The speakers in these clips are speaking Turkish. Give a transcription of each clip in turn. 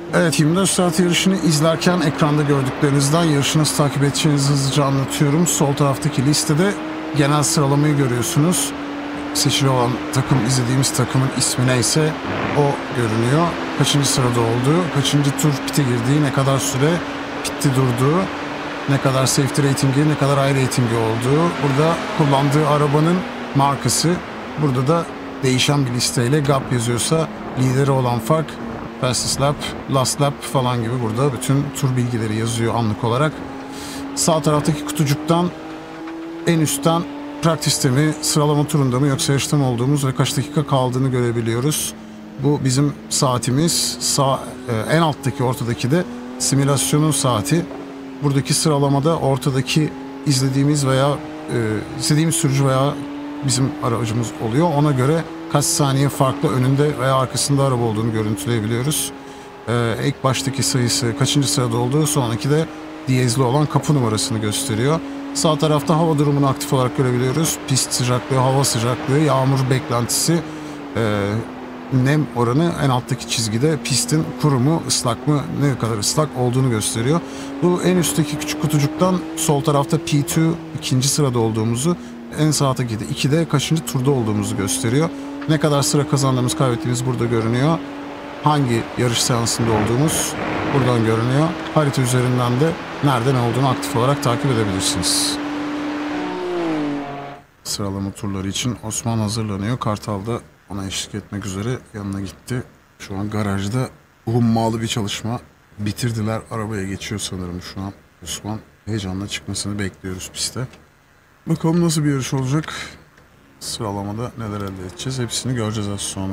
Evet, 24 saat yarışını izlerken ekranda gördüklerinizden yarışı nasıl takip edeceğinizi hızlıca anlatıyorum. Sol taraftaki listede genel sıralamayı görüyorsunuz. Seçili olan takım, izlediğimiz takımın ismi neyse o görünüyor. Kaçıncı sırada olduğu, kaçıncı tur pite girdiği, ne kadar süre pitte durduğu, ne kadar safety ratingi, ne kadar high ratingi olduğu. Burada kullandığı arabanın markası. Burada da değişen bir listeyle GAP yazıyorsa lideri olan fark, fastest lap, last lap falan gibi burada bütün tur bilgileri yazıyor anlık olarak. Sağ taraftaki kutucuktan en üstten practice'te mi, sıralama turunda mı yoksa yarışta mı olduğumuz ve kaç dakika kaldığını görebiliyoruz. Bu bizim saatimiz. En alttaki, ortadaki de simülasyonun saati. Buradaki sıralamada ortadaki izlediğimiz sürücü veya bizim aracımız oluyor. Ona göre kaç saniye farklı önünde veya arkasında araba olduğunu görüntüleyebiliyoruz. İlk baştaki sayısı kaçıncı sırada olduğu, sonraki de diyezli olan kapı numarasını gösteriyor. Sağ tarafta hava durumunu aktif olarak görebiliyoruz. Pist sıcaklığı, hava sıcaklığı, yağmur beklentisi, nem oranı en alttaki çizgide pistin kuru mu, ıslak mı, ne kadar ıslak olduğunu gösteriyor. Bu en üstteki küçük kutucuktan sol tarafta P2 ikinci sırada olduğumuzu, en sağdaki de 2'de kaçıncı turda olduğumuzu gösteriyor. Ne kadar sıra kazandığımız, kaybettiğimiz burada görünüyor. Hangi yarış seansında olduğumuz buradan görünüyor. Harita üzerinden de nerede ne olduğunu aktif olarak takip edebilirsiniz. Sıralama turları için Osman hazırlanıyor. Kartal da ona eşlik etmek üzere yanına gitti. Şu an garajda hummalı bir çalışma bitirdiler. Arabaya geçiyor sanırım şu an Osman. Heyecanla çıkmasını bekliyoruz piste. Bakalım nasıl bir yarış olacak. Sıralamada neler elde edeceğiz, hepsini göreceğiz az sonra.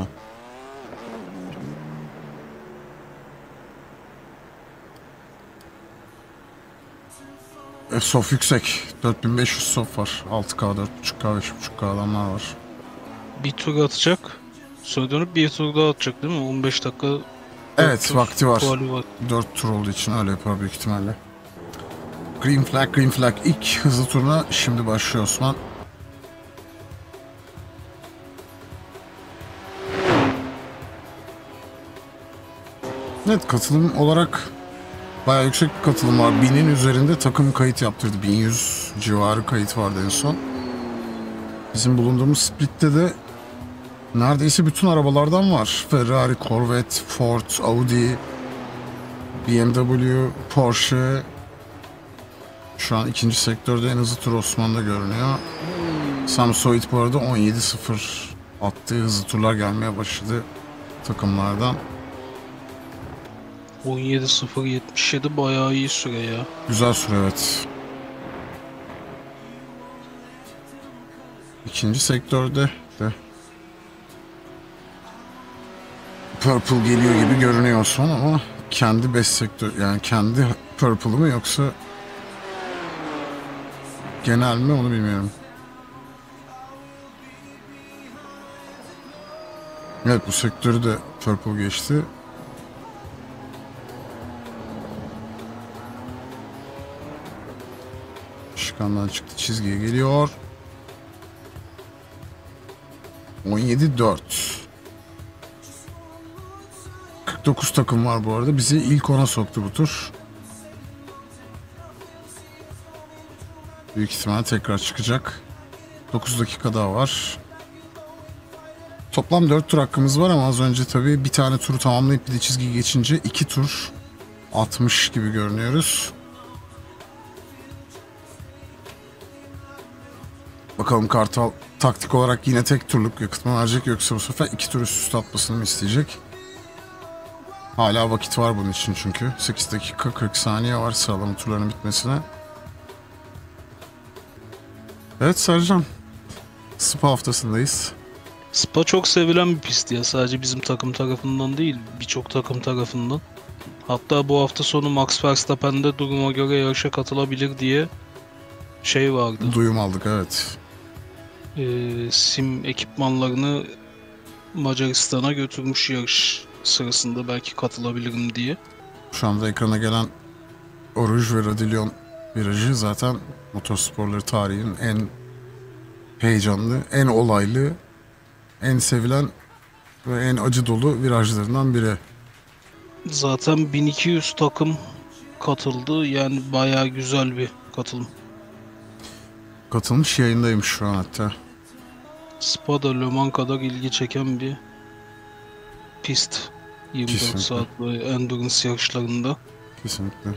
Sof yüksek. 4500 sof var. 6K, 4.5K, 5.5K'danlar var. Bir tur atacak. Sonra dönüp bir tur daha atacak değil mi? 15 dakika. Evet, vakti var. Var. 4 tur olduğu için öyle yapar büyük ihtimalle. Green flag, green flag. İlk hızlı turuna şimdi başlıyor Osman. Evet, katılım olarak bayağı yüksek bir katılım var. 1000'in üzerinde takım kayıt yaptırdı. 1100 civarı kayıt vardı en son. Bizim bulunduğumuz splitte de neredeyse bütün arabalardan var. Ferrari, Corvette, Ford, Audi, BMW, Porsche. Şu an ikinci sektörde en hızlı tur Osman'da görünüyor. Sam Soid bu arada 17.0 attığı hızlı turlar gelmeye başladı takımlardan. 17.077 bayağı iyi süre ya. Güzel süre, evet. İkinci sektörde de Purple geliyor gibi görünüyor Osman ama kendi best sektör, yani kendi Purple'ı mı yoksa genel mi onu bilmiyorum. Evet, bu sektörü de Purple geçti. Şıkandan çıktı, çizgiye geliyor. 17.4. 49 takım var bu arada. Bizi ilk ona soktu bu tur. Büyük ihtimalle tekrar çıkacak. 9 dakika daha var. Toplam 4 tur hakkımız var ama az önce tabii bir tane turu tamamlayıp bir de çizgi geçince 2 tur 60 gibi görünüyoruz. Bakalım Kartal taktik olarak yine tek turluk yakıt mı verecek yoksa bu sefer 2 tur üst üste atmasını mı isteyecek? Hala vakit var bunun için çünkü. 8 dakika 40 saniye var sıralama turlarının bitmesine. Evet Sercan, Spa haftasındayız. Spa çok sevilen bir pist ya. Sadece bizim takım tarafından değil, birçok takım tarafından. Hatta bu hafta sonu Max Verstappen de duruma göre yarışa katılabilir diye şey vardı. Duyum aldık, evet. Sim ekipmanlarını Macaristan'a götürmüş yarış sırasında, belki katılabilirim diye. Şu anda ekrana gelen Oruj ve Radillon virajı zaten motorsporları tarihinin en heyecanlı, en olaylı, en sevilen ve en acı dolu virajlarından biri. Zaten 1200 takım katıldı. Yani bayağı güzel bir katılım. Katılmış yayındaymış şu an hatta. Spada Le Mans kadar ilgi çeken bir pist. 24 Kesinlikle. saat böyle endurance yarışlarında. Kesinlikle.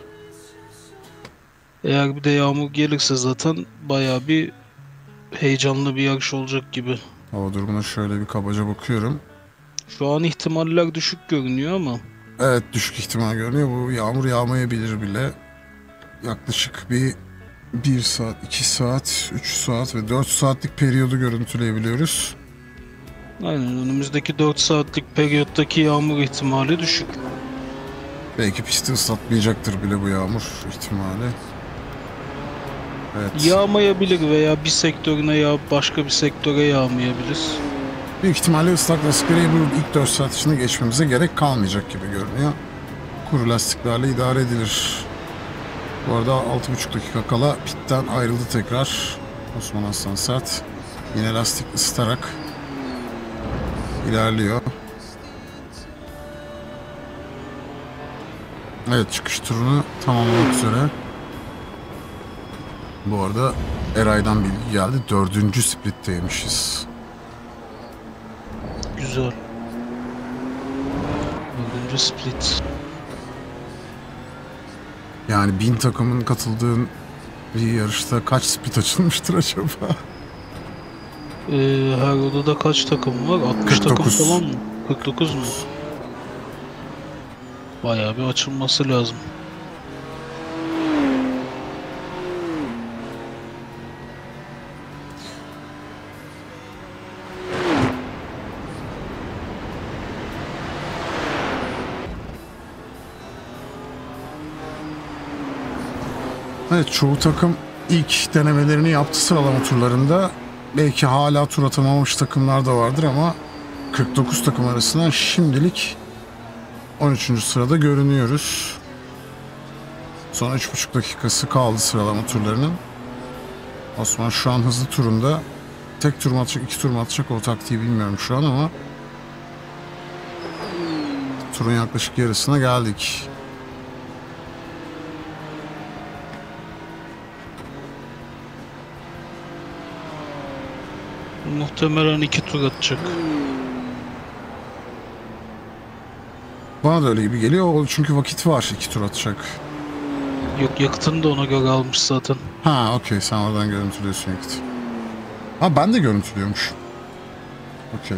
Eğer bir de yağmur gelirse zaten bayağı bir heyecanlı bir yarış olacak gibi. Hava durumuna şöyle bir kabaca bakıyorum. Şu an ihtimaller düşük görünüyor ama Evet, düşük ihtimal görünüyor. Bu yağmur yağmayabilir bile. Yaklaşık bir 1 saat, 2 saat, 3 saat ve 4 saatlik periyodu görüntüleyebiliyoruz. aynen önümüzdeki 4 saatlik periyottaki yağmur ihtimali düşük. Belki pisti ıslatmayacaktır bile bu yağmur ihtimali. Evet. Yağmayabilir veya bir sektörüne yağıp başka bir sektöre yağmayabilir. Büyük ihtimalle ıslak lastikleri bu ilk 4 saat içinde geçmemize gerek kalmayacak gibi görünüyor. Kuru lastiklerle idare edilir. Bu arada 6,5 dakika kala pitten ayrıldı tekrar. Osman Aslan Sert. Yine lastik ısıtarak ilerliyor. Evet, çıkış turunu tamamlamak üzere. Bu arada Eray'dan bilgi geldi. 4. splitteymişiz. Güzel. 4. split. Yani 1000 takımın katıldığı bir yarışta kaç split açılmıştır acaba? Her odada kaç takım var? 60 takım 49. falan mı? 49 mu? Bayağı bir açılması lazım. Evet, çoğu takım ilk denemelerini yaptı sıralama turlarında. Belki hala tur atamamış takımlar da vardır ama 49 takım arasından şimdilik 13. sırada görünüyoruz. Son 3,5 dakikası kaldı sıralama turlarının. Osman şu an hızlı turunda. Tek tur mu atacak, 2 tur mu atacak o taktiği bilmiyorum şu an ama turun yaklaşık yarısına geldik. Muhtemelen 2 tur atacak. Bana da öyle gibi geliyor çünkü vakit var, 2 tur atacak. Yok, yakıtını da ona göre almış zaten. Ha, okey, sen oradan görüntülüyorsun yakıt. Ha, ben de görüntülüyormuş. Okey.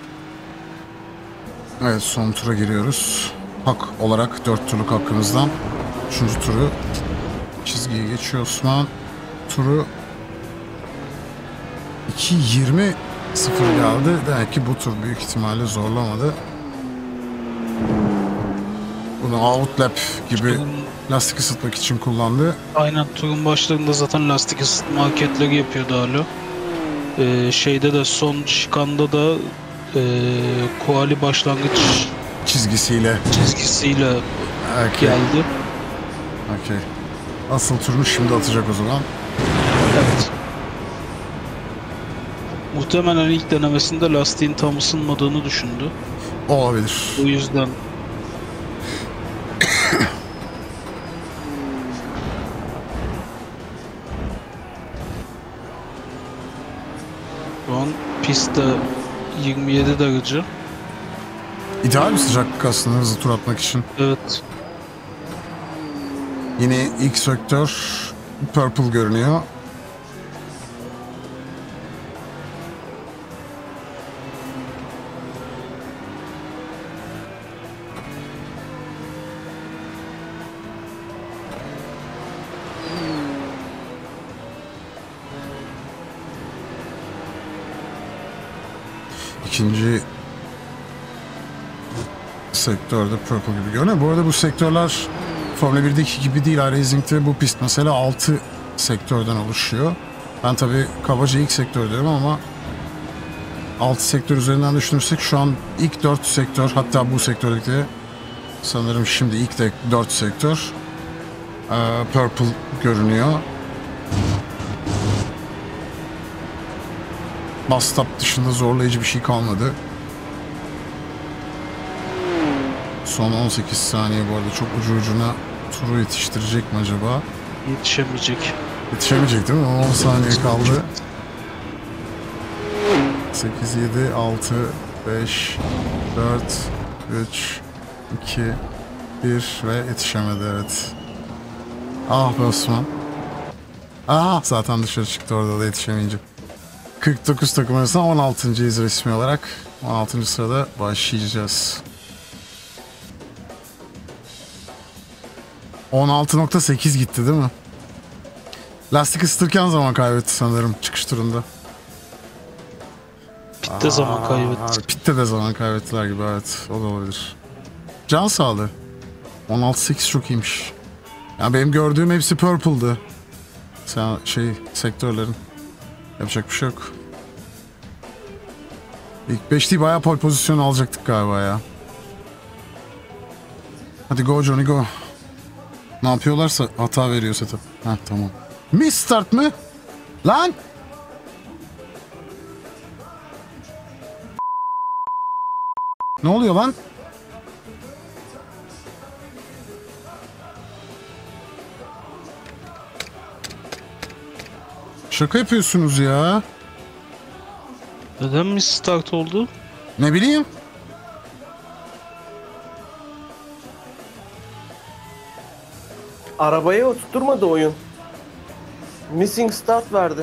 Evet, son tura giriyoruz. Hak olarak 4 turluk hakkımızdan 3. turu çizgiyi geçiyor Osman. Turu 2.20 0 geldi. Demek ki bu tur büyük ihtimalle zorlamadı. Bunu outlap gibi lastik ısıtmak için kullandı. Aynen, turun başlarında zaten lastik ısıtma hareketleri yapıyordu hala. Şeyde de son şikanda da koali başlangıç Çizgisiyle. çizgisiyle Okay. geldi. Okey. Asıl turunu şimdi atacak o zaman. Evet. Muhtemelen ilk denemesinde lastiğin tam ısınmadığını düşündü. Olabilir. O yüzden şu an pistte 27 derece. İdeal bir sıcaklık aslında hızlı tur atmak için. Evet. Yine ilk sektör purple görünüyor. İkinci sektörde purple gibi görünüyor. Bu arada bu sektörler Formula 1'deki gibi değil. iRacing'de bu pist mesela 6 sektörden oluşuyor. Ben tabii kabaca ilk sektör diyorum ama 6 sektör üzerinden düşünürsek şu an ilk 4 sektör, hatta bu sektörde sanırım şimdi ilk de 4 sektör purple görünüyor. Bus stop dışında zorlayıcı bir şey kalmadı. Son 18 saniye bu arada. Çok ucu ucuna turu yetiştirecek mi acaba? Yetişemeyecek. Yetişemeyecek değil mi? 10 saniye kaldı. 8, 7, 6, 5, 4, 3, 2, 1 ve yetişemedi, evet. Ah be Osman. Ah, zaten dışarı çıktı orada da yetişemeyince. 49 takım arasında 16.'yiz resmi olarak. 16. sırada başlayacağız. 16.8 gitti değil mi? Lastik ısıtırken zaman kaybetti sanırım çıkış turunda. Pitte zaman kaybetti. Pitte de zaman kaybettiler gibi, evet. O da olabilir. Can sağlığı. 16.8 çok iyiymiş. Yani benim gördüğüm hepsi purple'dı. Sen sektörlerin. Yapacak bir şey yok. İlk 5'liği bayağı pole pozisyonu alacaktık galiba ya. Hadi go Johnny go. Ne yapıyorlarsa hata veriyor setup. Heh, tamam. Miss start mı? Lan! Ne oluyor lan? Şaka yapıyorsunuz ya. Neden mi start oldu? Ne bileyim. Arabaya oturtturmadı oyun. Missing start verdi.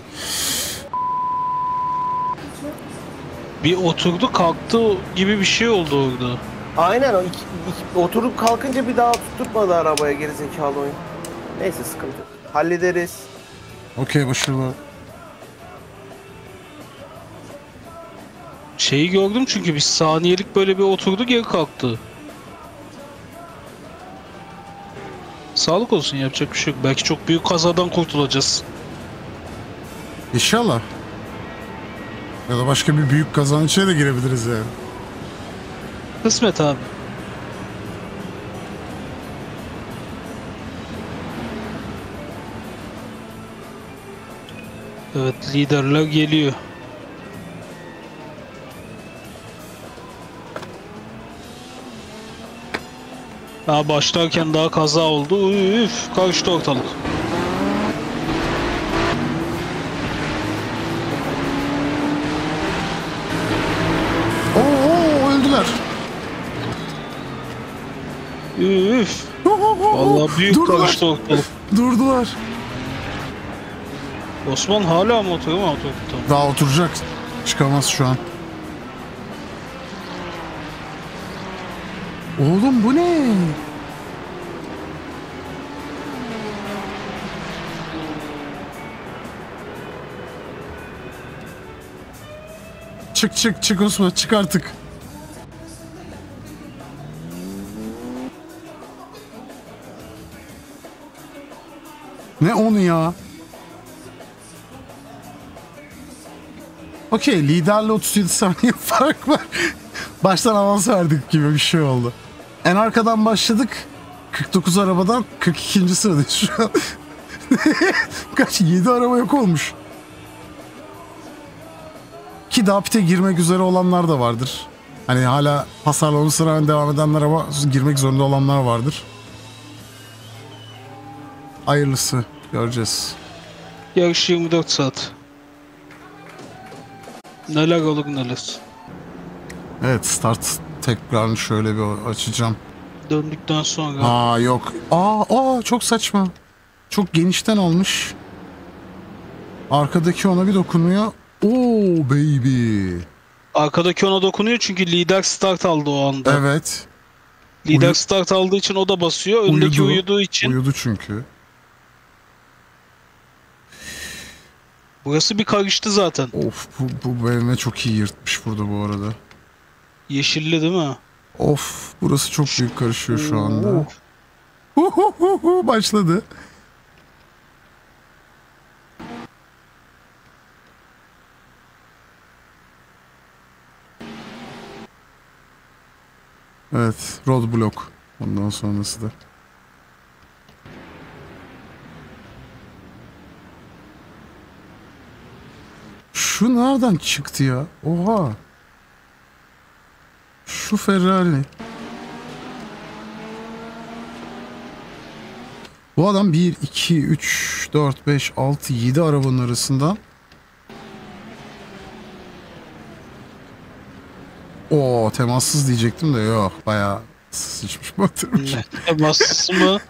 Bir oturdu kalktı gibi bir şey oldu orada. Aynen o oturup kalkınca bir daha oturtmadı arabaya, gerizekalı oyun. Neyse, sıkıntı yok. Hallederiz. Okey, başarılı. Şeyi gördüm çünkü bir saniyelik böyle bir oturdu geri kalktı. Sağlık olsun, yapacak bir şey yok. Belki çok büyük kazadan kurtulacağız. İnşallah. Ya da başka bir büyük kazanın içine de girebiliriz yani. Kısmet abi. Evet, liderler geliyor. Daha başlarken daha kaza oldu. Üf, karıştı ortalık. Oo, öldüler. Üf. Vallahi büyük Durdular. karıştı ortalık. Durdular. Osman hala mı oturuyor mu oturdu? Daha oturacak. Çıkamaz şu an. Oğlum bu ne? Çık çık çık Osman, çık artık. Ne onu ya? Okey, liderle 37 saniye fark var. Baştan avans verdik gibi bir şey oldu. En arkadan başladık. 49 arabadan 42. sıradayız şu an. Kaç? 7 araba yok olmuş. Ki daha pite girmek üzere olanlar da vardır. Hani hala hasarlı rağmen devam edenler ama girmek zorunda olanlar vardır. Hayırlısı. Göreceğiz. Yarış 24 saat. Neler olur neler. Evet, start tekrarını şöyle bir açacağım. Döndükten sonra. Aa yok. Aa çok saçma. Çok genişten almış. Arkadaki ona bir dokunuyor. Oo baby. Arkadaki ona dokunuyor çünkü lider start aldı o anda. Evet. Lider start aldığı için o da basıyor. Öndeki uyuduğu için. Uyudu çünkü. Burası bir karıştı zaten. Of, bu BMW çok iyi yırtmış burada bu arada. Yeşilli değil mi? Of, burası çok büyük karışıyor şu anda. Başladı. Evet, roadblock. Ondan sonrası da. Şu nereden çıktı ya? Oha. Şu Ferrari. Bu adam 1, 2, 3, 4, 5, 6, 7 arabanın arasından temassız diyecektim de yok. Bayağı sıçmış batırmış. Temassız mı?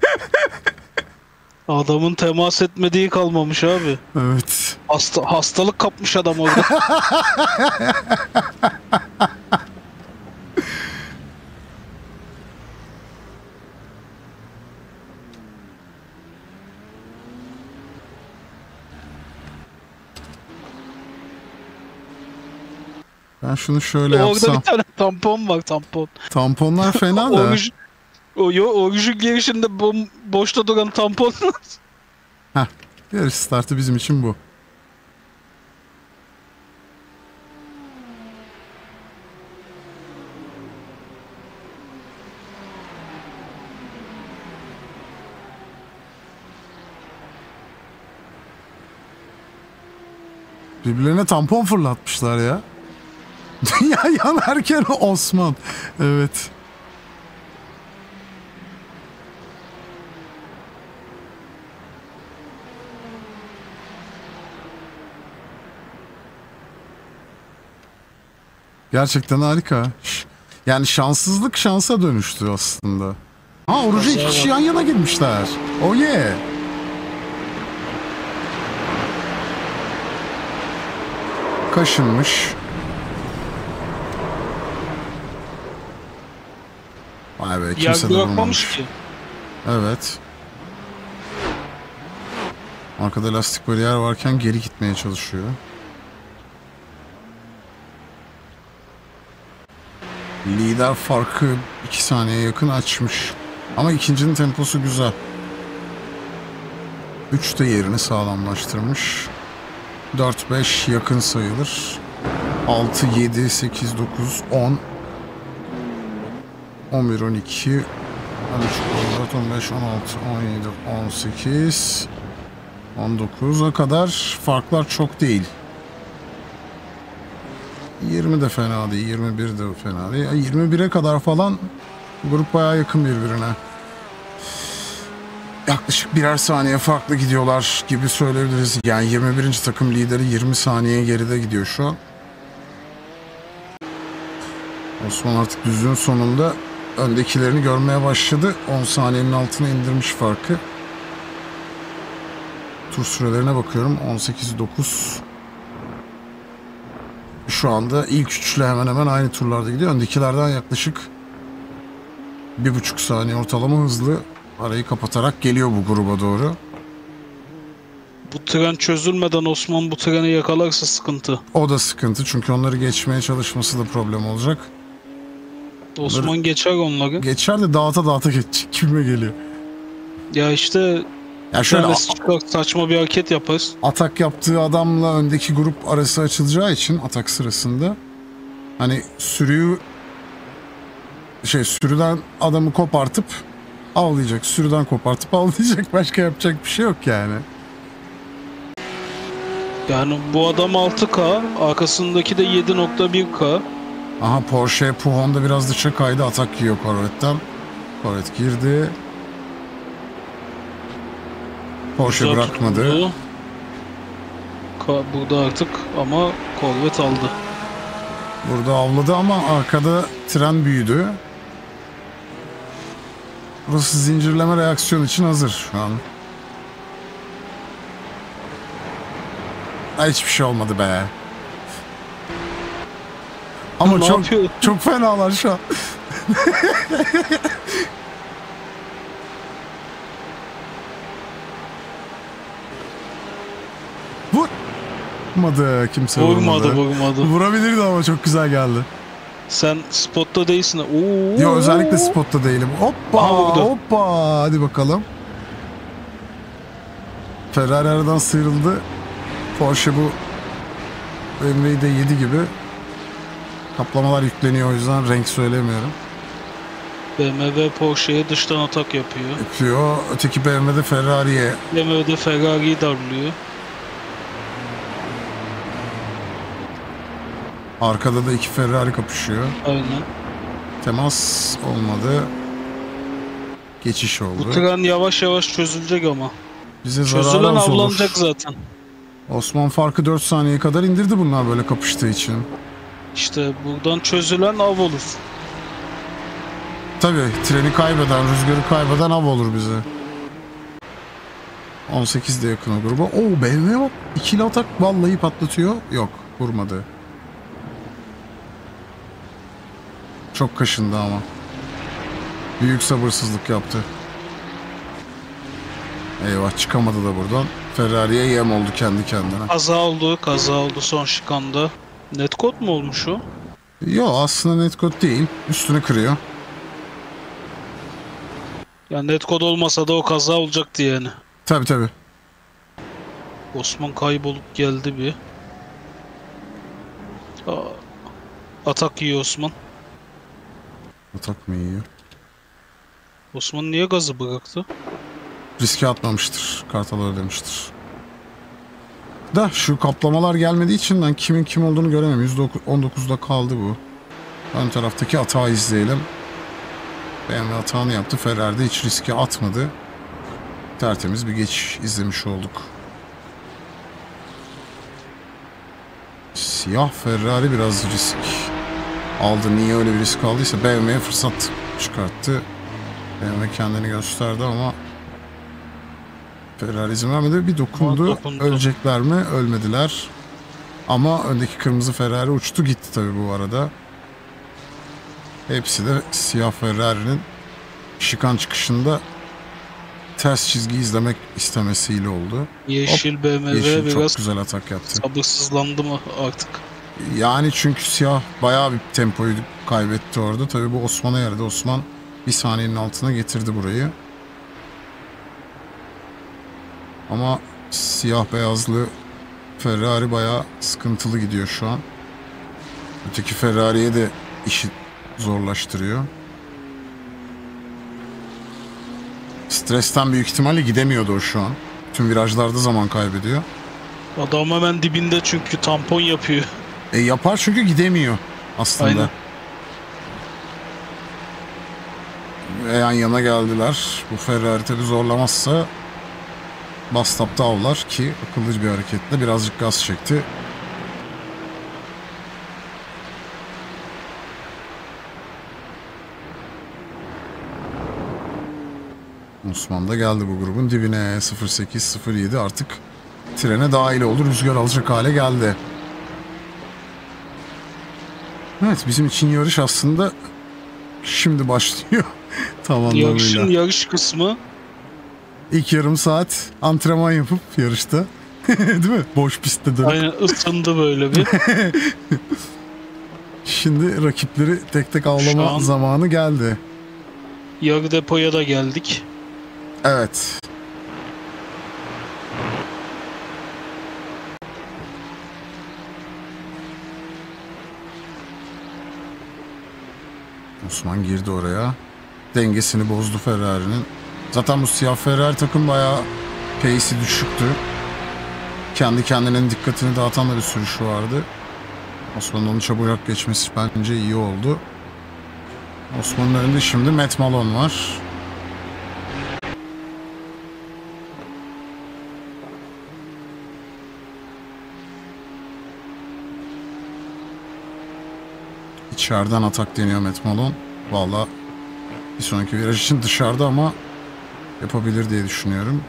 Adamın temas etmediği kalmamış abi. Evet. Hastalık kapmış adam orada. Ben şunu şöyle Orada yapsam. bir tane tampon var, tampon. Tamponlar fena da. Orijin girişinde boşta duran tampon. Yarış startı bizim için bu. Birbirlerine tampon fırlatmışlar ya. Dünya yanarken Osman. Evet. Gerçekten harika. Yani şanssızlık şansa dönüştü aslında. Ha, orucu iki kişi yan yana girmişler. Oh yeah. Kaşınmış. Vay be, kimse de bırakmamış vurmamış. ki. Evet. Arkada lastik bariyer varken geri gitmeye çalışıyor. Lider farkı 2 saniyeye yakın açmış. Ama ikincinin temposu güzel. 3 de yerini sağlamlaştırmış. 4-5 yakın sayılır. 6, 7, 8, 9, 10, 11, 12, 13, 14, 15, 16, 17, 18, 19'a kadar farklar çok değil. 20 de fena değil, 21 de fena değil. 21'e kadar falan grup bayağı yakın birbirine. Yaklaşık birer saniye farklı gidiyorlar gibi söyleyebiliriz. Yani 21. takım lideri 20 saniye geride gidiyor şu an. Osman artık düzlüğün sonunda öndekilerini görmeye başladı. 10 saniyenin altına indirmiş farkı. Tur sürelerine bakıyorum. 18-9. Şu anda ilk üçlü hemen hemen aynı turlarda gidiyor. Öndekilerden yaklaşık 1,5 saniye ortalama hızlı arayı kapatarak geliyor bu gruba doğru. Bu tren çözülmeden Osman bu treni yakalarsa sıkıntı. O da sıkıntı çünkü onları geçmeye çalışması da problem olacak. Osman geçer onları. Geçer de dağıta dağıta geçecek kime geliyor. Ya işte Ya şöyle saçma bir hareket yaparız. atak yaptığı adamla öndeki grup arası açılacağı için atak sırasında hani sürüden adamı kopartıp avlayacak. Sürüden kopartıp avlayacak. Başka yapacak bir şey yok yani. Yani bu adam 6K, arkasındaki de 7.1K. Aha, Porsche Pujon'da biraz dışa kaydı. Atak yiyor Corvette'den. Corvette girdi. Porsche Güzel bırakmadı. tutundu. Burada artık ama Corvette aldı. Burada avladı ama arkada tren büyüdü. Burası zincirleme reaksiyon için hazır şu an. Hiçbir şey olmadı be. Ama Ne çok yapıyor? çok fenalar şu an. Vurmadı. Kimse vurmadı. Vurmadı. Vurabilirdi ama çok güzel geldi. Sen spotta değilsin. Oo. Yo, özellikle spotta değilim. Hoppa Aha, vurdu. hoppa. Hadi bakalım. Ferrari aradan sıyrıldı. Porsche bu BMW'yi de yedi gibi. Kaplamalar yükleniyor, o yüzden renk söylemiyorum. BMW Porsche'ye dıştan atak yapıyor. Yapıyor. Öteki BMW de Ferrari'ye. BMW de Ferrari'yi darlıyor. Arkada da iki Ferrari kapışıyor. Aynen. Temas olmadı. geçiş Bu oldu. tren yavaş yavaş çözülecek ama. Bize zararı Çözülen az olur. avlanacak zaten. Osman farkı 4 saniyeye kadar indirdi bunlar böyle kapıştığı için. İşte buradan çözülen av olur. Tabii treni kaybeden, rüzgarı kaybeden av olur bize. 18 de yakın o gruba. Oo, BMW bak. İkili atak vallahi patlatıyor. Yok, vurmadı. Çok kaşındı ama. Büyük sabırsızlık yaptı. Eyvah, çıkamadı da buradan. Ferrari'ye yem oldu kendi kendine. Kaza oldu son şikanda. Netcode mu olmuş o? Yo, aslında netcode değil. Üstünü kırıyor. Ya netcode olmasa da o kaza olacaktı yani. Tabii tabii. Osman kaybolup geldi bir. Atak yiyor Osman. Atak mı yiyor? Osman niye gazı bıraktı? Riske atmamıştır. Kartal öyle demiştir. Da şu kaplamalar gelmediği için ben kimin kim olduğunu göremem. %19'da kaldı bu. Ön taraftaki atağı izleyelim. BMW atağını yaptı. Ferrari'de hiç riske atmadı. Tertemiz bir geçiş izlemiş olduk. Siyah Ferrari biraz risk aldı. Niye öyle bir risk aldıysa BMW'ye fırsat çıkarttı. BMW kendini gösterdi ama Ferrari izin vermedi. Bir dokundu. Ölecekler mi? Ölmediler. Ama öndeki kırmızı Ferrari uçtu gitti tabii bu arada. Hepsi de siyah Ferrari'nin şikan çıkışında ters çizgi izlemek istemesiyle oldu. Yeşil BMW Yeşil biraz çok güzel atak yaptı. sabırsızlandı mı artık? Yani çünkü siyah bayağı bir tempoyu kaybetti orada. Tabii bu Osman'a yaradı. Osman bir saniyenin altına getirdi burayı. Ama siyah beyazlı Ferrari bayağı sıkıntılı gidiyor şu an. Öteki Ferrari'ye de işi zorlaştırıyor. Stresten büyük ihtimalle gidemiyordu o şu an. Tüm virajlarda zaman kaybediyor. Adam hemen dibinde çünkü tampon yapıyor. Yapar çünkü gidemiyor aslında. Aynen. Ve yan yana geldiler. Bu Ferrari tabi zorlamazsa bastapta avlar ki akıllıca bir hareketle birazcık gaz çekti. Osman da geldi bu grubun dibine. 08-07 artık trene dahil oldu. Rüzgar alacak hale geldi. Evet, bizim için yarış aslında şimdi başlıyor. Tam anlamıyla. Yarış kısmı. İlk yarım saat antrenman yapıp yarışta. Değil mi? Boş pistte dönüp. Aynen, ısındı böyle bir. Şimdi rakipleri tek tek avlama zamanı geldi. Yarı depoya da geldik. Evet. Osman girdi oraya. Dengesini bozdu Ferrari'nin. Zaten bu siyah Ferrari takım bayağı pace'i düşüktü. Kendi kendinin dikkatini dağıtan da bir sürüşü vardı. Osman'ın onu çabucak geçmesi bence iyi oldu. Osman'ın önünde şimdi Matt Malone var. İçeriden atak deniyor Matt Malone. Valla bir sonraki viraj için dışarıda ama yapabilir diye düşünüyorum.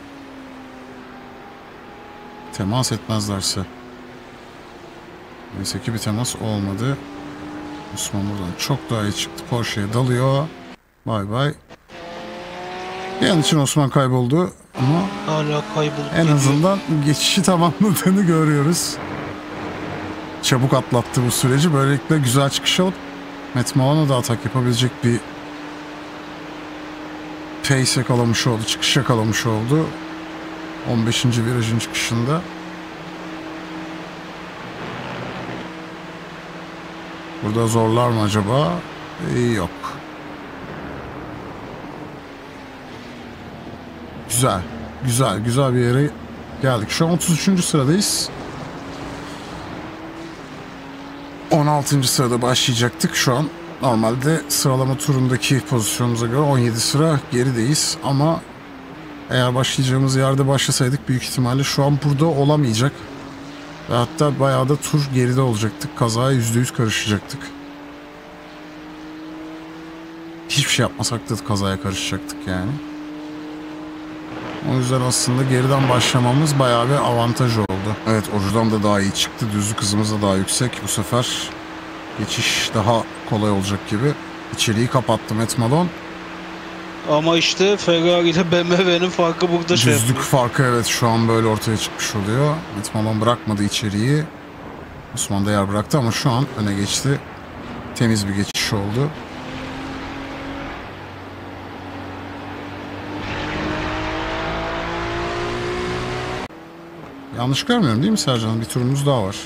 Temas etmezlerse. Neyse ki bir temas olmadı. Osman buradan çok daha iyi çıktı. Porsche'ye dalıyor. Bay bay. Bir an için Osman kayboldu ama Hala kayboldu. en azından geçişi tamamladığını görüyoruz. Çabuk atlattı bu süreci. Böylelikle güzel çıkış alıp Matt Malone'a da atak yapabilecek bir pace yakalamış oldu. Çıkış yakalamış oldu. 15. virajın çıkışında. Burada zorlar mı acaba? Yok. Güzel. Güzel bir yere geldik. Şu an 33. sıradayız. 16. sırada başlayacaktık. Şu an Normalde sıralama turundaki pozisyonumuza göre 17 sıra gerideyiz ama eğer başlayacağımız yerde başlasaydık büyük ihtimalle şu an burada olamayacak. Ve hatta bayağı da tur geride olacaktık. Kazaya %100 karışacaktık. Hiçbir şey yapmasak da kazaya karışacaktık yani. O yüzden aslında geriden başlamamız bayağı bir avantaj oldu. Evet, Oruç'dan da daha iyi çıktı. Düzlük hızımız da daha yüksek. Bu sefer geçiş daha kolay olacak gibi. İçeriği kapattı Matt Malone. Ama işte Ferrari ile BMW'nin farkı burada şey Düzlük yapıyor. farkı evet şu an böyle ortaya çıkmış oluyor. Matt Malone bırakmadı içeriği. Osman da yer bıraktı ama şu an öne geçti. Temiz bir geçiş oldu. Yanlış görmüyorum değil mi Sercan? Bir turumuz daha var.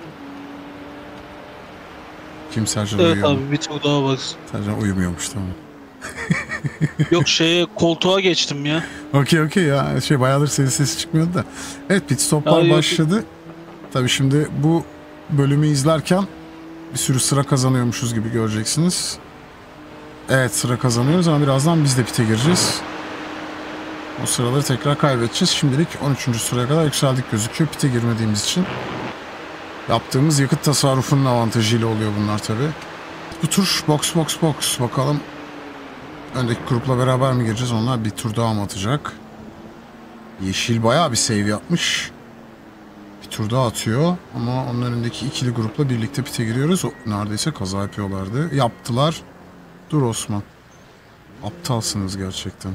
Kim Sercan Evet uyuyor mu? abi bir tur daha var. Sercan uyumuyormuş tamam. Yok koltuğa geçtim ya. Okey ya. Bayağıdır senin sesi çıkmıyordu da. Evet, pit stoplar Yok. başladı. Tabii şimdi bu bölümü izlerken bir sürü sıra kazanıyormuşuz gibi göreceksiniz. Evet, sıra kazanıyoruz ama birazdan biz de pit'e gireceğiz. O sıraları tekrar kaybedeceğiz. Şimdilik 13. sıraya kadar yükseldik gözüküyor pit'e girmediğimiz için. Yaptığımız yakıt tasarrufunun avantajıyla oluyor bunlar tabii. Bu tur box. Bakalım öndeki grupla beraber mi gireceğiz? Onlar bir tur daha mı atacak? Yeşil bayağı bir save yapmış. Bir tur daha atıyor. Ama onun önündeki ikili grupla birlikte pit'e giriyoruz. Neredeyse kaza yapıyorlardı. Yaptılar. Dur Osman. Aptalsınız gerçekten.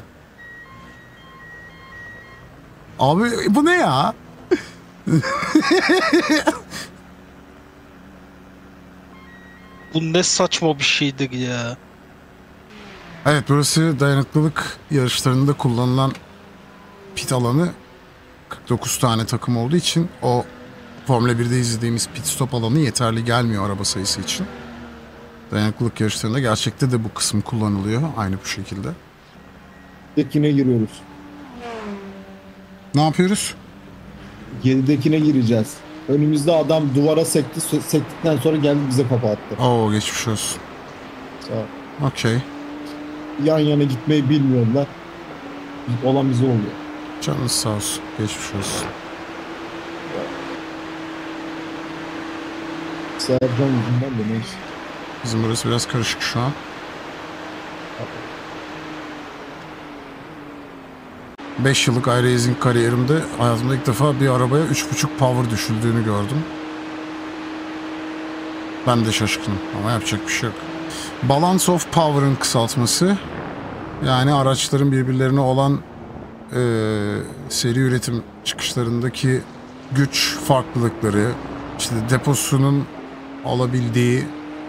Abi bu ne ya? Bu ne saçma bir şeydir ya. Evet, burası dayanıklılık yarışlarında kullanılan pit alanı. 49 tane takım olduğu için o Formula 1'de izlediğimiz pit stop alanı yeterli gelmiyor araba sayısı için. Dayanıklılık yarışlarında gerçekte de bu kısım kullanılıyor aynı bu şekilde. Geridekine giriyoruz. Ne yapıyoruz? Geridekine gireceğiz. Önümüzde adam duvara sekti. Sektikten sonra geldi bize kafa attı. Oo, geçmiş olsun. Sağ ol. Okey. Yan yana gitmeyi bilmiyorlar. Olan bize oluyor. Canınız sağ olsun. Geçmiş olsun. Sercan yüzünden de neyse. Bizim burası biraz karışık şu an. Beş yıllık iRacing kariyerimde hayatımda ilk defa bir arabaya 3.5 power düşüldüğünü gördüm. Ben de şaşkınım ama yapacak bir şey yok. Balance of Power'ın kısaltması. Yani araçların birbirlerine olan seri üretim çıkışlarındaki güç farklılıkları, işte deposunun alabildiği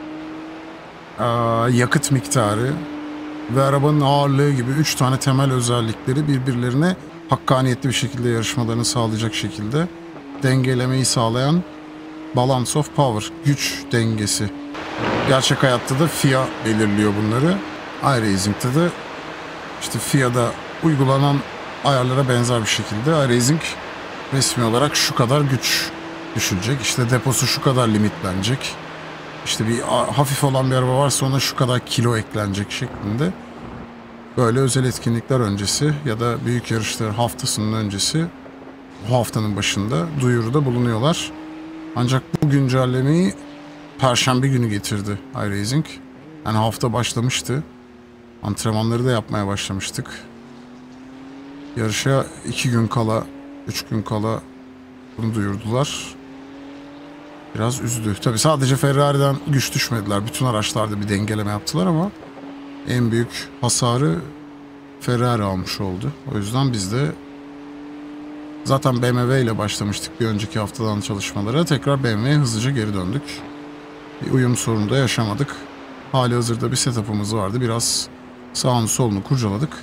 yakıt miktarı ve arabanın ağırlığı gibi 3 tane temel özellikleri birbirlerine hakkaniyetli bir şekilde yarışmalarını sağlayacak şekilde dengelemeyi sağlayan Balance of Power, güç dengesi. Gerçek hayatta da FIA belirliyor bunları. iRacing'de de işte FIA'da uygulanan ayarlara benzer bir şekilde iRacing resmi olarak şu kadar güç düşülecek. İşte deposu şu kadar limitlenecek. İşte bir hafif olan bir araba varsa ona şu kadar kilo eklenecek şeklinde. Böyle özel etkinlikler öncesi ya da büyük yarışlar haftasının öncesi bu haftanın başında duyuruda bulunuyorlar. Ancak bu güncellemeyi Perşembe günü getirdi iRacing. Yani hafta başlamıştı. Antrenmanları da yapmaya başlamıştık. Yarışa 2 gün kala, 3 gün kala bunu duyurdular. Biraz üzdü. Tabii sadece Ferrari'den güç düşmediler. Bütün araçlarda bir dengeleme yaptılar ama en büyük hasarı Ferrari almış oldu. O yüzden biz de zaten BMW ile başlamıştık bir önceki haftadan çalışmalara. Tekrar BMW'ye hızlıca geri döndük. Bir uyum sorunu da yaşamadık. Hali hazırda bir setup'ımız vardı. Biraz sağını solunu kurcaladık.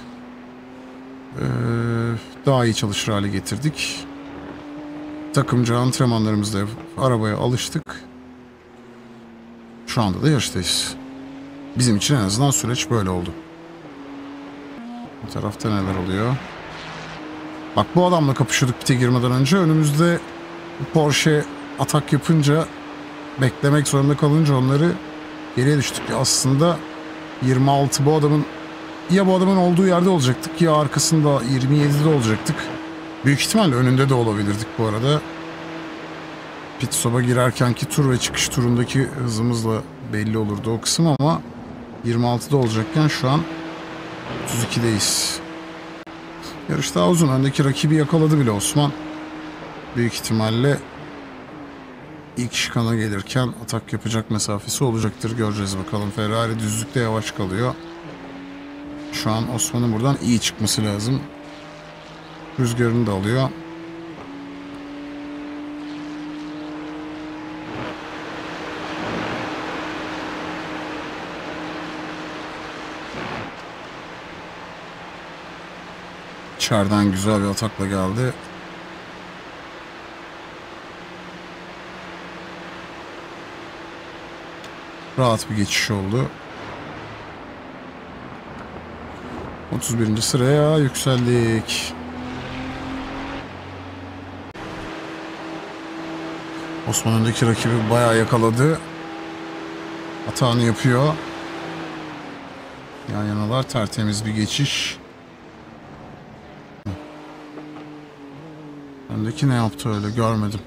Daha iyi çalışır hale getirdik. Takımca antrenmanlarımızda arabaya alıştık. Şu anda da yarıştayız. Bizim için en azından süreç böyle oldu. Bu tarafta neler oluyor? Bak, bu adamla kapışıyorduk pite girmeden önce. Önümüzde Porsche atak yapınca, beklemek zorunda kalınca onları Geriye düştük. Aslında 26 bu adamın, ya bu adamın olduğu yerde olacaktık ya arkasında 27'de olacaktık. Büyük ihtimalle önünde de olabilirdik bu arada. Pit stop'a girerkenki tur ve çıkış turundaki hızımızla belli olurdu o kısım ama 26'da olacakken şu an 32'deyiz. Yarış daha uzun. Öndeki rakibi yakaladı bile Osman. Büyük ihtimalle ilk şikana gelirken atak yapacak mesafesi olacaktır. Göreceğiz bakalım. Ferrari düzlükte yavaş kalıyor. Şu an Osman'ın buradan iyi çıkması lazım. Rüzgarını da alıyor. İçeriden güzel bir atakla geldi. Rahat bir geçiş oldu. 31. sıraya yükseldik. Osman öndeki rakibi bayağı yakaladı. Hatanı yapıyor. Yan yanalar, tertemiz bir geçiş. Öndeki ne yaptı öyle görmedim.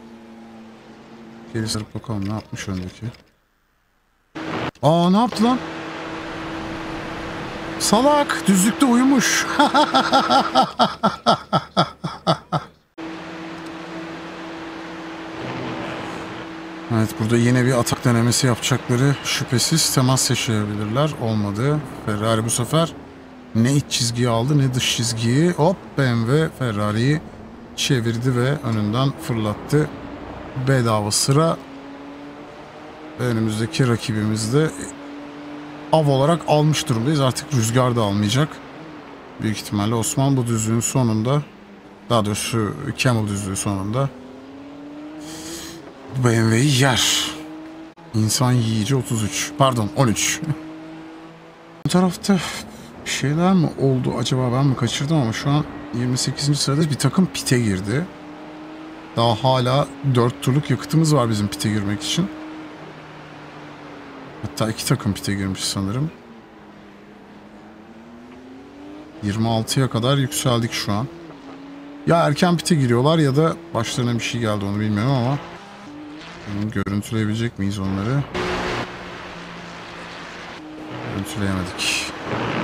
Geri sarıp bakalım ne yapmış öndeki. Aa, ne yaptı lan? Salak düzlükte uyumuş. Evet, burada yine bir atak denemesi yapacakları şüphesiz. Temas yaşayabilirler. Olmadı. Ferrari bu sefer ne iç çizgiyi aldı ne dış çizgiyi. Hop, BMW Ferrari'yi çevirdi ve önünden fırlattı. Bedava sıra. Ve önümüzdeki rakibimiz de av olarak almış durumdayız. Artık rüzgar da almayacak. Büyük ihtimalle Osman bu düzlüğün sonunda, daha doğrusu Camel düzlüğü sonunda BMW'yi yer. İnsan yiyici 33. Pardon 13. Bu tarafta bir şeyler mi oldu acaba, ben mi kaçırdım ama şu an 28. sırada bir takım pite girdi. Daha hala 4 turluk yakıtımız var bizim pite girmek için. Hatta 2 takım pite girmiş sanırım. 26'ya kadar yükseldik şu an. Ya erken pite giriyorlar ya da başlarına bir şey geldi, onu bilmiyorum ama görüntüleyebilecek miyiz onları? Görüntüleyemedik.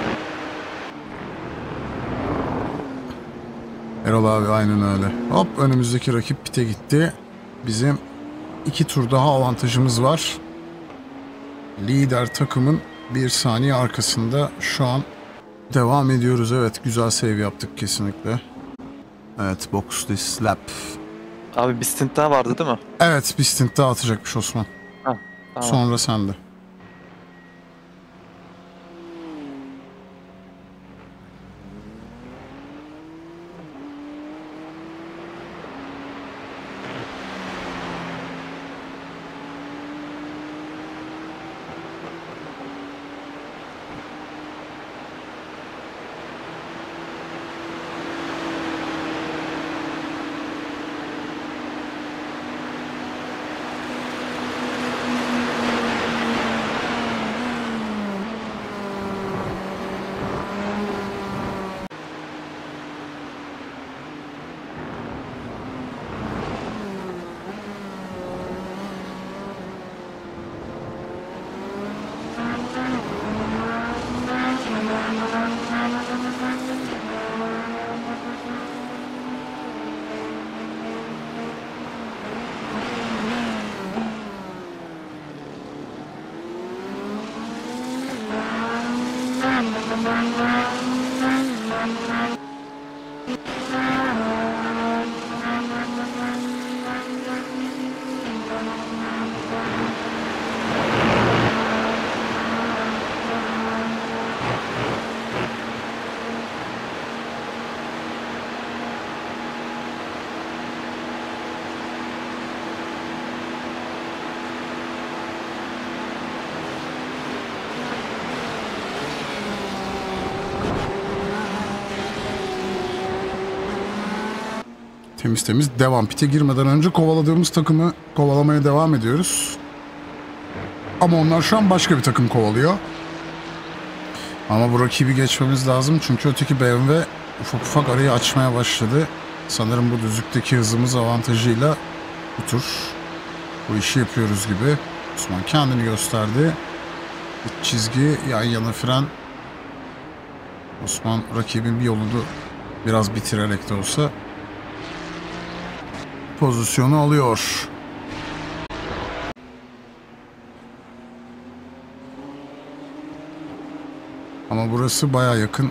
Erol abi aynen öyle. Hop, önümüzdeki rakip pite gitti. Bizim 2 tur daha avantajımız var. Lider takımın 1 saniye arkasında şu an devam ediyoruz. Evet, güzel save yaptık kesinlikle. Evet, box this lap. Abi bir stint daha vardı değil mi? Evet, bir stint daha atacakmış Osman. Ha, tamam. Sonra sende. Temiz temiz devam. Pite girmeden önce kovaladığımız takımı kovalamaya devam ediyoruz. Ama onlar şu an başka bir takım kovalıyor. Ama bu rakibi geçmemiz lazım çünkü öteki BMW ufak ufak arayı açmaya başladı. Sanırım bu düzlükteki hızımız avantajıyla bu tur bu işi yapıyoruz gibi. Osman kendini gösterdi. İç çizgi, yan yana fren. Osman rakibin bir yolunu biraz bitirerek de olsa pozisyonu alıyor. Ama burası baya yakın.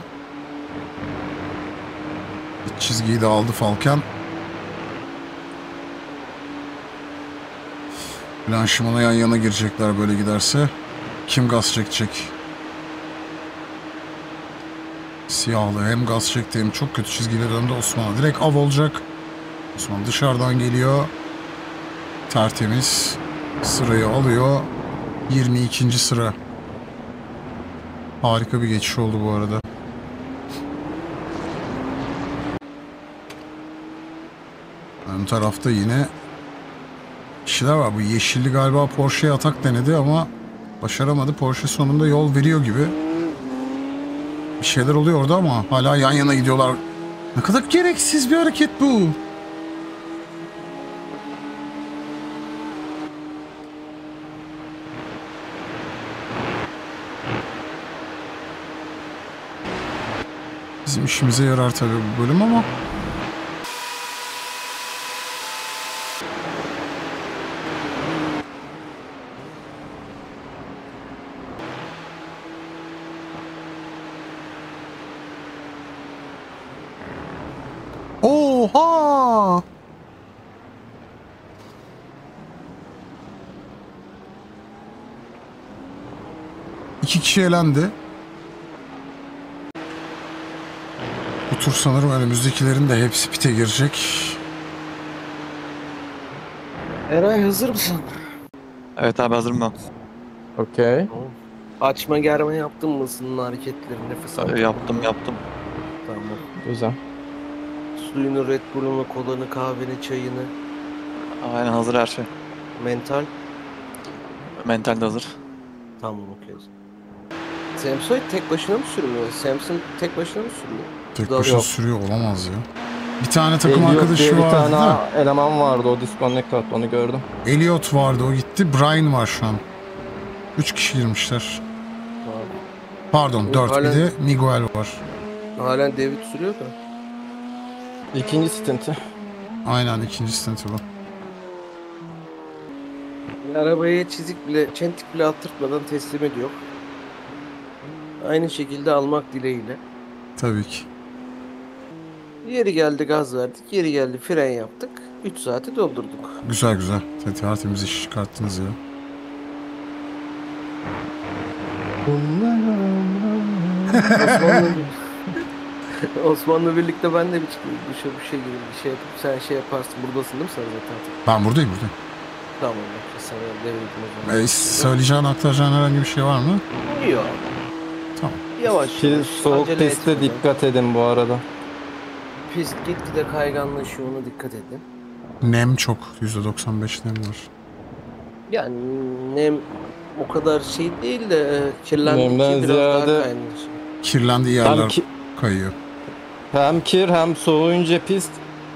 İç çizgiyi de aldı Falken. Blanchimona yan yana girecekler böyle giderse. Kim gaz çekecek? Siyahlı hem gaz çekti hem çok kötü çizgiyle döndü Osman'a. Direkt av olacak. Osman dışarıdan geliyor. Tertemiz. Sırayı alıyor. 22. sıra. Harika bir geçiş oldu bu arada. Ön tarafta yine kişiler var. Bu yeşilli galiba Porsche'ye atak denedi ama başaramadı. Porsche sonunda yol veriyor gibi. Bir şeyler oluyor orada ama hala yan yana gidiyorlar. Ne kadar gereksiz bir hareket bu. Bizim işimize yarar tabii bu bölüm ama oha! İki kişi elendi. Bu tur sanırım önümüzdekilerin de hepsi pite girecek. Eray hazır mısın? Evet abi hazırım ben. Okey. Açma germe yaptın mı ısının hareketleri nefes al. Yaptım. Tamam. Güzel. Suyunu, Red Bull'unu, kolanı, kahveni, çayını, Aynen hazır her şey. mental. Mental de hazır. Tamam okey. Samsoy tek başına mı sürmüyor? Samson tek başına mı sürüyor? Tek Yok. başına sürüyor olamaz ya. Bir tane takım Elliot diye arkadaşı bir vardı tane da. eleman vardı, o disconnect attı, onu gördüm. Elliot vardı, o gitti. Brian var şu an. 3 kişi girmişler. Pardon 4, bir de Miguel var. Halen David sürüyor da. İkinci stinti. Aynen ikinci stint olan. Arabaya çizik bile, çentik bile attırtmadan teslim ediyor. Aynı şekilde almak dileğiyle. Tabii ki. Yeri geldi gaz verdik, yeri geldi fren yaptık. 3 saati doldurduk. Güzel güzel. Tertemiz iş çıkarttınız ya. Osman'la birlikte ben de bir çıkayım. Duşa bir şey gireyim, bir şey yapıp sen şey yaparsın. Buradasın değil mi sen zaten? Ben buradayım. Tamam bak sana devredim o zaman. Söyleyeceğin, aktaracağın herhangi bir şey var mı? Yok. Tamam. Yavaş. Soğuk acele pistte etmeden. dikkat edin bu arada. Pist gitgide kayganlaşıyor, ona dikkat edin. Nem çok. %95 nem var. Yani nem o kadar şey değil de kirlendikçe Nemden biraz daha ziyade- kaynaşıyor. Kirlendiği Hem, yerler kayıyor. hem kir hem soğuyunca pist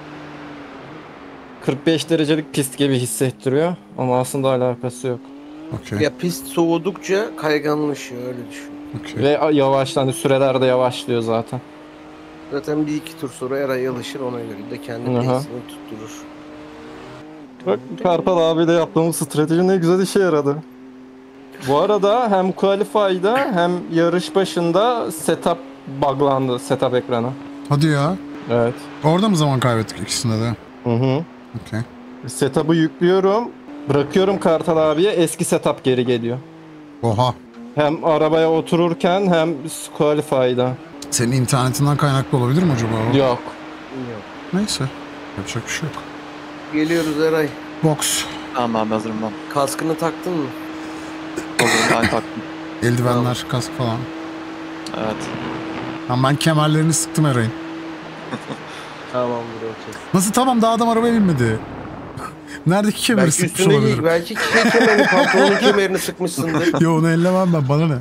45 derecelik pist gibi hissettiriyor ama aslında alakası yok. Okey. Ya pist soğudukça kayganlaşıyor, öyle düşün. Okey. Ve yavaşlandı, süreler de yavaşlıyor zaten. Zaten bir iki tur sonra Eray alışır, ona göre de kendi Aha. pace'ini tutturur. Bak Karpal abiyle yaptığımız strateji ne güzel işe yaradı. Bu arada hem Qualify'da hem yarış başında setup buglandı, setup ekranı. Hadi ya. Evet. Orada mı zaman kaybettik ikisinde de? Hı hı. Okey. Setup'ı yüklüyorum, bırakıyorum Kartal abiye, eski setup geri geliyor. Oha. Hem arabaya otururken hem Qualify'da. Senin internetinden kaynaklı olabilir mi acaba o? Yok. Yok. Neyse. Yapacak bir şey yok. Geliyoruz Eray. Box. Tamam abi hazırım ben. Kaskını taktın mı? Hazırım ben taktım. Eldivenler, kask falan. Evet. Ben kemerlerini sıktım Eray'ın. Tamamdır okey. Nasıl tamam, daha adam arabaya binmedi. Neredeki kemeri Belki sıkmış üstündeki, olabilirim. belki şey kemerini, pantolonun kemerini sıkmışsındır. Yo onu ellemem ben, bana ne?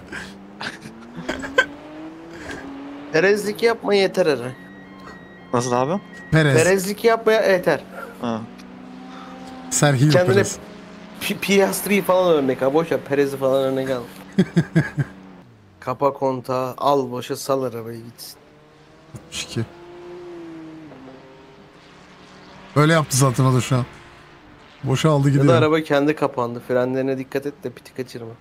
Perezlik yapma yeter Eray. Nasıl abi? Perez. Perezlik yapmaya yeter. Ha. Sergio Kendine Perez. Piastri'yi falan örnek al. Boş ver, Perez'i falan örnek al. Kapa kontağı, al boşa sal arabayı gitsin. 62. Öyle yaptı zaten o da şu an. Boşa aldı Ya da gidiyor. araba kendi kapandı. Frenlerine dikkat et de piti kaçırma.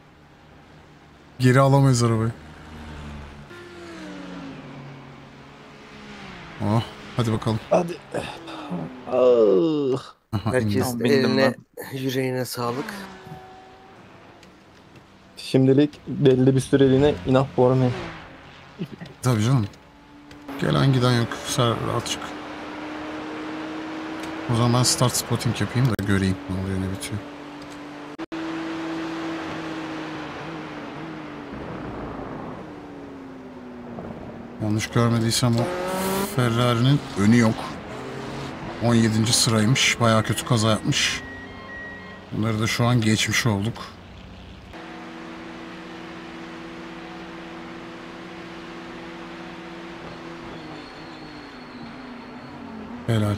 Geri alamayız arabayı. Oh, hadi bakalım. Hadi. Aha, Herkes indi. Tamam, bindim eline, yüreğine sağlık. Şimdilik belli bir süreliğine inat formayın. Tabii canım. Gelen giden yok. Sen rahat çık. O zaman ben start spotting yapayım da göreyim ne oluyor ne bitiyor. Yanlış görmediysem o Ferrari'nin önü yok. 17. sıraymış. Bayağı kötü kaza yapmış. Bunları da şu an geçmiş olduk. Helal.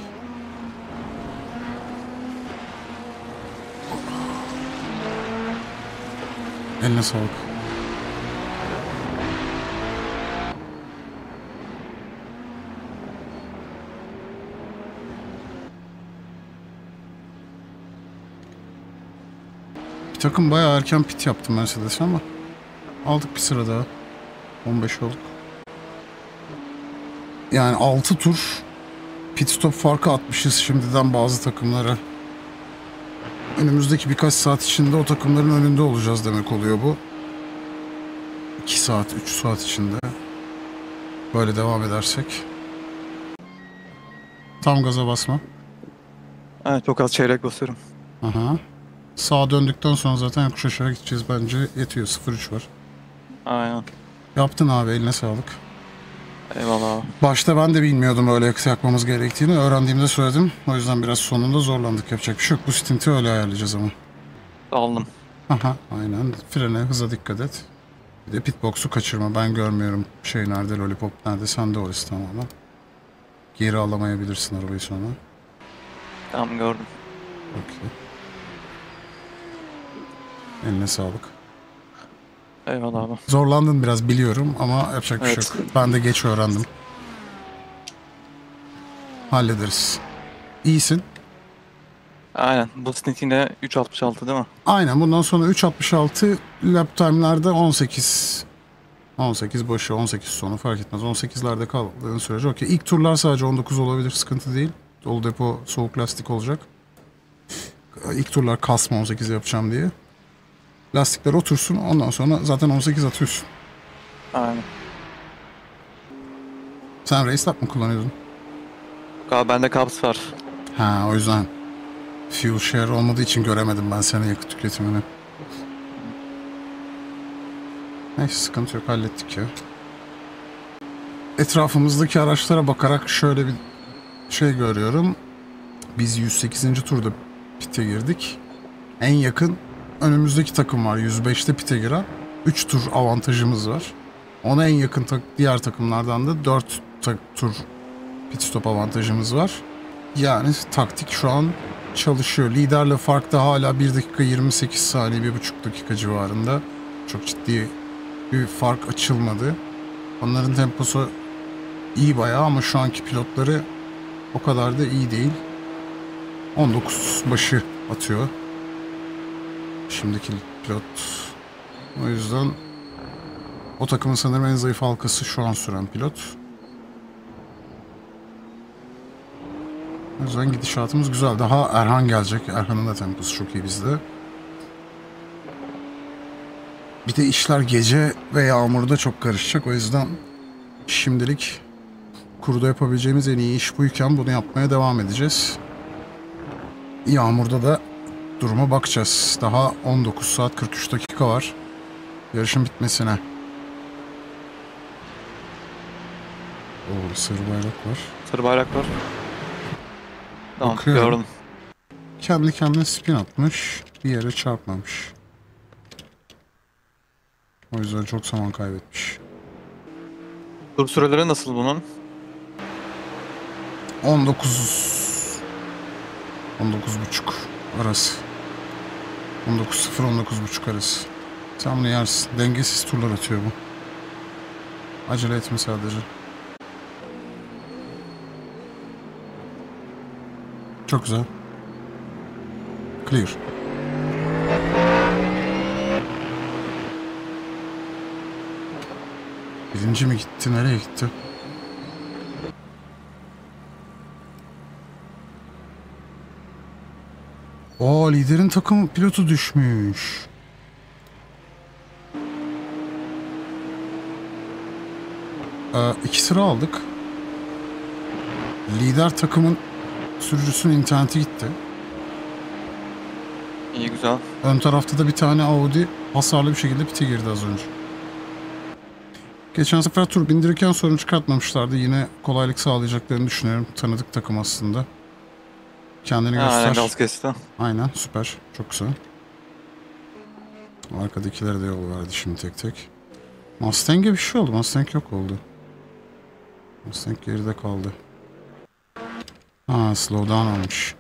Eline sağlık. Bir takım bayağı erken pit yaptı Mercedes ama aldık bir sıra daha. 15 olduk. Yani 6 tur pit stop farkı atmışız şimdiden bazı takımlara. Önümüzdeki birkaç saat içinde o takımların önünde olacağız demek oluyor bu. 2 saat, 3 saat içinde. Böyle devam edersek. Tam gaza basma. Evet, çok az çeyrek basıyorum. Aha. Sağa döndükten sonra zaten yokuş aşağı gideceğiz bence. Yetiyor. 0-3 var. Aynen. Yaptın abi, eline sağlık. Eyvallah abi. Başta ben de bilmiyordum öyle yakmamız gerektiğini. Öğrendiğimde söyledim. O yüzden biraz sonunda zorlandık. Yapacak bir şey yok. Bu stinti öyle ayarlayacağız ama. Aldım. Aha, aynen. Frene, hıza dikkat et. Bir de pitbox'u kaçırma. Ben görmüyorum şey nerede, lollipop nerede. Sen de orası tamamen. Geri alamayabilirsin arabayı sonra. Tamam, gördüm. Okey. Eline sağlık. Eyvallah abi. Zorlandın biraz biliyorum ama yapacak bir şey Evet. yok. Ben de geç öğrendim. Hallederiz. İyisin. Aynen. Bu stint yine 3.66 değil mi? Aynen, bundan sonra 3.66 lap time'larda 18 başı 18 sonu fark etmez. 18'lerde kaldığın sürece okey. İlk turlar sadece 19 olabilir, sıkıntı değil. Dolu depo soğuk lastik olacak. İlk turlar kasma 18 yapacağım diye. Lastikler otursun, ondan sonra zaten 18 atıyorsun. Aynen. Sen race lap mı kullanıyordun? Abi bende kaps var. Ha, o yüzden. Fuel share olmadığı için göremedim ben senin yakıt tüketimini. Neyse, sıkıntı yok, hallettik ya. Etrafımızdaki araçlara bakarak şöyle bir şey görüyorum. Biz 108. turda pite girdik. En yakın önümüzdeki takım var 105'te pite giren. 3 tur avantajımız var. Ona en yakın diğer takımlardan da 4 tur pit stop avantajımız var. Yani taktik şu an çalışıyor. Liderle fark da hala 1 dakika 28 saniye, 1,5 dakika civarında. Çok ciddi bir fark açılmadı. Onların temposu iyi bayağı ama şu anki pilotları o kadar da iyi değil. 19 başı atıyor şimdiki pilot. O yüzden o takımın sanırım en zayıf halkası şu an süren pilot. O yüzden gidişatımız güzel. Daha Erhan gelecek. Erhan'ın da temposu çok iyi bizde. Bir de işler gece ve yağmurda çok karışacak. O yüzden şimdilik kurda yapabileceğimiz en iyi iş buyken bunu yapmaya devam edeceğiz. Yağmurda da duruma bakacağız. Daha 19 saat 43 dakika var yarışın bitmesine. Oo, sarı bayrak var. Sarı bayrak var. Tamam, Bakıyorum. gördüm. kendi kendine spin atmış. Bir yere çarpmamış. O yüzden çok zaman kaybetmiş. Tur süreleri nasıl bunun? 19.5 arası. 19.0 arası. Sen bunu yersin. Dengesiz turlar atıyor bu. Acele etme sadece. Çok güzel. Clear. Birinci mi gitti? Nereye gitti? Oo, liderin takım pilotu düşmüş. İki sıra aldık. Lider takımın sürücüsünün interneti gitti. İyi, güzel. Ön tarafta da bir tane Audi hasarlı bir şekilde pite girdi az önce. Geçen sefer tur bindirirken sorun çıkartmamışlardı. Yine kolaylık sağlayacaklarını düşünüyorum. Tanıdık takım aslında. Kendini Aynen, göster. gaz kesti. Aynen, süper. Çok güzel. Arkadakilere de yol verdi şimdi tek tek. Mustang'e bir şey oldu. Mustang yok oldu. Mustang geride kaldı. Ha, slow down almış.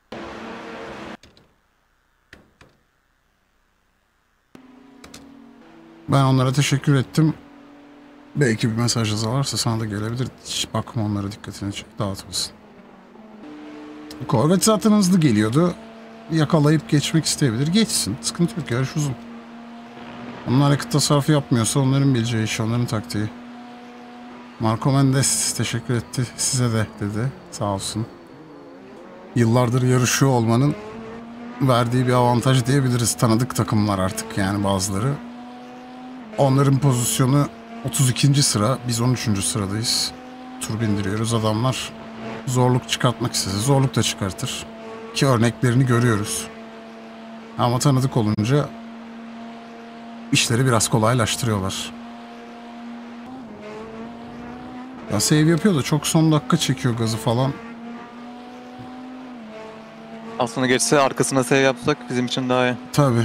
Ben onlara teşekkür ettim. Belki bir mesaj yazarlarsa sana da gelebilir. Hiç bakma, onlara dikkatini dağıtmasın. Corvette zaten hızlı geliyordu. Yakalayıp geçmek isteyebilir. Geçsin. Sıkıntı yok. Yarış uzun. Onlar yakıt tasarrufu yapmıyorsa onların bileceği iş, onların taktiği. Marco Mendes teşekkür etti. Size de dedi. Sağ olsun. Yıllardır yarışıyor olmanın verdiği bir avantaj diyebiliriz. Tanıdık takımlar artık yani bazıları. Onların pozisyonu 32. sıra. Biz 13. sıradayız. Tur bindiriyoruz. Adamlar zorluk çıkartmak istese zorluk da çıkartır. Ki örneklerini görüyoruz. Ama tanıdık olunca işleri biraz kolaylaştırıyorlar. Ya save yapıyor da çok son dakika çekiyor gazı falan. Aslında geçse arkasına save yapsak bizim için daha iyi. Tabii.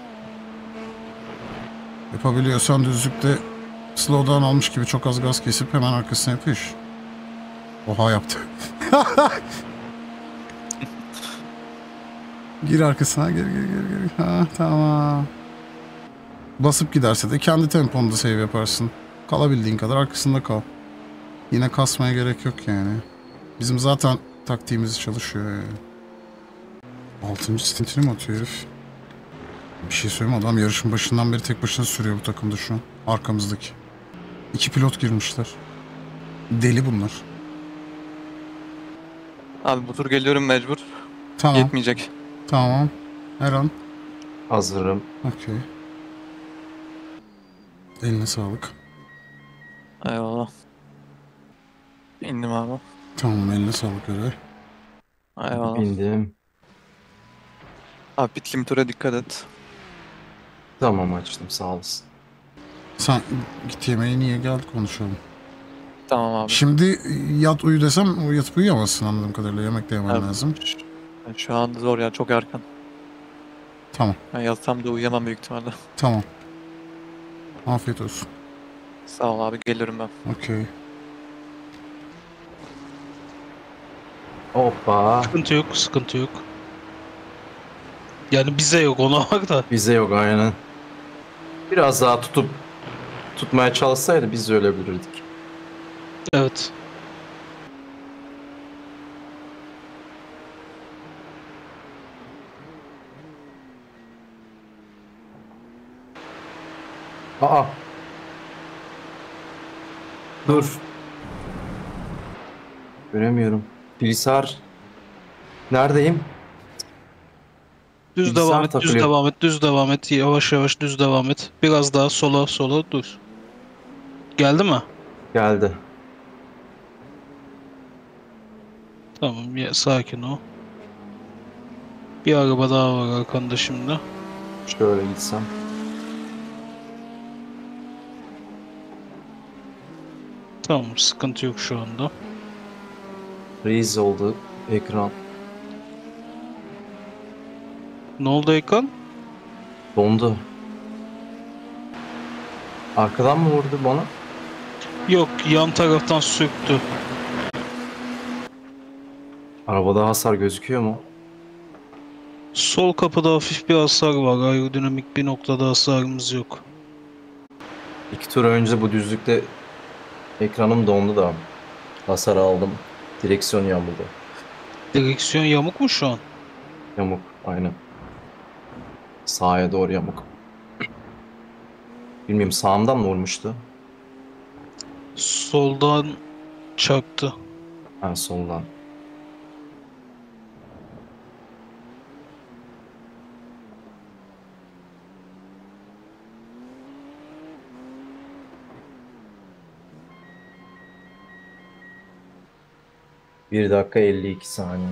Yapabiliyorsan düzlükte slow down almış gibi çok az gaz kesip hemen arkasına yapış. Oha yaptı. Gir arkasına, gir. Ha, tamam. Basıp giderse de kendi temponda save yaparsın. Kalabildiğin kadar arkasında kal. Yine kasmaya gerek yok yani. Bizim zaten taktiğimiz çalışıyor yani. 6. stintini mi atıyor herif? Bir şey söyleyeyim, adam yarışın başından beri tek başına sürüyor bu takımda şu an. Arkamızdaki. 2 pilot girmişler. Deli bunlar. Abi bu tur geliyorum mecbur. Tamam. Yetmeyecek. Tamam. Her an. Hazırım. Okey. Eline sağlık. Eyvallah. İndim abi. Tamam, eline sağlık öyle. Eyvallah. Bindim. Abi pit limitöre dikkat et. Tamam, açtım, sağ olasın. Sen git yemeğini ye, gel konuşalım. Tamam abi. Şimdi yat uyu desem yatıp uyuyamazsın anladığım kadarıyla. Yemek de yemen Abi, lazım. Şu an zor ya, çok erken. Tamam. Ben yatsam da uyuyamam büyük ihtimalle. Tamam. Afiyet olsun. Sağ ol abi, gelirim ben. Okey. Hoppa. Sıkıntı yok. Yani bize yok, ona bak da. Bize yok, aynen. Biraz daha tutmaya çalışsaydı biz de ölebilirdik. Evet. Aa. Dur. Göremiyorum. Filisar. Neredeyim? Düz Bilgisayar devam et, düz takılıyor. devam et, düz devam et. Yavaş yavaş düz devam et. Biraz daha sola dur. Geldi mi? Geldi. Tamam, ya, sakin ol. Bir araba daha var arkanda şimdi. Şöyle gitsem. Tamam, sıkıntı yok şu anda. Reis oldu ekran. Ne oldu ekran? Dondu. Arkadan mı vurdu bana? Yok, yan taraftan sürttü. Arabada hasar gözüküyor mu? Sol kapıda hafif bir hasar var. Aerodinamik bir noktada hasarımız yok. 2 tur önce bu düzlükte ekranım dondu da hasar aldım. Direksiyon yamuldu. Direksiyon yamuk mu şu an? Yamuk, aynen. Sağa doğru yamuk. Bilmiyorum, sağımdan mı vurmuştu? Soldan çarptı. Ha, soldan. Bir dakika 52 saniye.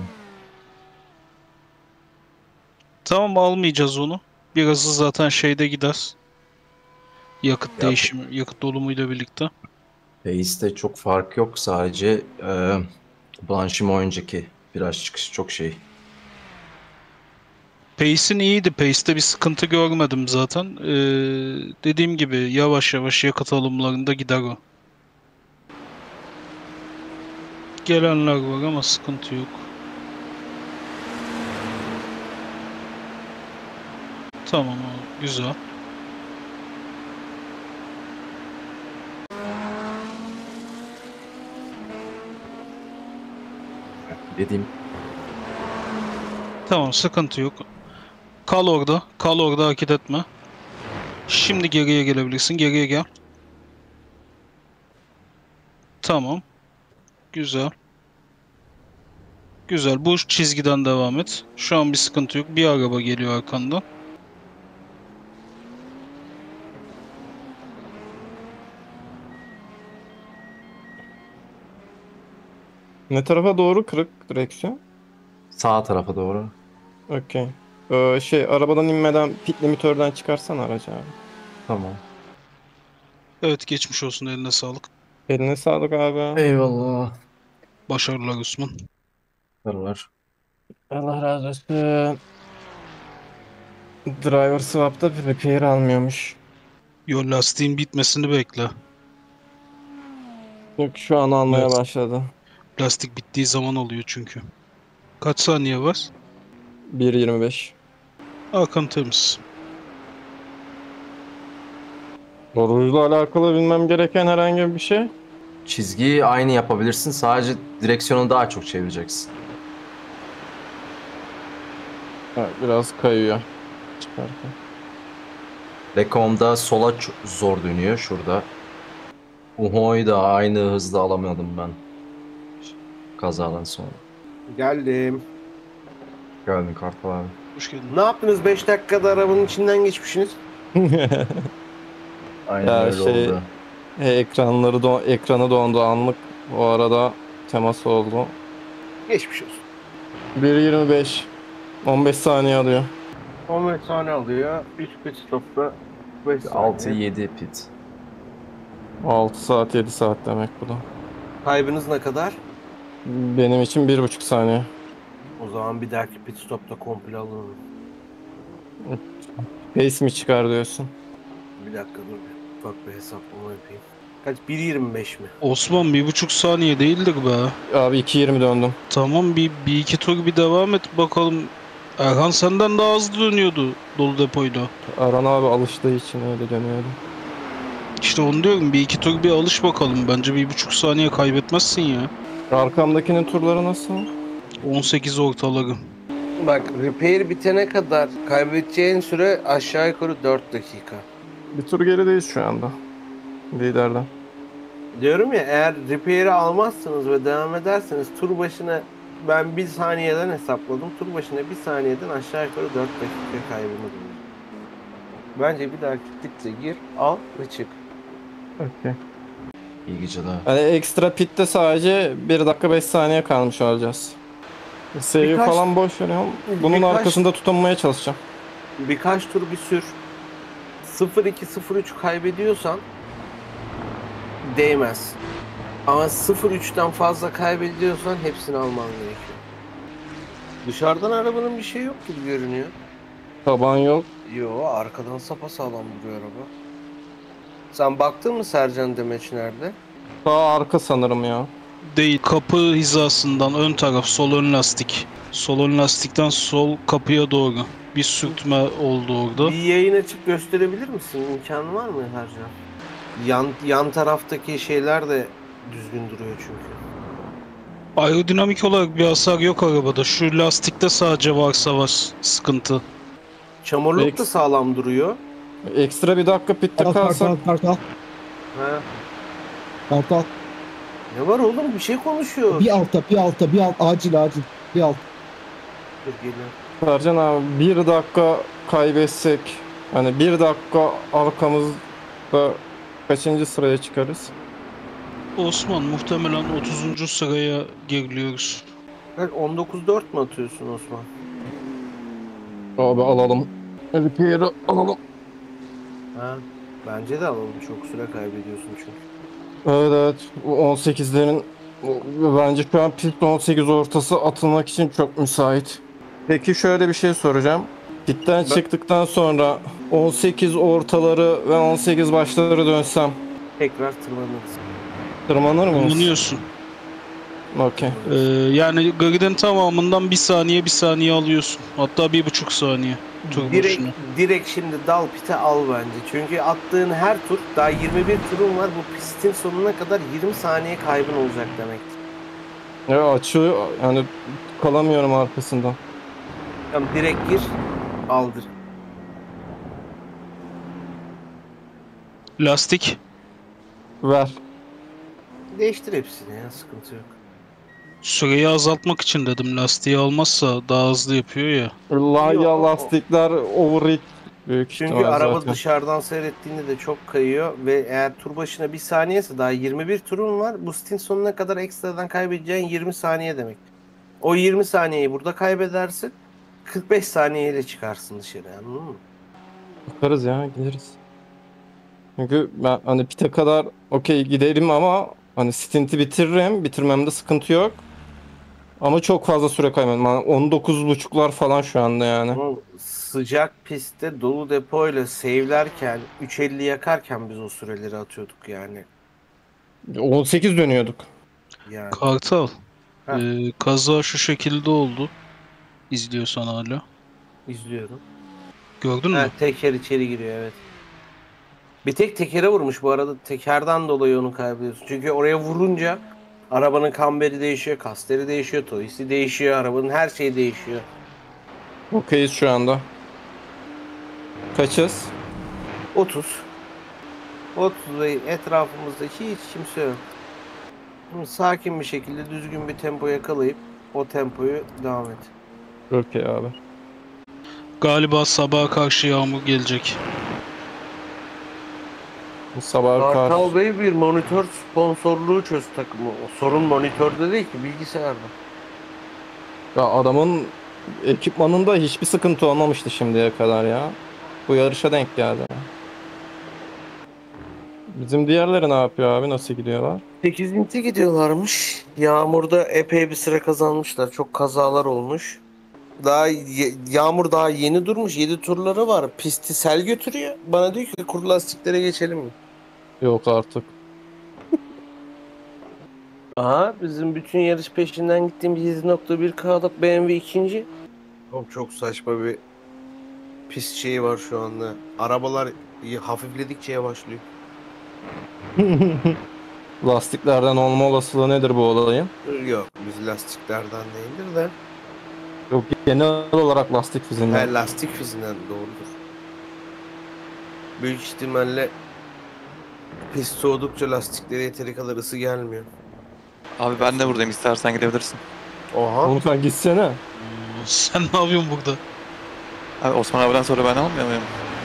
Tamam, almayacağız onu. Birazı zaten şeyde gider. Yakıt değişimi, yakıt dolumuyla birlikte. Pace'de çok fark yok. Sadece Blanchimon önceki viraj çıkışı çok şey. Pace'in iyiydi. Pace'te bir sıkıntı görmedim zaten. Dediğim gibi yavaş yavaş yakıt alımlarında gider o. Gelenler var ama sıkıntı yok. Tamam abi, güzel. Dediğim Tamam, sıkıntı yok. Kal orada. Kal orada, hareket etme. Şimdi geriye gelebilirsin. Geriye gel. Tamam. Güzel. Güzel. Bu çizgiden devam et. Şu an bir sıkıntı yok. Bir araba geliyor arkandan. Ne tarafa doğru kırık direksiyon? sağ tarafa doğru. Okey. Arabadan inmeden pit limitörden çıkarsan aracı abi. Tamam. Evet, geçmiş olsun. Eline sağlık. Eline sağlık abi. Eyvallah. Başarılar Osman. Var. Allah razı olsun. Driver swap'ta bir repair almıyormuş. Yol lastiğin bitmesini bekle. Yok, şu an almaya Evet. başladı. Lastik bittiği zaman oluyor çünkü. Kaç saniye var? 1.25. Arkan temiz. Borujla alakalı bilmem gereken herhangi bir şey. Çizgiyi aynı yapabilirsin. Sadece direksiyonu daha çok çevireceksin. Evet, biraz kayıyor. Çıkarken. Rekom'da sola zor dönüyor şurada. Uho'yu da aynı hızda alamadım ben. Kazadan sonra. Geldim. Geldin Kartal abi. Hoş geldin. Ne yaptınız 5 dakikada arabanın içinden geçmişsiniz? Aynen Ya öyle şey- oldu. Ekranı dondu anlık. O arada temas oldu. Geçmiş olsun. 1.25. 15 saniye alıyor. 15 saniye alıyor. 3 pit stopta 5 saniye. 6-7 pit. 6 saat 7 saat demek bu da. Kaybınız ne kadar? Benim için 1.5 saniye. O zaman bir dahaki pit stopta komple alın. Pace mi çıkar diyorsun? Bir dakika dur bir ufak bir hesaplama yapayım. Kaç? 1.25 mi? Osman 1,5 saniye değildir be. Abi 2.20 döndüm. Tamam, bir iki tur bir devam et bakalım. Erhan senden daha hızlı dönüyordu dolu depoyla. Aran abi alıştığı için öyle dönüyordu. İşte onu diyorum, bir iki tur bir alış bakalım. Bence 1,5 saniye kaybetmezsin ya. Arkamdakinin turları nasıl? 18 ortaları. Bak repair bitene kadar kaybedeceğin süre aşağı yukarı 4 dakika. Bir tur gerideyiz şu anda. Liderden. Diyorum ya, eğer repair'i almazsınız ve devam ederseniz tur başına ben 1 saniyeden hesapladım. Tur başına 1 saniyeden aşağı yukarı 4 dakika kaybını bulur. Bence bir dahaki gittikçe gir, al ve çık. Okey. İyi geceler. Yani ekstra pitte sadece 1 dakika 5 saniye kalmış olacağız. Seviye Birkaç- falan boş veriyorum. Bunun birkaç- arkasında tutunmaya çalışacağım. Birkaç tur bir sür. 0-2-0-3 kaybediyorsan değmez. Ama 0-3'ten fazla kaybediyorsan hepsini alman gerekiyor. Dışarıdan arabanın bir şey yok gibi görünüyor. Taban yok. Yo, arkadan sapasağlam duruyor araba. Sen baktın mı Sercan Demeç nerede? Sağ arka sanırım ya. Değil, kapı hizasından ön taraf, sol ön lastik. Sol ön lastikten sol kapıya doğru. Bir sürtme oldu orada. Bir yayın açıp gösterebilir misin? İmkanı var mı Sercan? Yan taraftaki şeyler de düzgün duruyor çünkü. Aerodinamik olarak bir hasar yok arabada. Şu lastikte sadece varsa var sıkıntı. Çamurluk da sağlam duruyor. Ekstra bir dakika pitte kalsak. Kartal. Ha. Kartal. Ne var oğlum? Bir şey konuşuyor. Bir alta. Acil. Bir alt. Dur geliyorum. Sercan abi bir dakika kaybetsek. Hani bir dakika arkamızda kaçıncı sıraya çıkarız? Osman muhtemelen 30. sıraya geriliyoruz. Bak 19-4 mü atıyorsun Osman? Abi alalım. Repair'ı alalım. Ha. Bence de alalım. Çok süre kaybediyorsun çünkü. Evet. Bu 18'lerin bence şu an pist 18 ortası atılmak için çok müsait. Peki şöyle bir şey soracağım. Pitten çıktıktan sonra 18 ortaları ve 18 başları dönsem Tekrar tırmanırız. tırmanır mıyız? Kullanıyorsun. Okey. Yani gridin tamamından bir saniye alıyorsun. Hatta 1,5 saniye. Tur Direkt, başına. direkt şimdi dal pite al bence. Çünkü attığın her tur, daha 21 turun var. Bu pistin sonuna kadar 20 saniye kaybın olacak demektir. Ya açıyor yani kalamıyorum arkasından. Tamam, direkt gir, aldır. Lastik. Ver. Değiştir hepsini ya, sıkıntı yok. Süreyi azaltmak için dedim. Lastiği almazsa daha hızlı yapıyor ya. Laya lastikler overheat büyük Çünkü ihtimal araba zaten. dışarıdan seyrettiğinde de çok kayıyor ve eğer tur başına bir saniyesi daha 21 turun var. Bu stint sonuna kadar ekstradan kaybedeceğin 20 saniye demek. O 20 saniyeyi burada kaybedersin. 45 saniyeyle çıkarsın dışarı, anladın mı? Bakarız ya gideriz. Çünkü ben hani pite kadar okey giderim ama hani stinti bitiririm. Bitirmemde sıkıntı yok. Ama çok fazla süre kaybettim. Yani 19.5'lar falan şu anda yani. Ama sıcak pistte dolu depoyla save'lerken 3.50 yakarken biz o süreleri atıyorduk yani. 18 dönüyorduk. Yani Kartal. Ha. Kaza şu şekilde oldu. İzliyorsan hala. izliyorum. Gördün mü? Ha, teker içeri giriyor, evet. Bir tek tekere vurmuş bu arada. Tekerden dolayı onu kaybediyorsun. Çünkü oraya vurunca arabanın kamberi değişiyor, kasteri değişiyor, toisi değişiyor, arabanın her şeyi değişiyor. Okeyiz şu anda. Kaçız? 30. 30 ve etrafımızda hiç kimse yok. Şimdi sakin bir şekilde düzgün bir tempo yakalayıp o tempoyu devam et. Okey abi. Galiba sabaha karşı yağmur gelecek. Bu sabah Kartal karşı. Bey bir monitör sponsorluğu çöz takımı. O sorun monitörde değil ki, bilgisayarda. Ya adamın ekipmanında hiçbir sıkıntı olmamıştı şimdiye kadar ya. Bu yarışa denk geldi. Bizim diğerleri ne yapıyor abi? Nasıl gidiyorlar? 8. gidiyorlarmış. Yağmurda epey bir süre kazanmışlar. Çok kazalar olmuş. Yağmur daha yeni durmuş. 7 turları var. Pisti sel götürüyor. Bana diyor ki kuru lastiklere geçelim mi? Yok artık. Aha, bizim bütün yarış peşinden gittiğimiz 7.1K'lık BMW ikinci. Oğlum çok saçma bir pist şeyi var şu anda. Arabalar hafifledikçe yavaşlıyor. Lastiklerden olma olasılığı nedir bu olayın? Yok, biz lastiklerden değildir de. Yok genel olarak lastik fiziğinden. Lastik fiziğinden doğrudur. Büyük ihtimalle pist soğudukça lastiklere yeteri kadar ısı gelmiyor. Abi ben de buradayım, istersen gidebilirsin. Oha. Oğlum sen gitsene. Sen ne yapıyorsun burada? Abi Osman abiden sonra ben almıyor muyum?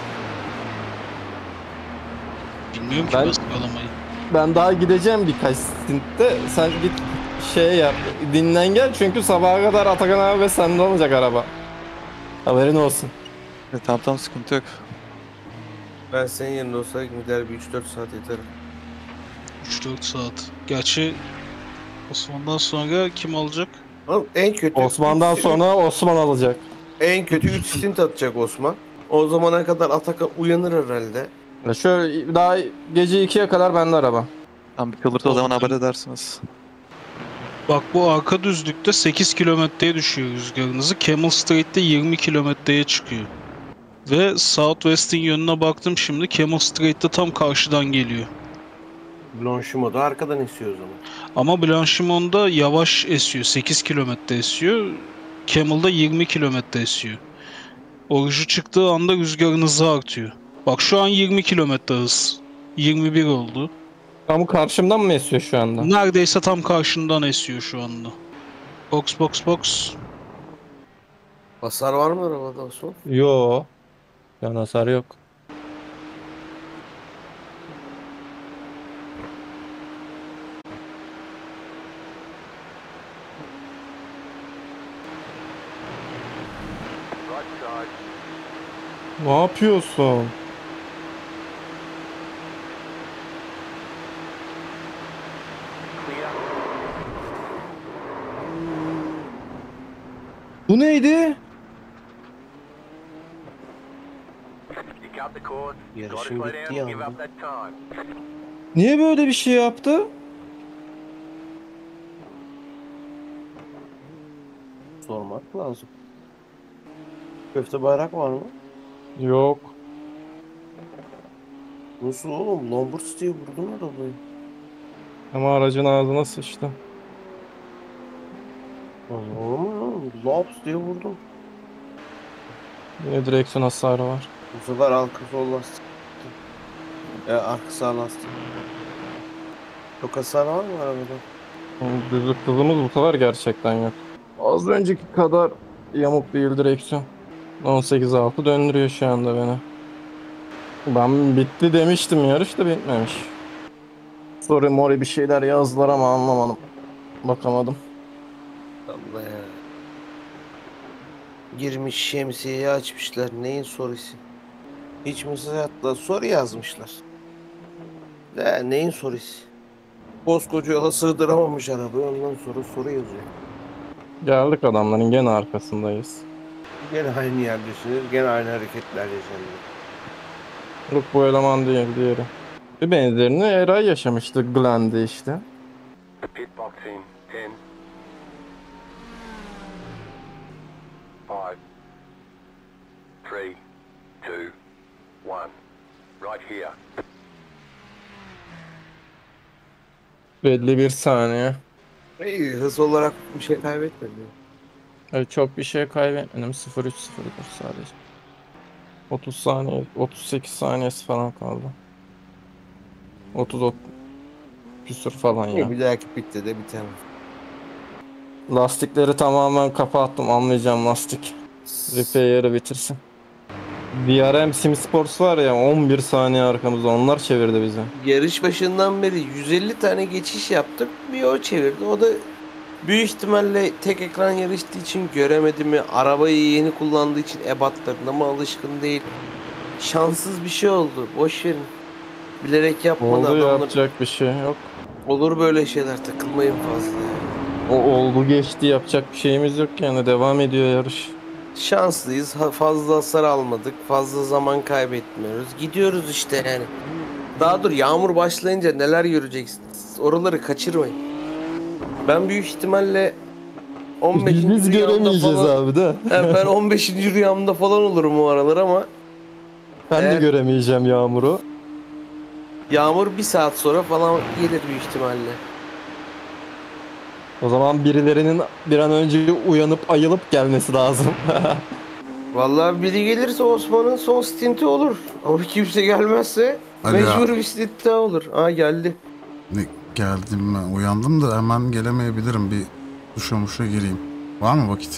Bilmiyorum ki Ben- nasıl alamayı. Ben daha gideceğim birkaç stintte. Sen git şey yap. Dinlen gel çünkü sabaha kadar Atakan abi ve sende olacak araba. Haberin olsun. Tamam sıkıntı yok. Ben senin yerinde olsaydım gider bir 3-4 saat yeterim. 3-4 saat. Gerçi Osman'dan sonra kim alacak? Oğlum en kötü Osman'dan sonra Osman alacak. En kötü 3 stint atacak Osman. O zamana kadar Atakan uyanır herhalde. Ya şöyle daha gece 2'ye kadar bende araba. Tam bir kalırsa o zaman haber edersiniz. Bak bu arka düzlükte 8 kilometreye düşüyor rüzgarınızı. Camel Straight'te 20 kilometreye çıkıyor. Ve Southwest'in yönüne baktım şimdi. Camel Straight'te tam karşıdan geliyor. Blanchimo'da arkadan esiyor o zaman. Ama Blanchimon'da yavaş esiyor. 8 kilometre esiyor. Camel'da 20 kilometre esiyor. Orucu çıktığı anda rüzgarın hızı artıyor. Bak şu an 20 kilometre hız. 21 oldu. Ama karşımdan mı esiyor şu anda? Neredeyse tam karşından esiyor şu anda. Box. Hasar var mı arabada Osman? Yo. Yan hasar yok. Ne yapıyorsun? Bu neydi? Yarışın bittiği anda. Niye böyle bir şey yaptı? Sormak lazım. Köfte bayrak var mı? Yok. Nasıl oğlum? Lombards diye vurdun arabayı. Ama aracın ağzına sıçtı. Olur mu oğlum? Lops diye vurdum. Yine direksiyon hasarı var. Bu sefer arka sol lastik. Arka sağ lastik. Çok hasar var mı arabada? Düzlük hızımız bu sefer gerçekten yok. Az önceki kadar yamuk değil direksiyon. 18.6 döndürüyor şu anda beni. Ben bitti demiştim, yarış da bitmemiş. Sorry mori bir şeyler yazdılar ama anlamadım. Bakamadım. Allah ya. Girmiş şemsiyeyi açmışlar. Neyin sorusu? Hiç mesaj attılar. Soru yazmışlar. Neyin sorusu? Koskoca yola sığdıramamış arabayı. Ondan sonra soru yazıyor. Geldik, adamların gene arkasındayız. Gene aynı yerdesiniz. Gene aynı hareketler yaşanıyor. Yok, bu eleman değil, diğeri. Bir benzerini Eray yaşamıştı Glenn'de işte. Pit box in 10, 5, 3, 2, 1. Right here. Belli bir saniye. İyi, hız olarak bir şey kaybetmedi. Evet, çok bir şey kaybetmedim. 0.3.04 sadece. 30 saniye, 38 saniyesi falan kaldı. 30 küsür falan ya. Bir dahaki pitte de biter. Lastikleri tamamen kapattım. Anlayacağım lastik. Repair'ı bitirsin. DRM Sim Sports var ya, 11 saniye arkamızda, onlar çevirdi bizi. Yarış başından beri 150 tane geçiş yaptık. Bir o çevirdi. O da büyük ihtimalle tek ekran yarıştığı için göremedi mi? Arabayı yeni kullandığı için ebatlarına mı alışkın değil? Şanssız bir şey oldu. Boş verin. Bilerek yapmadı Oldu, adamlar. yapacak bir şey yok. Olur böyle şeyler, takılmayın fazla. O oldu geçti, yapacak bir şeyimiz yok yani, devam ediyor yarış. Şanslıyız. Fazla hasar almadık. Fazla zaman kaybetmiyoruz. Gidiyoruz işte yani. Daha dur, yağmur başlayınca neler göreceksiniz. Oraları kaçırmayın. Ben büyük ihtimalle 15. Biz rüyamda göremeyeceğiz falan, abi de. ben 15. rüyamda falan olurum o aralar ama Ben de Eğer- göremeyeceğim yağmuru. yağmur bir saat sonra falan gelir büyük ihtimalle. O zaman birilerinin bir an önce uyanıp ayılıp gelmesi lazım. Vallahi biri gelirse Osman'ın son stinti olur. Ama kimse gelmezse Hadi ya. mecbur bir stint daha olur. Aa geldi. Geldim ben. Uyandım da hemen gelemeyebilirim. Bir duşa muşa gireyim. Var mı vakit?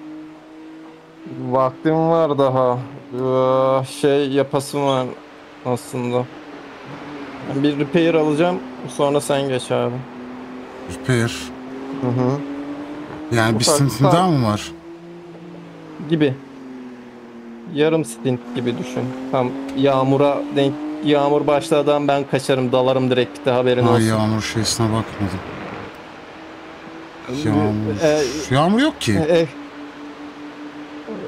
Vaktim var daha. Şey yapasım var aslında. Ben bir repair alacağım, sonra sen geç abi. Repair. Hı hı. Yani bir Ufak, stintin daha mı var? Gibi. Yarım stint gibi düşün. Tam yağmur başladan ben kaçarım, dalarım direkt pite, haberin Ay, olsun. yağmur şeysine bakmadım. Yağmur. E, Yağmur yok ki.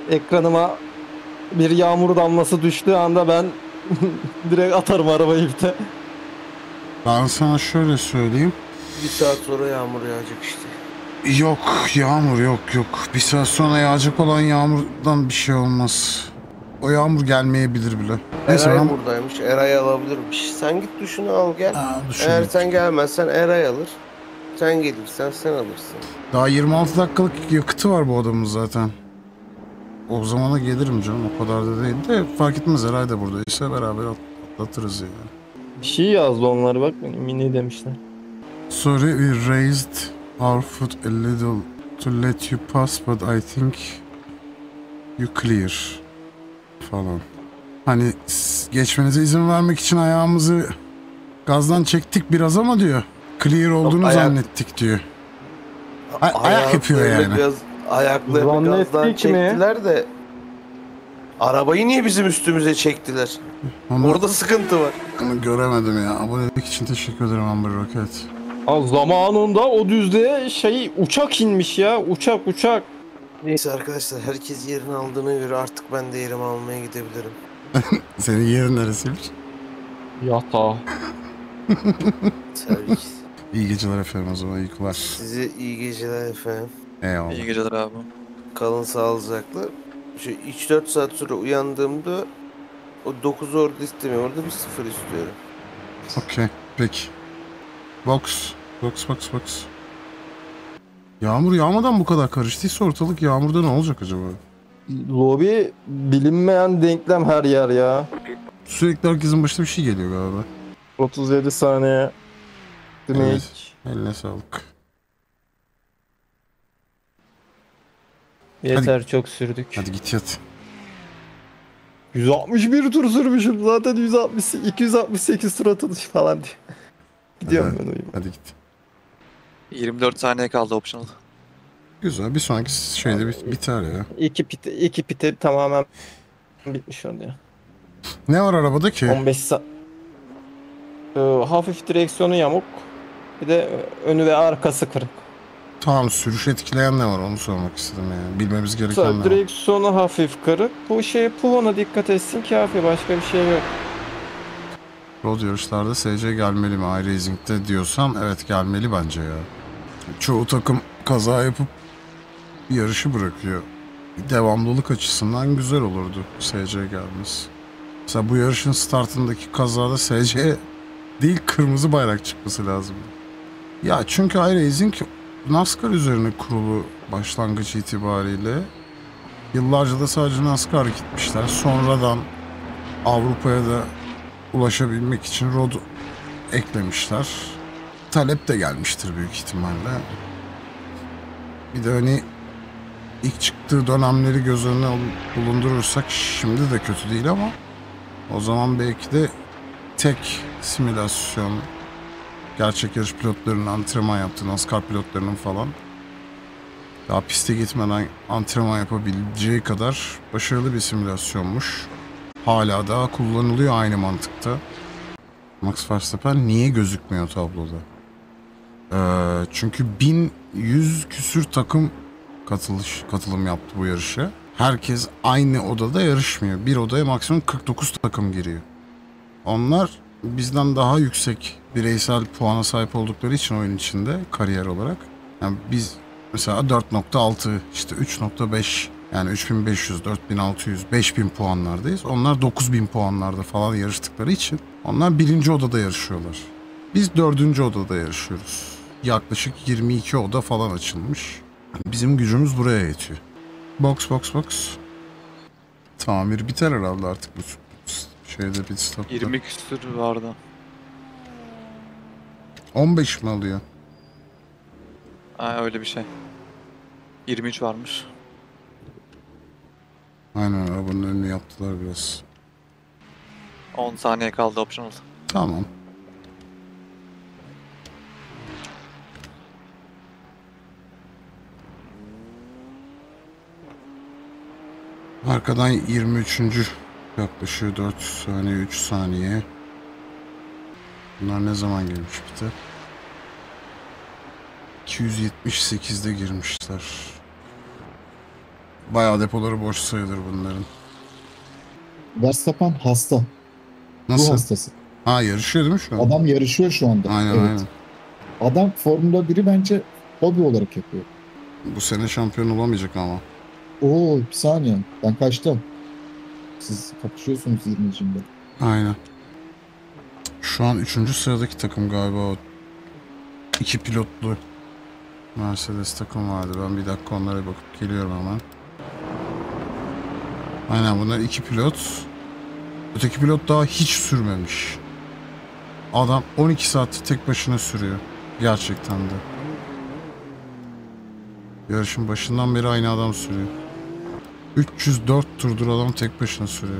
ekranıma bir yağmur damlası düştüğü anda ben direkt atarım arabayı bir de. Ben sana şöyle söyleyeyim. Bir saat sonra yağmur yağacak işte. Yok yağmur yok. Bir saat sonra yağacak olan yağmurdan bir şey olmaz. O yağmur gelmeyebilir bile. Neyse Eray ben... buradaymış. Eray alabilirmiş. Sen git duşunu al gel. düşündüm. Eğer sen gelmezsen Eray alır. Sen gelirsen sen alırsın. Daha 26 dakikalık yakıtı var bu adamın zaten. O zamana gelirim canım, o kadar da değil de fark etmez, Eray da buradaysa beraber atlatırız yani. Bir şey yazdı onlar bak mini demişler. Sorry, we raised our foot a little to let you pass but I think you clear falan. Hani geçmenize izin vermek için ayağımızı gazdan çektik biraz ama diyor. Clear olduğunu zannettik diyor. Ayak yapıyor yani. Ayaklarını gazdan Zannettik çektiler de arabayı niye bizim üstümüze çektiler? Orada sıkıntı var. Onu göremedim ya. Abonelik için teşekkür ederim Amber Rocket. Zamanında o düzlüğe uçak inmiş ya. Uçak. Neyse arkadaşlar, herkes yerini aldığına göre artık ben de yerimi almaya gidebilirim. Senin yerin neresiymiş? Yatağı. Tabii ki. İyi geceler efendim, o zaman iyi uykular. Size iyi geceler efendim. Eyvallah. İyi geceler abi. Kalın sağlıcakla. Şu 3-4 saat sonra uyandığımda o 9 orada istemiyorum. Orada bir 0 istiyorum. Okey. Peki. Box. Yağmur yağmadan bu kadar karıştıysa ortalık, yağmurda ne olacak acaba? Lobi bilinmeyen denklem her yer ya. Sürekli herkesin başına bir şey geliyor galiba. 37 saniye. Demek. Evet. Eline sağlık. Yeter çok sürdük. Hadi git yat. 161 tur sürmüşüm zaten 268 tur atılış falan diye. Gidiyorum Hadi. ben uyuyayım. Hadi git. 24 saniye kaldı optional. Güzel. Bir sonraki şeyde biter ya. İki pite tamamen bitmiş oluyor. Ne var arabada ki? 15 hafif direksiyonu yamuk. Bir de önü ve arkası kırık. Tamam, sürüş etkileyen ne var onu sormak istedim yani. Bilmemiz gereken ne var? Direksiyonu hafif kırık. Bu puhona dikkat etsin kafi, başka bir şey yok. Road yarışlarda SC gelmeli mi? iRacing'de diyorsan evet, gelmeli bence ya. Çoğu takım kaza yapıp yarışı bırakıyor. Devamlılık açısından güzel olurdu SC gelmesi. Mesela bu yarışın startındaki kazada SC değil, kırmızı bayrak çıkması lazım. Ya çünkü iRacing NASCAR üzerine kurulu başlangıç itibariyle. Yıllarca da sadece NASCAR gitmişler. Sonradan Avrupa'ya da ulaşabilmek için road eklemişler. Talep de gelmiştir büyük ihtimalle. Bir de hani ilk çıktığı dönemleri göz önüne bulundurursak şimdi de kötü değil ama o zaman belki de tek simülasyon, gerçek yarış pilotlarının antrenman yaptığı, NASCAR pilotlarının falan daha piste gitmeden antrenman yapabileceği kadar başarılı bir simülasyonmuş. Hala daha kullanılıyor aynı mantıkta. Max Verstappen niye gözükmüyor tabloda? Çünkü 1100 küsür takım katılım yaptı bu yarışa. Herkes aynı odada yarışmıyor. Bir odaya maksimum 49 takım giriyor. Onlar bizden daha yüksek bireysel puana sahip oldukları için oyun içinde kariyer olarak. Yani biz mesela 4.6, işte 3.5, yani 3500, 4600, 5000 puanlardayız. Onlar 9000 puanlarda falan yarıştıkları için onlar birinci odada yarışıyorlar. Biz dördüncü odada yarışıyoruz. Yaklaşık 22 oda falan açılmış. Bizim gücümüz buraya yetiyor. Box. Tamir biter herhalde artık bu şeyde, pit stop'ta. 20 küsür vardı. 15 mi alıyor? Öyle bir şey. 23 varmış. Aynen, arabanın önünü yaptılar biraz. 10 saniye kaldı optional. Tamam. Arkadan 23. yaklaşıyor, 4 saniye, 3 saniye. Bunlar ne zaman gelmiş bir de? 278'de girmişler. Bayağı depoları boş sayılır bunların. Verstappen hasta. Bu Nasıl? hastası. Ha, yarışıyor değil mi şu an? Adam yarışıyor şu anda. Aynen Evet. aynen. Adam Formula 1'i bence hobi olarak yapıyor. Bu sene şampiyon olamayacak ama. Oo, bir saniye. Ben kaçtım. Siz kapışıyorsunuz 20'cinde. Aynen. Şu an 3. sıradaki takım galiba o. 2 pilotlu Mercedes takım vardı. Ben bir dakika onlara bakıp geliyorum hemen. Aynen, bunlar 2 pilot. Öteki pilot daha hiç sürmemiş. Adam 12 saat tek başına sürüyor. Gerçekten de. Yarışın başından beri aynı adam sürüyor. 304 turdur adam tek başına sürüyor.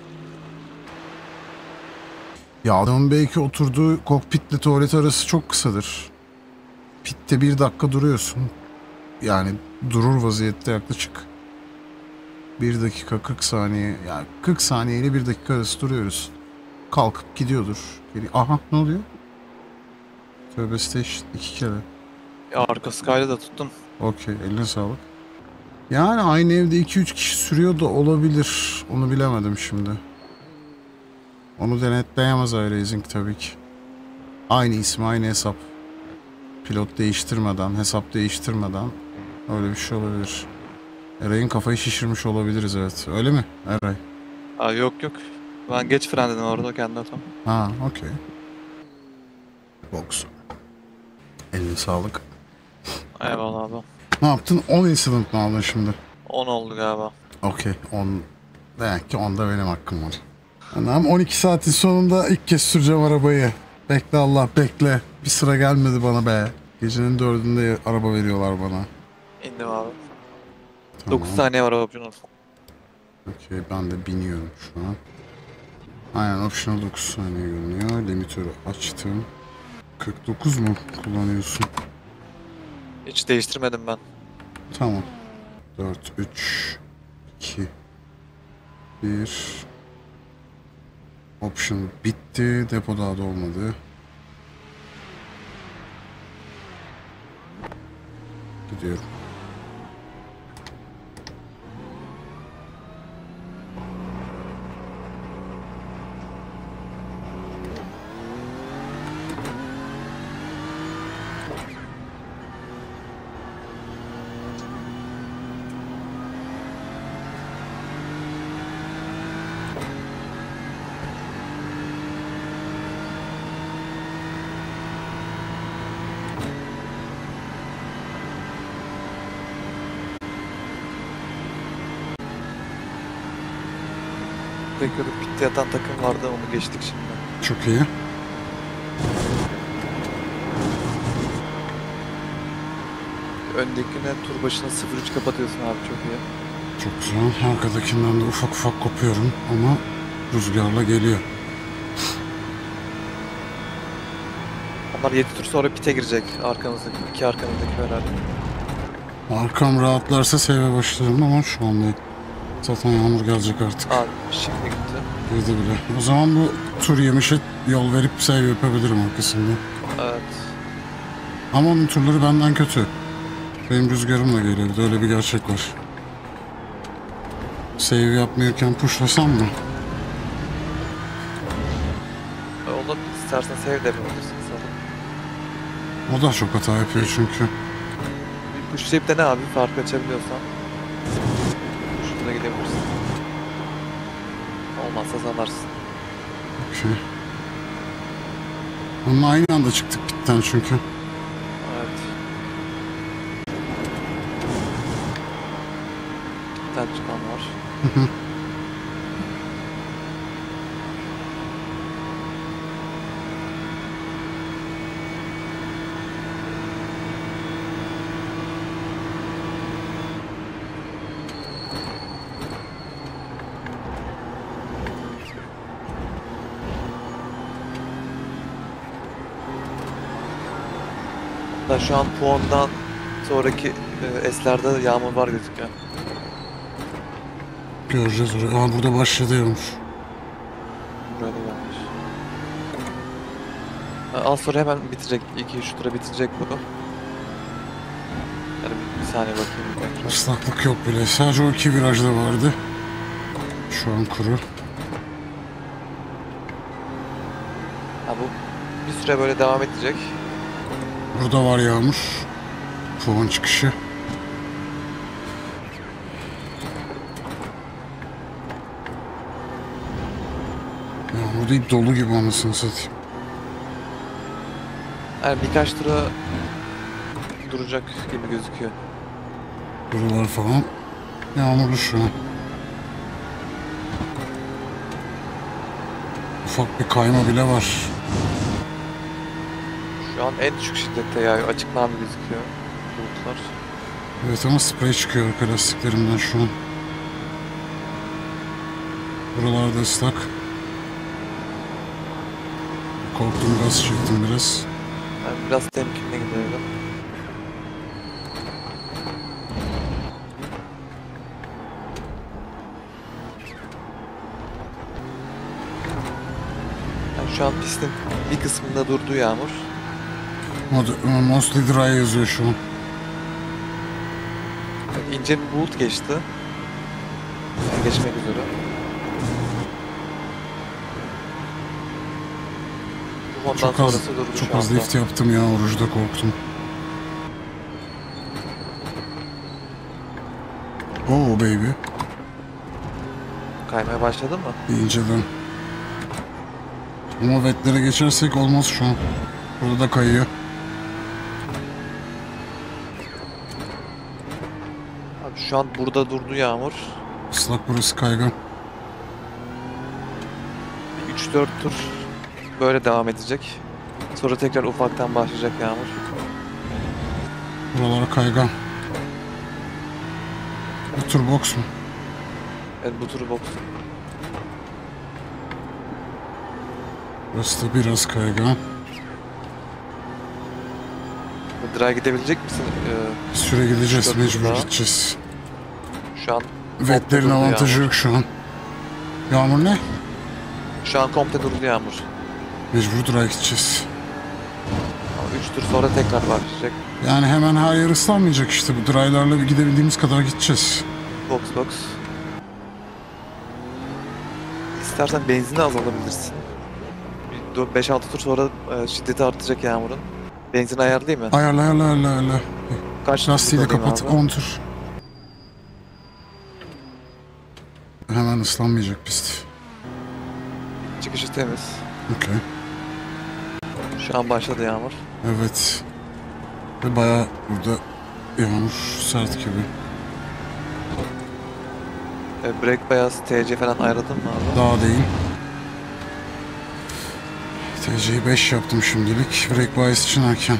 Ya adamın belki oturduğu kokpitle tuvalet arası çok kısadır. Pitte 1 dakika duruyorsun. Yani durur vaziyette yaklaşık 1 dakika 40 saniye. Yani 40 saniye ile 1 dakika arası duruyoruz. Kalkıp gidiyordur. Aha, ne oluyor? Tövbe station 2 kere. Arkası kaydı da tuttun. Okey, eline sağlık. Yani aynı evde 2-3 kişi sürüyor da olabilir. Onu bilemedim şimdi. Onu denetleyemez iRacing tabii ki. Aynı isim, aynı hesap. Pilot değiştirmeden, hesap değiştirmeden öyle bir şey olabilir. Eray'ın kafayı şişirmiş olabiliriz, evet. Öyle mi Eray? Aa, yok. Ben geç frenledim orada kendi hatam. Ha, okey. Box. Eline sağlık. Eyvallah abi. Ne yaptın? 10 incident mı aldın şimdi? 10 oldu galiba. Okey, 10. Demek ki 10'da benim hakkım var. Anam, 12 saatin sonunda ilk kez süreceğim arabayı. Bekle Allah, bekle. Bir sıra gelmedi bana be. Gecenin 4'ünde araba veriyorlar bana. İndim abi. Tamam. 9 saniye var optional. Okey, ben de biniyorum şu an. Aynen, optional 9 saniye görünüyor. Limitörü açtım. 49 mu kullanıyorsun? Hiç değiştirmedim ben. Tamam. 4, 3, 2, 1. Option bitti. Depo daha dolmadı. Gidiyorum. Tekrar pitte yatan takım vardı, onu geçtik şimdi. Çok iyi. Öndekine tur başına 0-3 kapatıyorsun abi, çok iyi. Çok güzel. Arkadakinden de ufak ufak kopuyorum ama rüzgarla geliyor. Onlar 7 tur sonra pite girecek arkamızdaki, iki arkamızdaki herhalde. Arkam rahatlarsa save başlarım ama şu an değil. Zaten yağmur gelecek artık. Abi şimdi gitti. Girdi bile. O zaman bu tur yemişe yol verip save yapabilirim arkasında. Evet. Ama onun turları benden kötü. Benim rüzgarımla geliyor. Bir de öyle bir gerçek var. Save yapmıyorken pushlasam mı? Onu istersen save de yapabilirsin sana. O da çok hata yapıyor çünkü. Bir pushlayıp de ne abi, farkı açabiliyorsan. Şurada gidebilirsin. Olmazsa sanarsın. Okey. Onunla aynı anda çıktık pitten çünkü. Evet. Pitten çıkan var. Hı hı. Da şu an puandan sonraki S'lerde yağmur var gözüküyor. Göreceğiz orayı. Aa, burada başlıyormuş. Buraya da gelmiş. Az sonra hemen bitecek. 2-3 tura bitecek bu. Yani bir saniye bakayım tekrar. Islaklık yok bile. Sadece o iki virajda vardı. Şu an kuru. Ha, bu bir süre böyle devam edecek. Burada var yağmur. Puan çıkışı. Yağmur değil dolu gibi anasını satayım. Yani birkaç tura duracak gibi gözüküyor. Buralar falan. Yağmurlu şu an. Ufak bir kayma bile var. Şu an en düşük şiddette yağıyor. Açık mavi gözüküyor bulutlar. Evet ama sprey çıkıyor arka lastiklerimden şu an. Buralarda ıslak. Korktum, gaz çektim biraz. Yani biraz temkinli gidelim. Yani şu an pistin bir kısmında durdu yağmur. Mostly dry yazıyor şu an. Yani ince bir bulut geçti. Yani geçmek üzere. Ondan Çok sonrası durdu çok şu az anda. lift yaptım ya, oruçta korktum. Oh baby. Kaymaya başladı mı? İnceden. Ama vetlere geçersek olmaz şu an. Burada da kayıyor. Abi şu an burada durdu yağmur. Islak, burası kaygan. 3-4 tur böyle devam edecek. Sonra tekrar ufaktan başlayacak yağmur. Buralar kaygan. Bu turbox mu? Evet, bu turu box. Burası da biraz kaygan. Dry gidebilecek misin? Süre gideceğiz, Dört mecbur daha. gideceğiz. Şu an Vetlerin durdu avantajı yağmur. yok şu an. Yağmur ne? Şu an komple durdu yağmur. Mecbur dry gideceğiz. Ama 3 tur sonra tekrar başlayacak. Yani hemen her yer ıslanmayacak işte. Bu dry'larla bir gidebildiğimiz kadar gideceğiz. Box. İstersen benzini az alabilirsin. 5-6 tur sonra şiddeti artacak yağmurun. Benzin ayarlayayım mı? Ayarla. Kaç Lastiği de tur alayım kapat. abi? 10 tur. Hemen ıslanmayacak pist. Çıkışı temiz. Okey. Şu an başladı yağmur. Evet. Ve bayağı burada yağmur sert gibi. Brake beyaz, TC falan ayarladın mı abi? Daha değil. TC'yi 5 yaptım şimdilik. Brake bias için erken.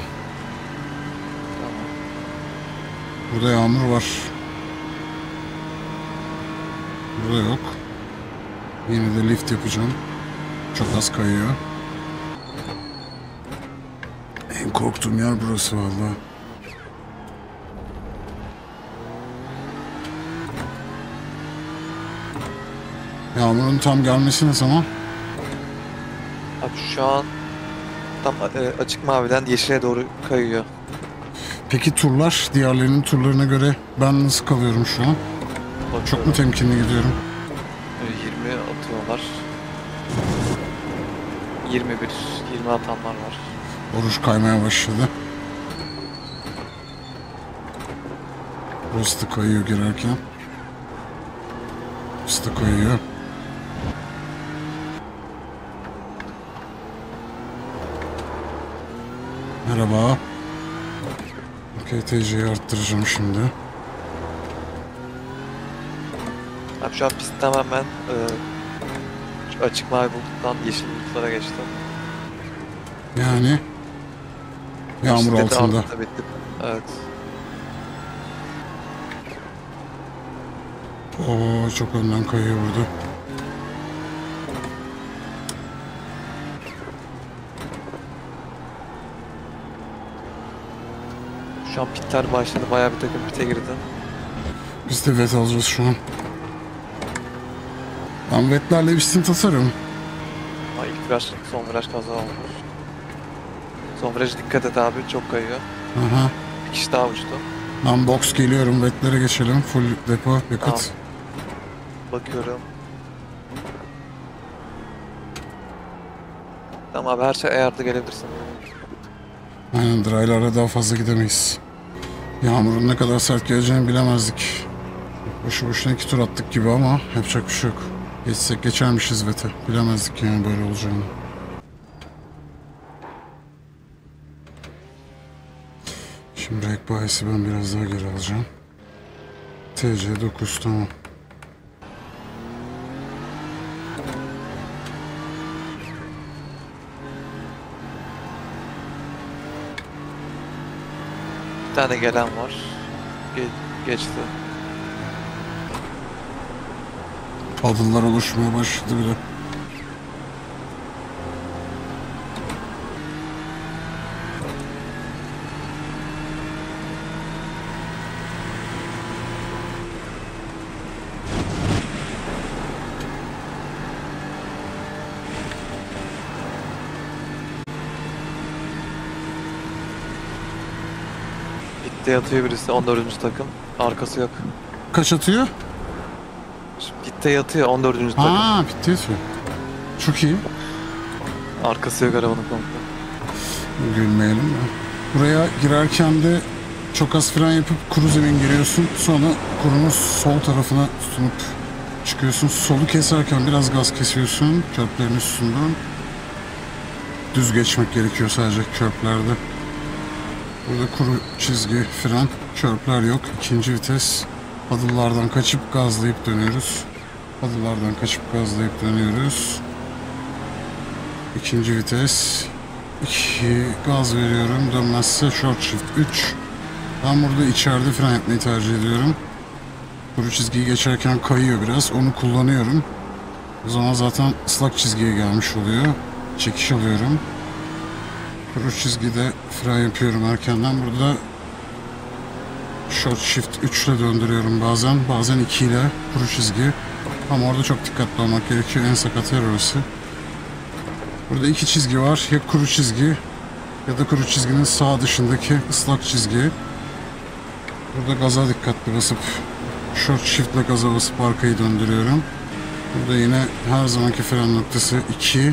Burada yağmur var. Burada yok. Yine de lift yapacağım. Çok az kayıyor. En korktuğum yer burası vallahi. Yağmurun tam gelmesi ne zaman? Abi şu an tam açık maviden yeşile doğru kayıyor. Peki turlar, diğerlerinin turlarına göre ben nasıl kalıyorum şu an? Çok mu temkinli gidiyorum? 20 atıyorlar. 21, 20 atanlar var. Oruç kaymaya başladı. Burası da kayıyor girerken. Burası da kayıyor. Merhaba. Okey, TC'yi arttıracağım şimdi. Abi şu an pist tamamen şu açık mavi buluttan yeşil bulutlara geçti. Yani yağmur Şiddeti altında. arttı tabii. Evet. Oo, çok önden kayıyor burada. Şu an pitler başladı. Bayağı bir takım pite girdi. Biz de vet alacağız şu an. Ben vetlerle bir stint atarım. Ama ilk viraj, son viraj kaza olmuş. Son viraj dikkat et abi. Çok kayıyor. Aha. Bir kişi daha uçtu. Ben box geliyorum. Vetlere geçelim. Full depo yakıt. Tamam. Bakıyorum. Tamam abi her şey ayarda gelebilirsin. Aynen, dry'larla daha fazla gidemeyiz. Yağmurun ne kadar sert geleceğini bilemezdik. Boşu boşuna 2 tur attık gibi ama yapacak bir şey yok. Geçsek geçermişiz vete. Bilemezdik yani böyle olacağını. Şimdi break bahisi ben biraz daha geri alacağım. TC9 tamam. Bir tane gelen var. Geçti. Adımlar oluşmaya başladı bile. Gitti yatıyor birisi 14. takım. Arkası yok. Kaç atıyor? Gitti yatıyor 14. takım. Aa, bitti atıyor. Çok iyi. Arkası yok arabanın komple. Gülmeyelim de. Buraya girerken de çok az fren yapıp kuru zemin giriyorsun. Sonra kurunun sol tarafına tutunup çıkıyorsun. Solu keserken biraz gaz kesiyorsun köprülerin üstünden. Düz geçmek gerekiyor sadece köprülerde. Burada kuru çizgi, fren, köprüler yok. İkinci vites. Adıllardan kaçıp gazlayıp dönüyoruz. Adıllardan kaçıp gazlayıp dönüyoruz. İkinci vites. 2 gaz veriyorum. Dönmezse short shift 3. Ben burada içeride fren yapmayı tercih ediyorum. Kuru çizgiyi geçerken kayıyor biraz. Onu kullanıyorum. O zaman zaten ıslak çizgiye gelmiş oluyor. Çekiş alıyorum. Kuru çizgide fren yapıyorum erkenden. Burada short shift 3 ile döndürüyorum bazen. Bazen 2 ile kuru çizgi. Ama orada çok dikkatli olmak gerekiyor. En sakat yer orası. Burada 2 çizgi var. Ya kuru çizgi ya da kuru çizginin sağ dışındaki ıslak çizgi. Burada gaza dikkatli basıp short shift ile gaza basıp arkayı döndürüyorum. Burada yine her zamanki fren noktası 2.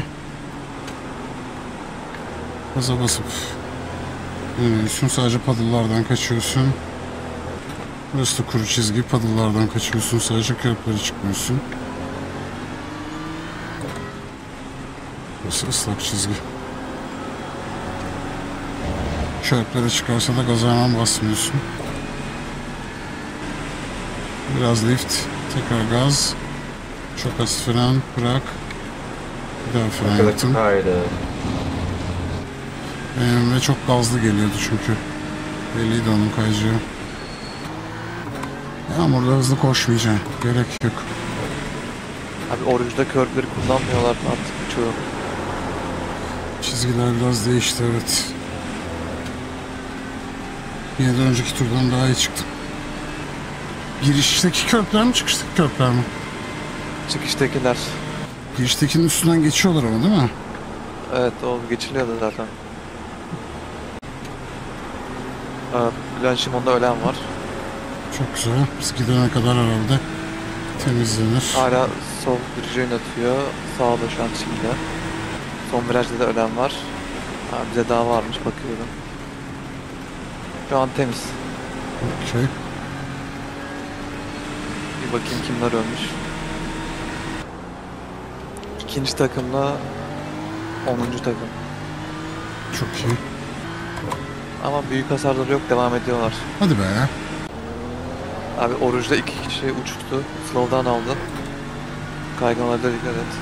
Gaza basıp dönüyorsun. Sadece paddle'lardan kaçıyorsun. Burası da kuru çizgi. Paddle'lardan kaçıyorsun. Sadece köprülere çıkmıyorsun. Burası ıslak çizgi. Köprülere çıkarsa da gaza hemen basmıyorsun. Biraz lift. Tekrar gaz. Çok az fren. Bırak. Bir daha fren yaptım. Haydi. Ve çok gazlı geliyordu çünkü. Belliydi onun kayacağı. Yağmurda hızlı koşmayacağım. Gerek yok. Abi oruçta körpleri kullanmıyorlar artık birçoğu. Çizgiler biraz değişti, evet. Yine de önceki turdan daha iyi çıktım. Girişteki köprüler mi, çıkıştaki köprüler mi? Çıkıştakiler. Giriştekinin üstünden geçiyorlar ama değil mi? Evet o geçiliyordu zaten. Blanchimon'da ölen var. Çok güzel. Biz gidene kadar herhalde temizlenir. Hala sol virajı yönetiyor. Sağda şu an Çin'de. Son virajda da ölen var. Bize daha varmış bakıyorum. Şu an temiz. Okey. Bir bakayım kimler ölmüş. İkinci takımla 10. takım. Çok iyi. Ama büyük hasarları yok, devam ediyorlar. Hadi be. Abi oruçta 2 kişi uçtu. Slowdown aldı. Kayganlarda dikkat et.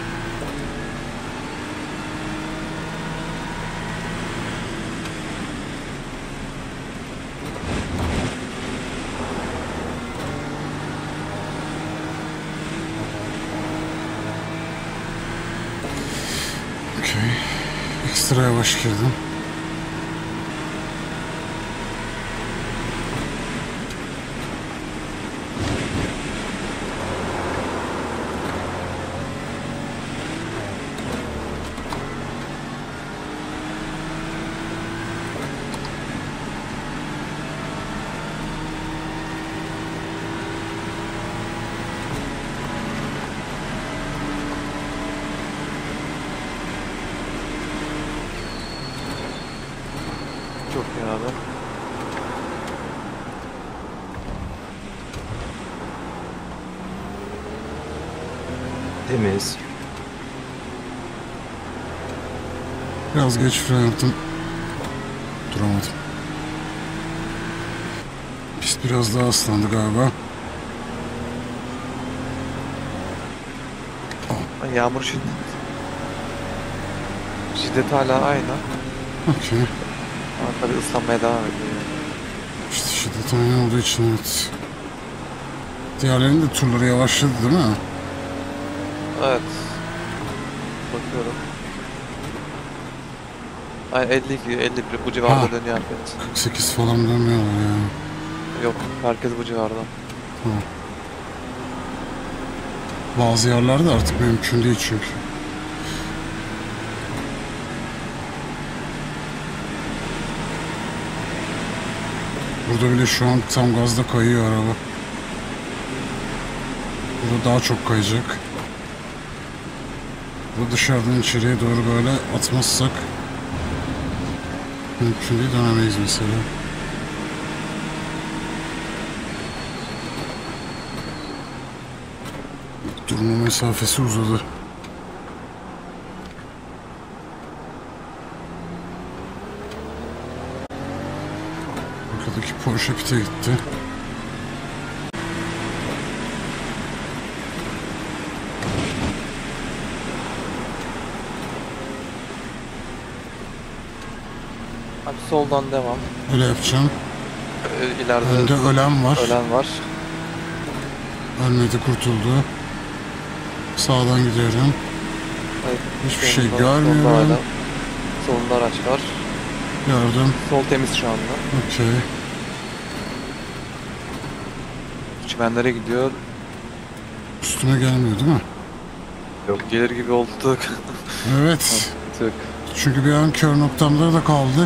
Okey. Ekstra yavaş girdim. Çok iyi abi. Temiz. Biraz geç fren yaptım. Duramadım. Pist biraz daha ıslandı galiba. Yağmur şiddeti hala aynı. Okey. Ama tabii ıslanmaya devam ediyor. İşte şiddet aynı olduğu için evet. Diğerlerinin de turları yavaşladı değil mi? Evet. Bakıyorum. Ay 52, 51 bu civarda Ha. dönüyor herkes. 48 falan dönmüyorlar ya. Yok, herkes bu civarda. Tamam. Bazı yerlerde artık mümkün değil çünkü. Burada bile şu an tam gazda kayıyor araba. Burada daha çok kayacak. Burada dışarıdan içeriye doğru böyle atmazsak mümkün değil, dönemeyiz mesela. Durma mesafesi uzadı. Arkadaki Porsche pite gitti. Abi soldan devam. Öyle yapacağım. İleride Önde ölen var. ölen var. Ölmedi, kurtuldu. Sağdan gidiyorum. Evet, Hiçbir şey solunda görmüyorum. hala. Solunda araç var. Gördüm. Sol temiz şu anda. Okey. Çimenlere gidiyor. Üstüme gelmiyor değil mi? Gelir gibi olduk. Evet. Tık. Çünkü bir an kör noktamda da kaldı.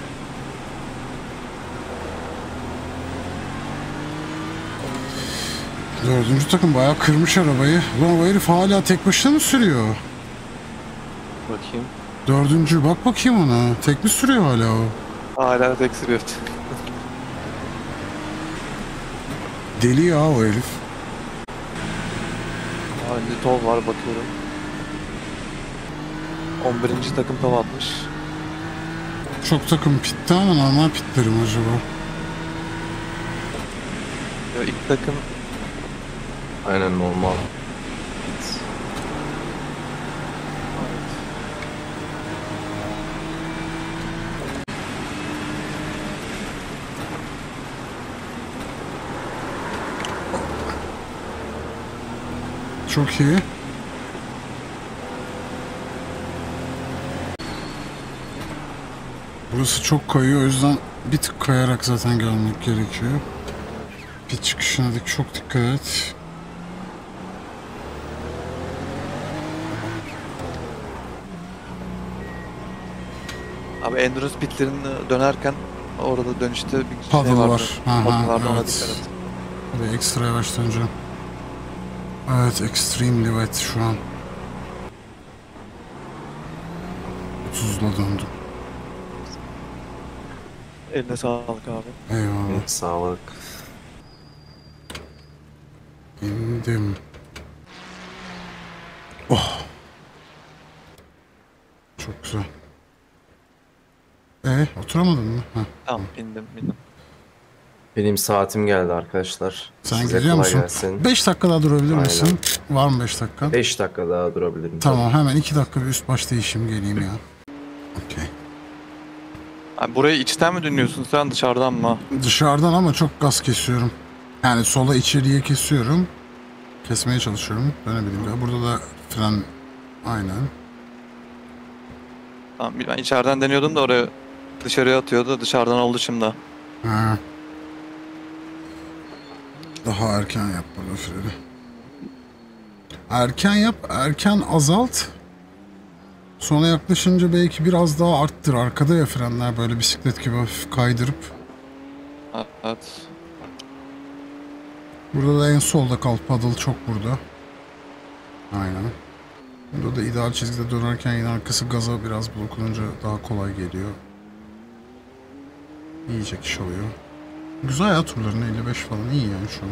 Dördüncü takım bayağı kırmış arabayı. Ulan o herif hala tek başına mı sürüyor? Bakayım. Dördüncü, bak bakayım ona. Tek mi sürüyor hala o? Hala tek sürüyor. Deli ya o herif. Önce tol var bakıyorum. 11. takım tava atmış. Çok takım pitti ama normal pitlerim acaba. İlk takım Aynen normal. Çok iyi. Burası çok kayıyor, o yüzden bir tık kayarak zaten gelmek gerekiyor. Pit çıkışına çok dikkat et. abi Endurance pitlerine dönerken orada dönüşte bir Paddle şey vardı. var. Ha, Paddle vardı, ona evet. dikkat et. Buraya ekstra yavaş döneceğim. Evet, extremely wet şu an. 30'la döndüm. Eline sağlık abi. Eyvallah. Evet, sağlık. İndim. Oh. Çok güzel. Oturamadın mı? Heh. Tamam bindim. Benim saatim geldi arkadaşlar. Sen Size gidiyor kolay musun? gelsin. 5 dakika daha durabilir Aynen. misin? Var mı 5 dakika? 5 dakika daha durabilirim. Tamam, hemen 2 dakika bir üst baş değişim geleyim ya. Okey. Abi burayı içten mi dinliyorsun sen dışarıdan mı? Dışarıdan ama çok gaz kesiyorum. Yani sola içeriye kesiyorum. Kesmeye çalışıyorum. Dönebileyim ya. Burada da fren aynen. Tamam ben içeriden deniyordum da oraya dışarıya atıyordu. Dışarıdan oldu şimdi. Ha. Daha erken yap bana freni. Erken yap, erken azalt. Sona yaklaşınca belki biraz daha arttır. Arkada ya frenler, böyle bisiklet gibi hafif kaydırıp. Evet. Burada da en solda kal, paddle çok burada. Aynen. Burada da ideal çizgide dönerken yine arkası gaza biraz blokulunca daha kolay geliyor. yiyecek iş alıyor. Güzel ya, turların 55 falan iyi yani şu an.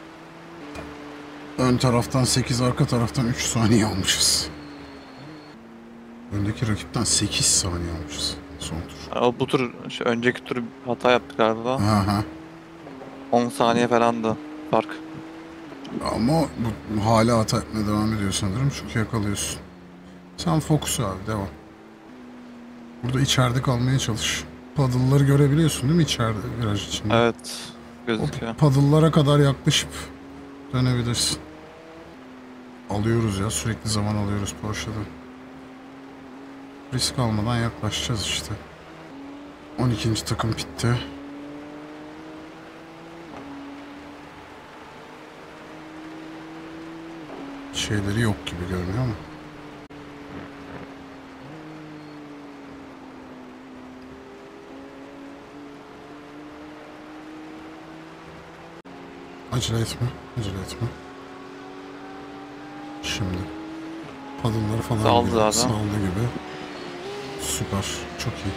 Ön taraftan 8, arka taraftan 3 saniye almışız. Öndeki rakipten 8 saniye almışız son tur. O bu tur, önceki tur hata yaptık galiba. Aha. 10 saniye falandı fark. Ama bu hala hata etmeye devam ediyor sanırım çünkü yakalıyorsun. Sen fokus abi, devam. Burada içeride kalmaya çalış. Paddle'ları görebiliyorsun değil mi içeride, viraj içinde? Evet, gözüküyor. O paddle'lara kadar yaklaşıp dönebilirsin. Alıyoruz ya, sürekli zaman alıyoruz Porsche'da. Risk almadan yaklaşacağız işte. 12. takım bitti. Şeyleri yok gibi görünüyor ama. Acele etme, acele etme. Şimdi. Paddle'ları falan Saldı gibi, zaten. saldı gibi. Süper, çok iyi.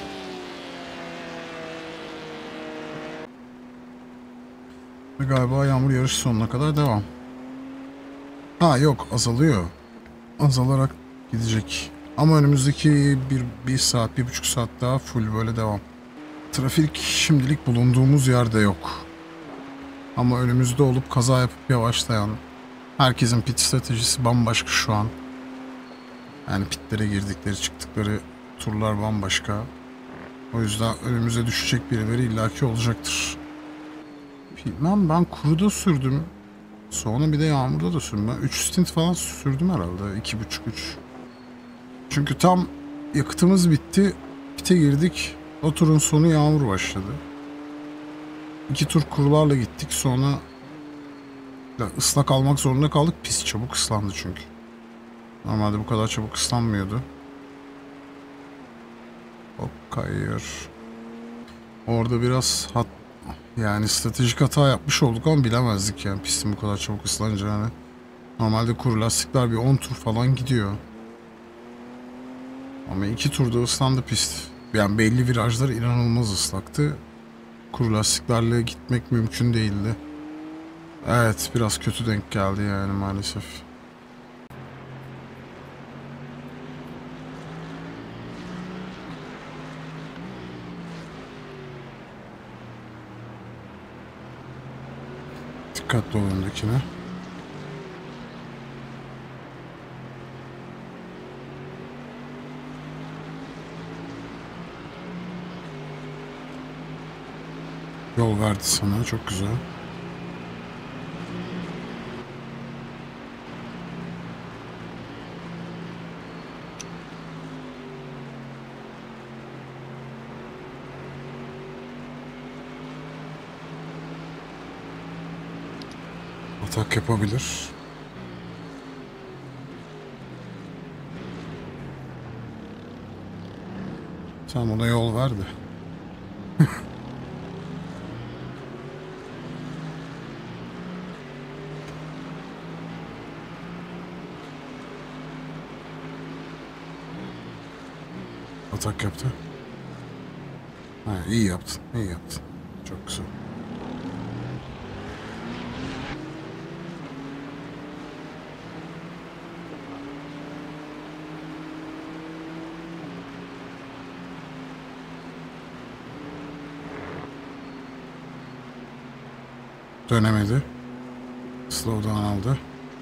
Ve galiba yağmur yarış sonuna kadar devam. Ha yok, azalıyor. Azalarak gidecek. Ama önümüzdeki bir saat, 1,5 saat daha full böyle devam. Trafik şimdilik bulunduğumuz yerde yok. Ama önümüzde olup kaza yapıp yavaşlayan, herkesin pit stratejisi bambaşka şu an. Yani pitlere girdikleri çıktıkları turlar bambaşka. O yüzden önümüze düşecek birileri illaki olacaktır. Bilmem, ben kuruda sürdüm. Sonra bir de yağmurda da sürdüm. Ben 3 stint falan sürdüm herhalde. 2,5-3. Çünkü tam yakıtımız bitti. Pite girdik. O turun sonu yağmur başladı. 2 tur kurularla gittik. Sonra ıslak almak zorunda kaldık. Pis çabuk ıslandı çünkü. Normalde bu kadar çabuk ıslanmıyordu. Hop, kayıyor. Orada biraz yani stratejik hata yapmış olduk ama bilemezdik yani pistin bu kadar çabuk ıslanacağını. Normalde kuru lastikler bir 10 tur falan gidiyor. Ama 2 turda ıslandı pist. Yani belli virajlar inanılmaz ıslaktı. Kuru lastiklerle gitmek mümkün değildi. Evet, biraz kötü denk geldi yani maalesef. Dikkatli ol öndekine. Yol verdi sana, çok güzel. Atak yapabilir. Sen ona yol verdi. Atak yaptı. Ha, iyi yaptın, iyi yaptın. Çok güzel. Dönemedi. Slowdown aldı.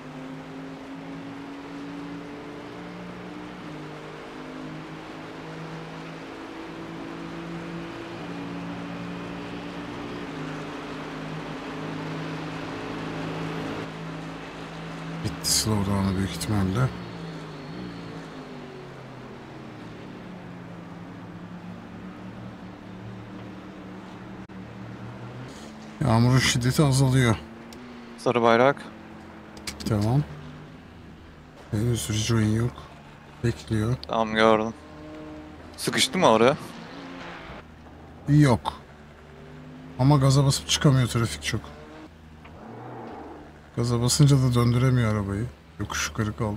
Bitti slowdown'u büyük ihtimalle. Yağmurun şiddeti azalıyor. Sarı bayrak. Tamam. Henüz rejoin yok. Bekliyor. Tamam, gördüm. Sıkıştı mı oraya? Yok. Ama gaza basıp çıkamıyor, trafik çok. Gaza basınca da döndüremiyor arabayı. Yokuş yukarı kaldı.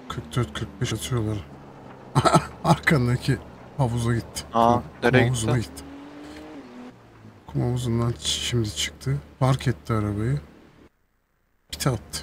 44-45 atıyorlar. Arkandaki havuza gitti. Aa, nereye havuzuna gitti? gitti. Kum havuzundan şimdi çıktı. Park etti arabayı. Pite attı.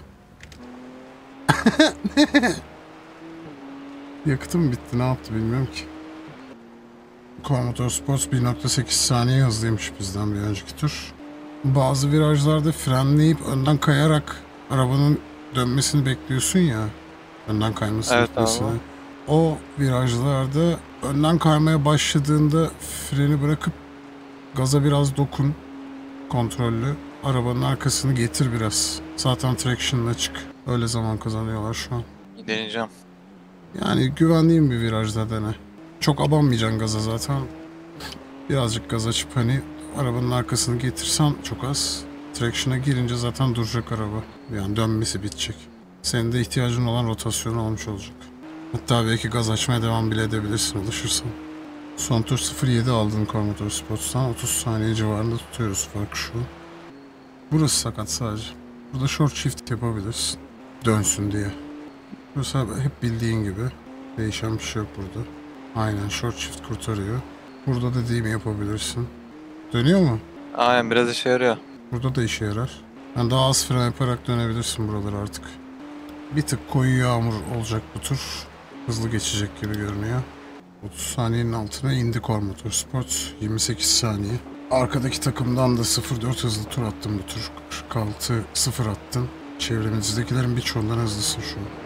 Yakıtı mı bitti, ne yaptı bilmiyorum ki. Core Motorsports 1.8 saniye hızlıymış bizden bir önceki tur. Bazı virajlarda frenleyip önden kayarak arabanın dönmesini bekliyorsun ya. Önden kaymasını Evet bekliyorsun. abi. O virajlarda önden kaymaya başladığında freni bırakıp gaza biraz dokun. Kontrollü. Arabanın arkasını getir biraz. Zaten traction'la çık. Öyle zaman kazanıyorlar şu an. Deneyeceğim. Yani güvendiğim bir virajda dene. Çok abanmayacaksın gaza zaten. Birazcık gaz açıp hani arabanın arkasını getirsen çok az. Traction'a girince zaten duracak araba. Yani dönmesi bitecek. Senin de ihtiyacın olan rotasyon olmuş olacak. Hatta belki gaz açmaya devam bile edebilirsin alışırsan. Son tur 0.7 aldın Core Motorsports'tan. 30 saniye civarında tutuyoruz farkı şu an. Burası sakat sadece. Burada short shift yapabilirsin. Dönsün diye. Burası hep bildiğin gibi. Değişen bir şey yok burada. Aynen short shift kurtarıyor. Burada dediğimi yapabilirsin. Dönüyor mu? Aynen, biraz işe yarıyor. Burada da işe yarar. Yani daha az fren yaparak dönebilirsin buraları artık. Bir tık koyu yağmur olacak bu tur. Hızlı geçecek gibi görünüyor. 30 saniyenin altına indi Core Motorsports. 28 saniye. Arkadaki takımdan da 0.4 hızlı tur attım bu tur. 46-0 attın. Çevremizdekilerin birçoğundan hızlısın şu an.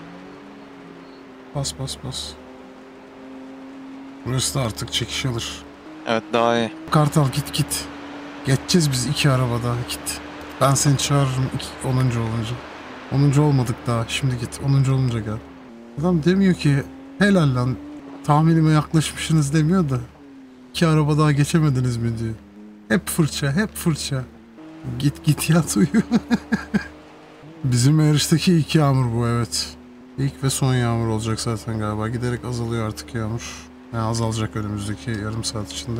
Bas bas bas. Burası da artık çekiş alır. Evet, daha iyi. Kartal git git. Geçeceğiz biz 2 arabada git. Ben seni çağırırım 10. olunca. 10. olmadık daha. Şimdi git. 10. olunca gel. Adam demiyor ki helal lan. Tahminime yaklaşmışsınız demiyor da. 2 araba daha geçemediniz mi diyor. Hep fırça, hep fırça. Git git yat uyu. Bizim yarıştaki ilk yağmur bu, evet. İlk ve son yağmur olacak zaten galiba. Giderek azalıyor artık yağmur. Yani azalacak önümüzdeki yarım saat içinde.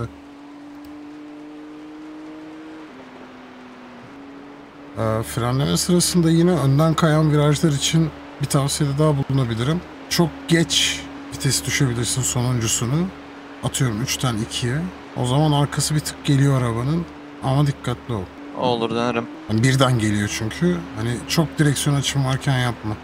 Frenleme sırasında yine önden kayan virajlar için bir tavsiyede daha bulunabilirim. Çok geç vites düşebilirsin sonuncusunu. Atıyorum 3'ten 2'ye. O zaman arkası bir tık geliyor arabanın. Ama dikkatli ol. Olur, denerim. Yani birden geliyor çünkü. Hani çok direksiyon açım varken yapma.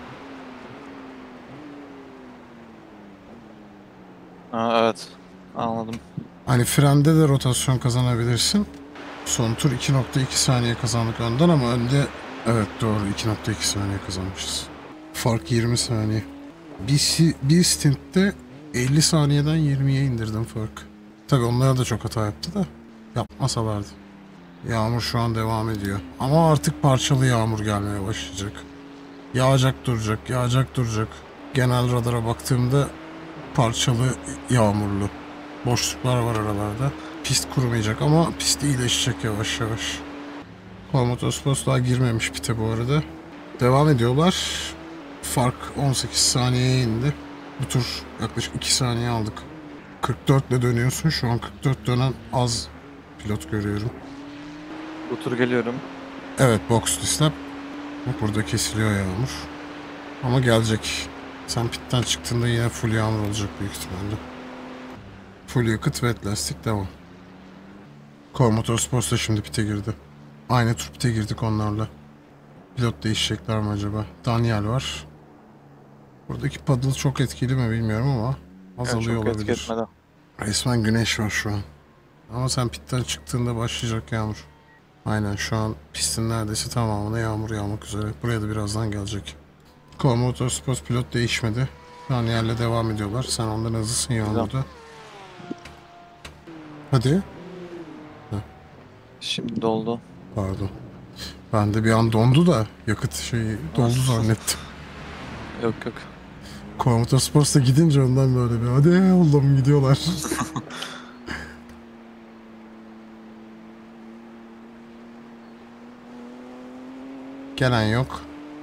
Ha, evet. Anladım. Hani frende de rotasyon kazanabilirsin. Son tur 2.2 saniye kazandık önden ama önde evet doğru 2.2 saniye kazanmışız. Fark 20 saniye. Bir stintte 50 saniyeden 20'ye indirdim fark. Tabi onlara da çok hata yaptı da yapmasalardı. Yağmur şu an devam ediyor. Ama artık parçalı yağmur gelmeye başlayacak. Yağacak duracak, yağacak duracak. Genel radara baktığımda parçalı yağmurlu. Boşluklar var aralarda. Pist kurumayacak ama pist iyileşecek yavaş yavaş. Core Motorsports daha girmemiş pite bu arada. Devam ediyorlar. Fark 18 saniyeye indi. Bu tur yaklaşık 2 saniye aldık. 44 ile dönüyorsun. Şu an 44 dönen az pilot görüyorum. Bu tur geliyorum. Evet, box listep. Burada kesiliyor yağmur. Ama gelecek. Sen pitten çıktığında yine full yağmur olacak büyük ihtimalle. Full yakıt, wet lastik, devam. Core Motorsports da şimdi pite girdi. Aynı tur pite girdik onlarla. Pilot değişecekler mi acaba? Daniel var. Buradaki paddle çok etkili mi bilmiyorum ama azalıyor çok etki olabilir. etmedi. Resmen güneş var şu an. Ama sen pitten çıktığında başlayacak yağmur. Aynen şu an pistin neredeyse tamamına yağmur yağmak üzere. Buraya da birazdan gelecek. Core Motorsports pilot değişmedi. Daniel'le devam ediyorlar. Sen ondan hızlısın yağmurda. Hadi. Şimdi doldu. Pardon. Ben de bir an dondu da yakıt şeyi doldu zannettim. Yok yok. Core Motorsports'a gidince ondan böyle bir hadi oğlum gidiyorlar. Gelen yok.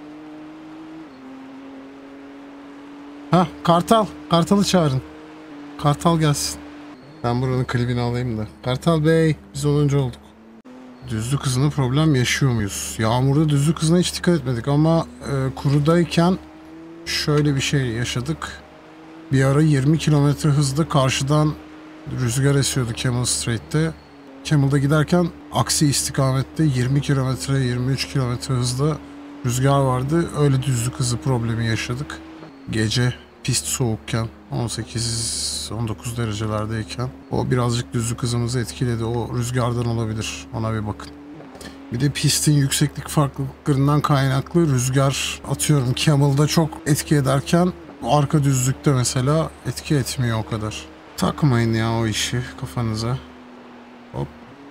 Ha, Kartal. Kartal'ı çağırın. Kartal gelsin. Ben buranın klibini alayım da. Kartal Bey, biz 10. olduk. Düzlük hızında problem yaşıyor muyuz? Yağmurda düzlük hızına hiç dikkat etmedik ama kurudayken şöyle bir şey yaşadık. Bir ara 20 kilometre hızda karşıdan rüzgar esiyordu Camel Straight'te. Camel'da giderken aksi istikamette 20 kilometre, 23 kilometre hızda rüzgar vardı. Öyle düzlük hızı problemi yaşadık. Gece pist soğukken 18-19 derecelerdeyken o birazcık düzlük hızımızı etkiledi. O rüzgardan olabilir. Ona bir bakın. Bir de pistin yükseklik farklılıklarından kaynaklı rüzgar atıyorum Camel'da çok etki ederken arka düzlükte mesela etki etmiyor o kadar. Takmayın ya o işi kafanıza. Hop.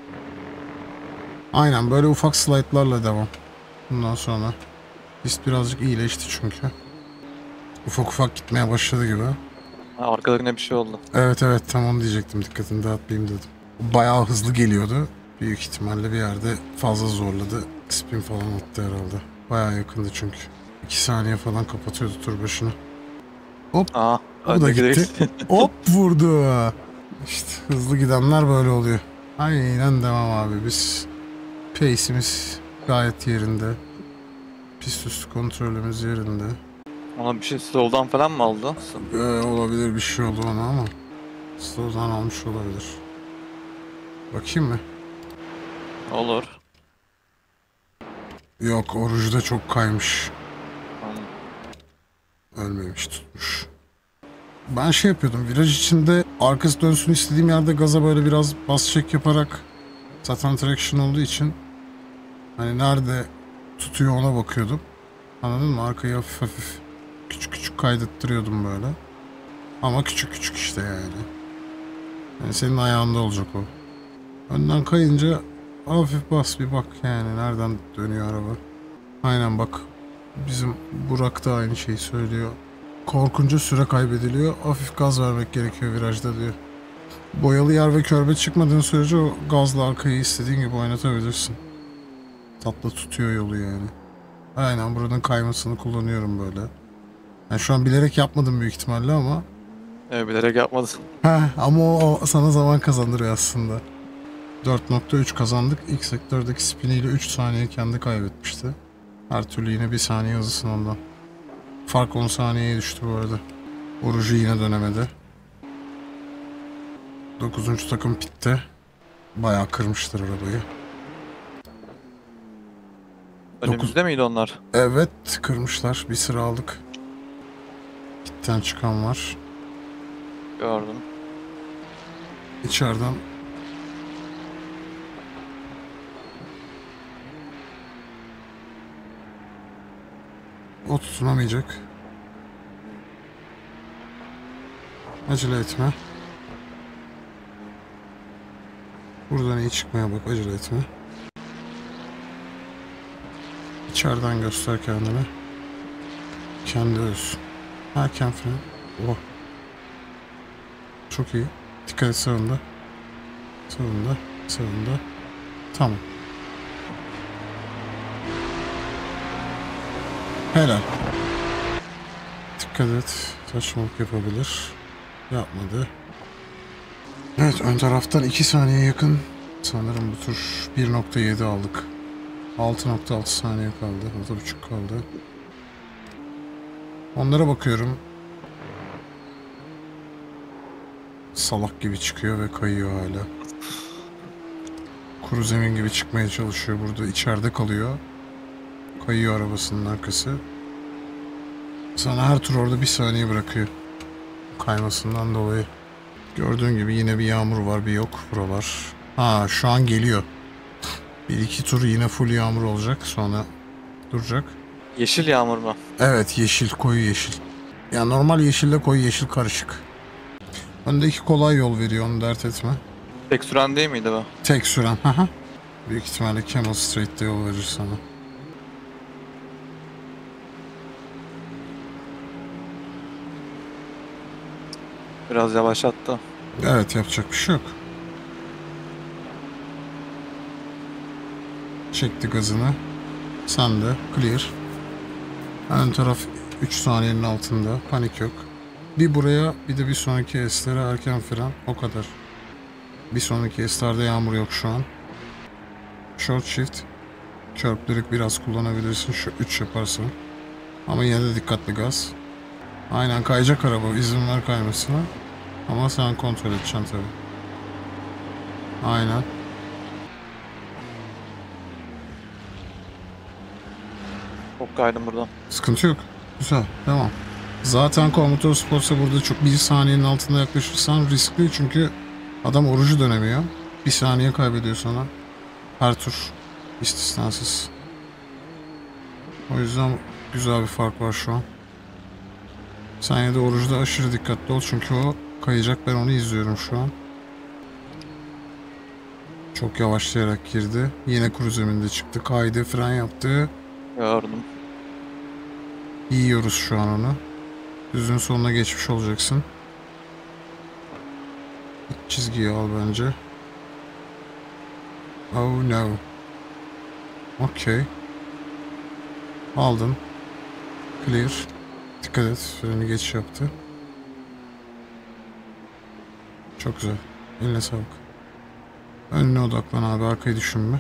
Aynen böyle ufak slaytlarla devam. Bundan sonra pist birazcık iyileşti çünkü. Ufak ufak gitmeye başladı gibi. Ha, arkadakine bir şey oldu. Evet tam onu diyecektim, dikkatini dağıtmayayım dedim. Bayağı hızlı geliyordu. Büyük ihtimalle bir yerde fazla zorladı. Spin falan attı herhalde. Bayağı yakındı çünkü. 2 saniye falan kapatıyordu tur başını. Hop. Aa, O da gitti. Hop vurdu. İşte hızlı gidenler böyle oluyor. Aynen devam abi biz. Pace'imiz gayet yerinde. Pist üstü kontrolümüz yerinde. Ona bir şey slow'dan falan mı aldı? Olabilir bir şey oldu ona ama. Slow'dan almış olabilir. Bakayım mı? Olur. Yok orucu da çok kaymış. Tamam. Ölmemiş, tutmuş. Ben şey yapıyordum, viraj içinde arkası dönsün istediğim yerde gaza böyle biraz bas çek yaparak, zaten traction olduğu için hani nerede tutuyor ona bakıyordum. Anladın mı? Arkayı hafif hafif küçük küçük kaydettiriyordum böyle. Ama küçük küçük işte yani. Yani senin ayağında olacak o. Önden kayınca hafif bas bir bak yani nereden dönüyor araba. Aynen bak. Bizim Burak da aynı şeyi söylüyor. Korkunca süre kaybediliyor. Hafif gaz vermek gerekiyor virajda diyor. Boyalı yer ve körbe çıkmadığın sürece o gazla arkayı istediğin gibi oynatabilirsin. Tatlı tutuyor yolu yani. Aynen buranın kaymasını kullanıyorum böyle. Yani şu an bilerek yapmadım büyük ihtimalle ama. Bilerek yapmadın. Ama o sana zaman kazandırıyor aslında. 4.3 kazandık. İlk sektördeki spiniyle 3 saniye kendi kaybetmişti. Her türlü yine 1 saniye hızlısın ondan. Fark 10 saniyeye düştü bu arada. Orucu yine dönemedi. 9. takım pitte. Bayağı kırmışlar arabayı. Önümüzde miydi onlar? Evet kırmışlar. Bir sıra aldık. Pitten çıkan var. Gördüm. İçeriden o tutunamayacak. Acele etme. Buradan iyi çıkmaya bak, acele etme. İçeriden göster kendini. Kendi öz. Erken fren. Oh. Çok iyi. Dikkat et sağında. Sağında. Sağında. Tamam. Helal. Dikkat et. Saçmalık yapabilir. Yapmadı. Evet ön taraftan 2 saniye yakın. Sanırım bu tur 1.7 aldık. 6.6 saniye kaldı. 6.5 kaldı. Onlara bakıyorum. Salak gibi çıkıyor ve kayıyor hala. Kuru zemin gibi çıkmaya çalışıyor. Burada içeride kalıyor. Kayıyor arabasının arkası. Sana her tur orada 1 saniye bırakıyor. Kaymasından dolayı. Gördüğün gibi yine bir yağmur var, bir yok buralar. Ha şu an geliyor. 1-2 tur yine full yağmur olacak, sonra duracak. Yeşil yağmur mu? Evet yeşil, koyu yeşil. Ya normal yeşille koyu yeşil karışık. Öndeki kolay yol veriyor, onu dert etme. Tek süren değil miydi bu? Tek süren. Haha. Büyük ihtimalle Camel Straight'te yol verir sana. Biraz yavaşlattı. Evet yapacak bir şey yok. Çekti gazını. Sen de clear. Ön taraf 3 saniyenin altında. Panik yok. Bir buraya bir de bir sonraki S'lere erken fren. O kadar. Bir sonraki S'lerde yağmur yok şu an. Short shift. Curb'leri biraz kullanabilirsin. Şu 3 yaparsan. Ama yine de dikkatli gaz. Aynen kayacak araba. İzin ver kaymasına. Ama sen kontrol edeceksin tabii. Aynen. Çok kaydım buradan. Sıkıntı yok. Güzel. Devam. Zaten Commodore Sports'a burada çok 1 saniyenin altında yaklaşırsan riskli çünkü adam orucu dönemiyor. 1 saniye kaybediyor sana. Her tur. İstisnasız. O yüzden güzel bir fark var şu an. Sen ya da oruçta aşırı dikkatli ol çünkü o kayacak, ben onu izliyorum şu an. Çok yavaşlayarak girdi. Yine kuru zeminde çıktı. Kaydı, fren yaptı. Gördüm. Yiyoruz şu an onu. Düzün sonuna geçmiş olacaksın. İlk çizgiyi al bence. Oh no. Okey. Aldın. Clear. Dikkat et. Freni geçiş yaptı. Çok güzel. Eline sağlık. Önüne odaklan abi. Arkayı düşünme.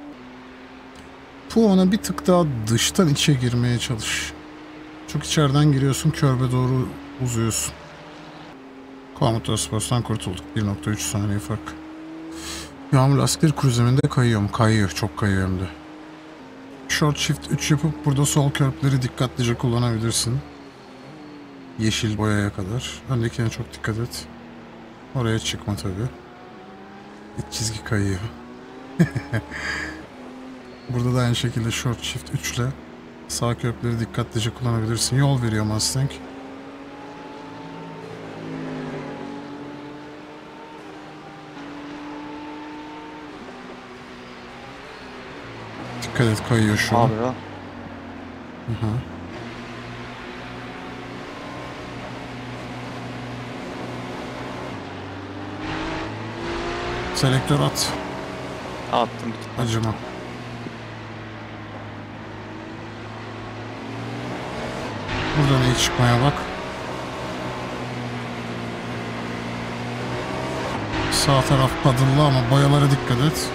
Puan'a bir tık daha dıştan içe girmeye çalış. Çok içeriden giriyorsun. Körbe doğru uzuyorsun. Commodore Sports'tan kurtulduk. 1.3 saniye fark. Yağmur lastikleri kuru zeminde kayıyor mu? Kayıyor. Çok kayıyor hem de. Short shift 3 yapıp burada sol körpleri dikkatlice kullanabilirsin. Yeşil boyaya kadar. Öndekine çok dikkat et. Oraya çıkma tabi. İç çizgi kayıyor. Burada da aynı şekilde short shift 3 ile sağ körpleri dikkatlice kullanabilirsin. Yol veriyor Mustang. Dikkat et, kayıyor şu an. Abi ya. Hı. Selektör at. Attım. Acıma. Buradan iyi çıkmaya bak. Sağ taraf paddle'lı ama boyalara dikkat et.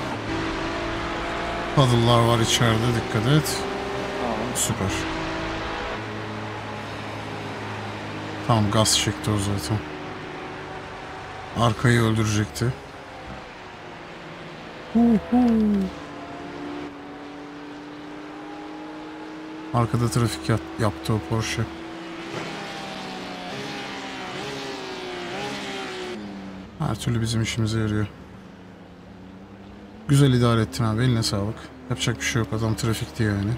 Paddle'lar var içeride, dikkat et. Tamam. Süper. Tamam, gaz çekti o zaten. Arkayı öldürecekti. Arkada trafik yaptı o Porsche. Her türlü bizim işimize yarıyor. Güzel idare ettin abi, eline sağlık. Yapacak bir şey yok, adam trafikti yani.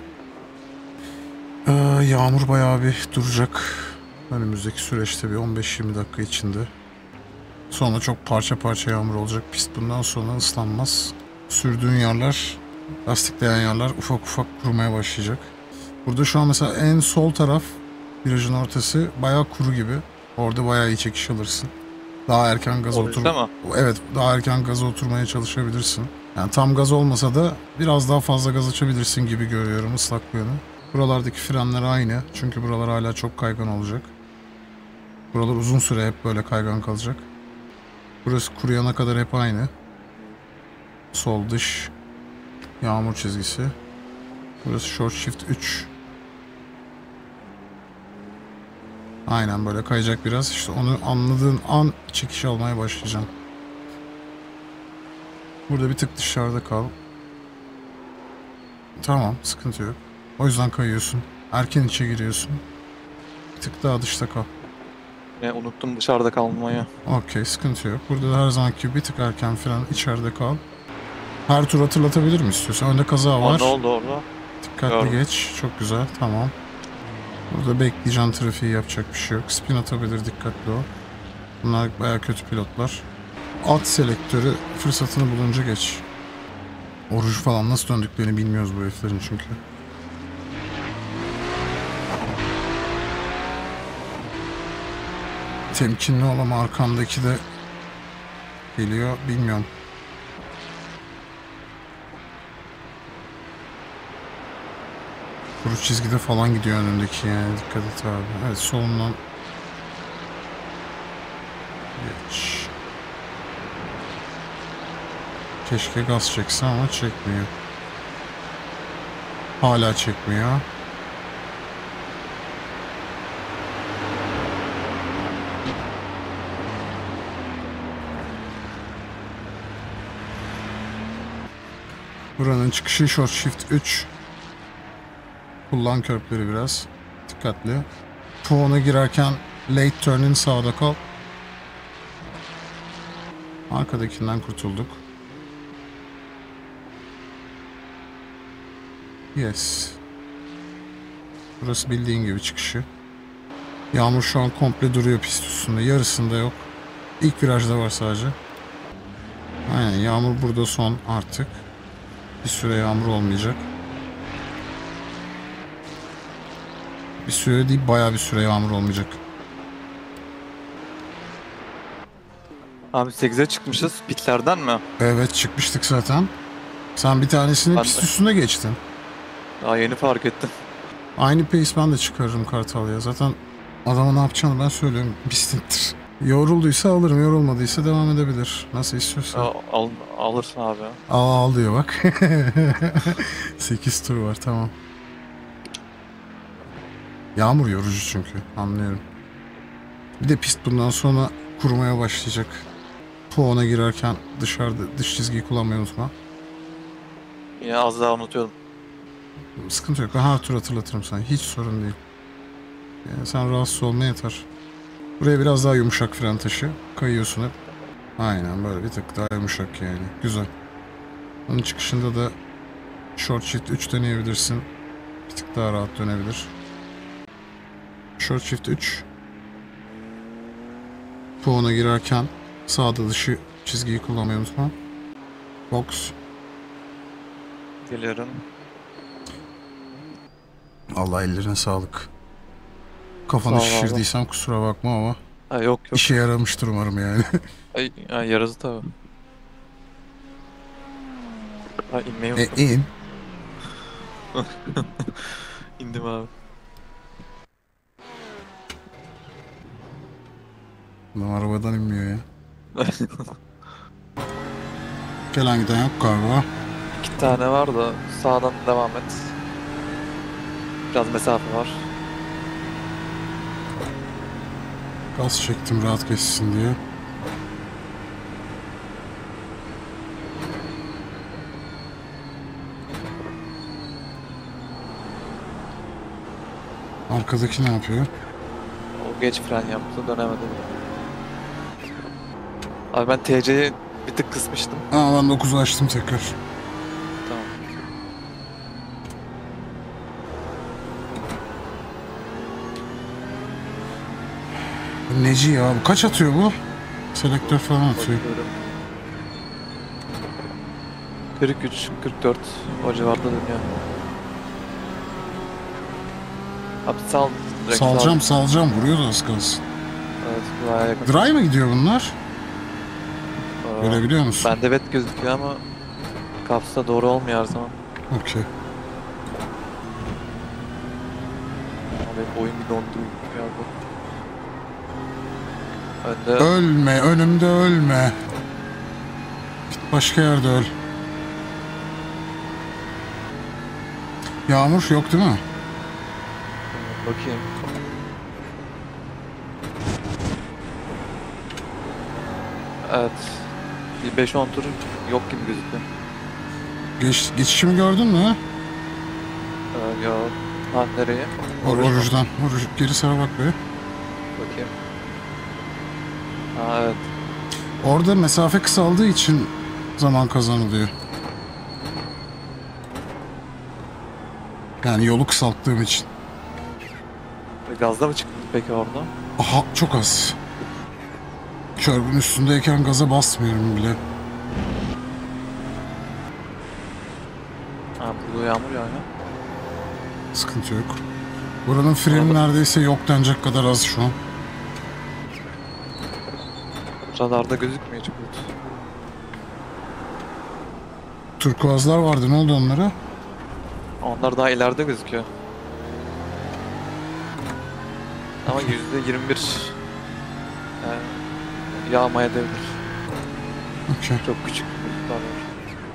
Yağmur bayağı bir duracak. Önümüzdeki süreçte bir 15-20 dakika içinde. Sonra çok parça parça yağmur olacak. Pist bundan sonra ıslanmaz. Sürdüğün yerler, lastikleyen yerler ufak ufak kurumaya başlayacak. Burada şu an mesela en sol taraf, virajın ortası bayağı kuru gibi. Orada bayağı iyi çekiş alırsın. Daha erken gaza Evet, daha erken gaza oturmaya çalışabilirsin. Yani tam gaz olmasa da biraz daha fazla gaz açabilirsin gibi görüyorum ıslak bir yanı. Buralardaki frenler aynı. Çünkü buralar hala çok kaygan olacak. Buralar uzun süre hep böyle kaygan kalacak. Burası kuruyana kadar hep aynı. Sol dış yağmur çizgisi. Burası short shift 3. Aynen böyle kayacak biraz. İşte onu anladığın an çekiş almaya başlayacağım. Burada bir tık dışarıda kal. Tamam, sıkıntı yok. O yüzden kayıyorsun. Erken içe giriyorsun. Bir tık daha dışta kal. Unuttum dışarıda kalmayı. Okey, sıkıntı yok. Burada da her zamanki gibi bir tık erken fren, içeride kal. Her tur hatırlatabilir mi istiyorsan? Önde kaza var. Ne oldu orada? Dikkatli Gördüm. geç. Çok güzel. Tamam. Burada bekleyeceğin trafiği, yapacak bir şey yok. Spin atabilir, dikkatli ol. Bunlar bayağı kötü pilotlar. Alt selektörü fırsatını bulunca geç. Orucu falan nasıl döndüklerini bilmiyoruz bu heriflerin çünkü. Temkinli ol ama arkandaki de geliyor, bilmiyorum. Kuru çizgide falan gidiyor önündeki yani, dikkat et abi. Evet, solundan geç. Keşke gaz çekse ama çekmiyor. Hala çekmiyor. Buranın çıkışı short shift 3. Kullan körpleri biraz. Dikkatli. Puan'a girerken late turn'in sağda kal. Arkadakinden kurtulduk. Yes. Burası bildiğin gibi çıkışı. Yağmur şu an komple duruyor pist üstünde. Yarısında yok. İlk virajda var sadece. Aynen, yağmur burada son artık. Bir süre yağmur olmayacak. Bir süre değil, bayağı bir süre yağmur olmayacak. Abi 8'e çıkmışız pitlerden mi? Evet, çıkmıştık zaten. Sen bir tanesini Ben pist de. üstünde geçtin. Daha yeni fark ettim. Aynı pace ben de çıkarırım Kartal'ya. Zaten adama ne yapacağını ben söylüyorum. Pisliktir. Yorulduysa alırım, yorulmadıysa devam edebilir. Nasıl istiyorsa. Alırsın abi. Al diyor bak. 8 tur var, tamam. Yağmur yorucu çünkü, anlıyorum. Bir de pist bundan sonra kurumaya başlayacak. Puan'a girerken dışarıda dış çizgiyi kullanmayı unutma. Yine az daha unutuyordum. Sıkıntı yok, ben her tur hatırlatırım sana. Hiç sorun değil. Yani sen rahatsız olma yeter. Buraya biraz daha yumuşak fren taşı. Kayıyorsun hep. Aynen, böyle bir tık daha yumuşak yani. Güzel. Onun çıkışında da short shift 3 deneyebilirsin. Bir tık daha rahat dönebilir. Short shift 3. Puan'a girerken sağda dışı çizgiyi kullanmayı unutma. Box. Geliyorum. Allah ellerine sağlık. Kafanı Sağ ol abi. şişirdiysem kusura bakma ama Ha, yok. işe yaramıştır umarım yani. Ay, yarası tabii. Ha, inmeyi unuttum. İn. İndim abi. Adam arabadan inmiyor ya. Gelen giden yok galiba. 2 tane var da sağdan devam et. Biraz mesafe var. Gaz çektim rahat geçsin diye. Arkadaki ne yapıyor? O geç fren yaptı, dönemedi. Abi ben TC'yi bir tık kısmıştım. Ben 9'u açtım tekrar. Tamam. Neci ya bu? Kaç atıyor bu? Selektör falan atıyor. Bakıyorum. 43, 44 o civarda dönüyor. Abi sal. Direkt Salacağım. Vuruyor da az kalsın. Evet, bayağı yakın. Dry mı gidiyor bunlar? Görebiliyor musun? Bende wet gözüküyor ama kapsda doğru olmuyor her zaman. Okey. Abi oyun bir dondu ya bu. Önde Ölme, önümde ölme. Git başka yerde öl. Yağmur yok değil mi? bakayım. Evet. Bir 5-10 tur yok gibi gözüküyor. Geçişimi gördün mü? Ya ha nereye? Oruçtan. Oruç, geri sağa bak be. Bakayım. Ha evet. Orada mesafe kısaldığı için zaman kazanılıyor. Yani yolu kısalttığım için. Gazda mı çıktın peki orada? Aha, çok az. Körbün üstündeyken gaza basmıyorum bile. Ha burada yağmur yağıyor. Sıkıntı yok. Buranın freni neredeyse yok denecek kadar az şu an. Radarda gözükmüyor çok kötü. Turkuazlar vardı, ne oldu onlara? Onlar daha ileride gözüküyor. Ama %21 yani yağmayabilir. Okey. Çok küçük bulutlar var.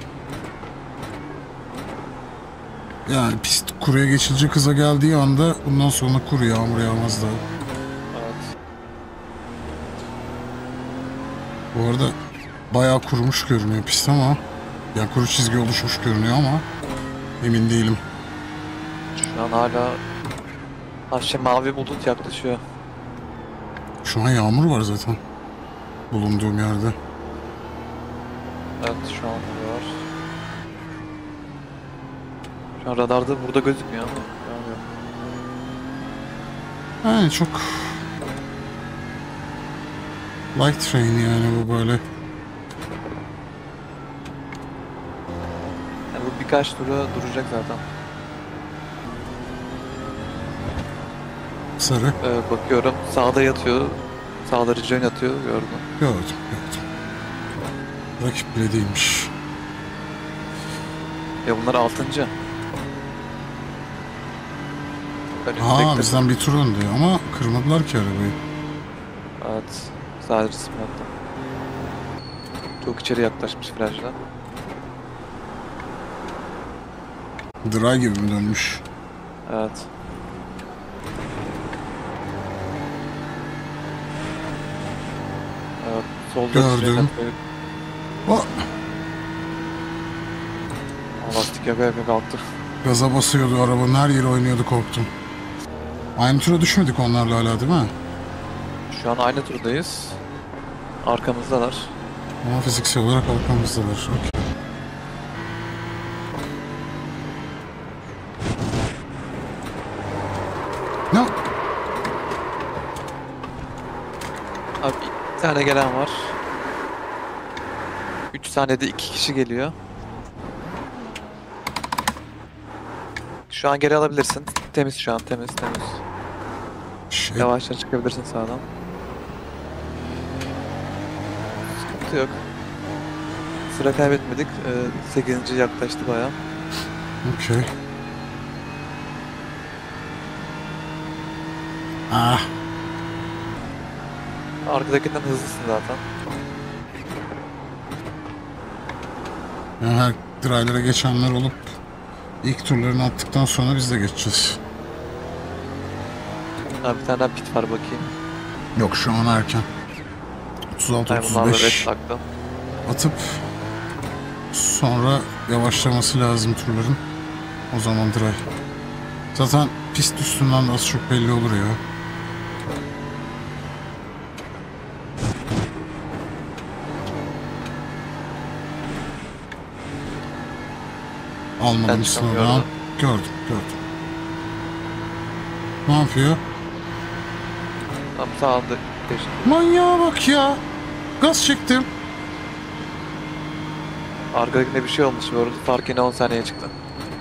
Yani pist kuruya geçilecek hıza geldiği anda bundan sonra kuru, yağmur yağmaz daha. Evet. Bu arada bayağı kurumuş görünüyor pist ama Yani kuru çizgi oluşmuş görünüyor ama emin değilim. Şu an hala aşağı mavi bulut yaklaşıyor. Şu an yağmur var zaten. Bulunduğum yerde. Evet şu an var. Şu an radarda burada gözükmüyor ama yağmıyor. Yani çok light train yani bu böyle. Yani bu birkaç tura duracak zaten. Sarı. Bakıyorum sağda yatıyor. Sağda Rejoin yatıyor gördüm. Gördüm. Rakip bile değilmiş. Ya bunlar 6. Aa bizden bir tur önde ama kırmadılar ki arabayı. Evet. Sadece Smith'ta. Çok içeri yaklaşmış virajda. Dry gibi mi dönmüş? Evet. Evet. Solda Gördüm. O lastik yaka yaka kalktı. gaza basıyordu arabanın her yeri oynuyordu korktum. Aynı tura düşmedik onlarla hala değil mi? Şu an aynı turdayız. Arkamızdalar. Ama fiziksel olarak arkamızdalar. Okey. No. Abi bir tane gelen var. 3 saniyede 2 kişi geliyor. Şu an geri alabilirsin. Temiz şu an temiz. Şey, Yavaşça çıkabilirsin sağdan. Sıkıntı yok. Sıra kaybetmedik. 8. yaklaştı bayağı. okey. Ah, Arkadakinden hızlısın zaten. yani her dry'lere geçenler olup ilk turlarını attıktan sonra biz de geçeceğiz. Abi bir tane daha pit var bakayım. Yok şu an erken. Bunlarla red 36-35 taktım. atıp sonra yavaşlaması lazım turların. O zaman dry. Zaten pist üstünden de az çok belli olur ya. Almadım Ben slowdown. Gördüm. Ne yapıyor? Tam sağında geçti. Manyağa bak ya. Gaz çektim. Arkadakinde bir şey olmuş bu arada. Fark yine 10 saniye çıktı.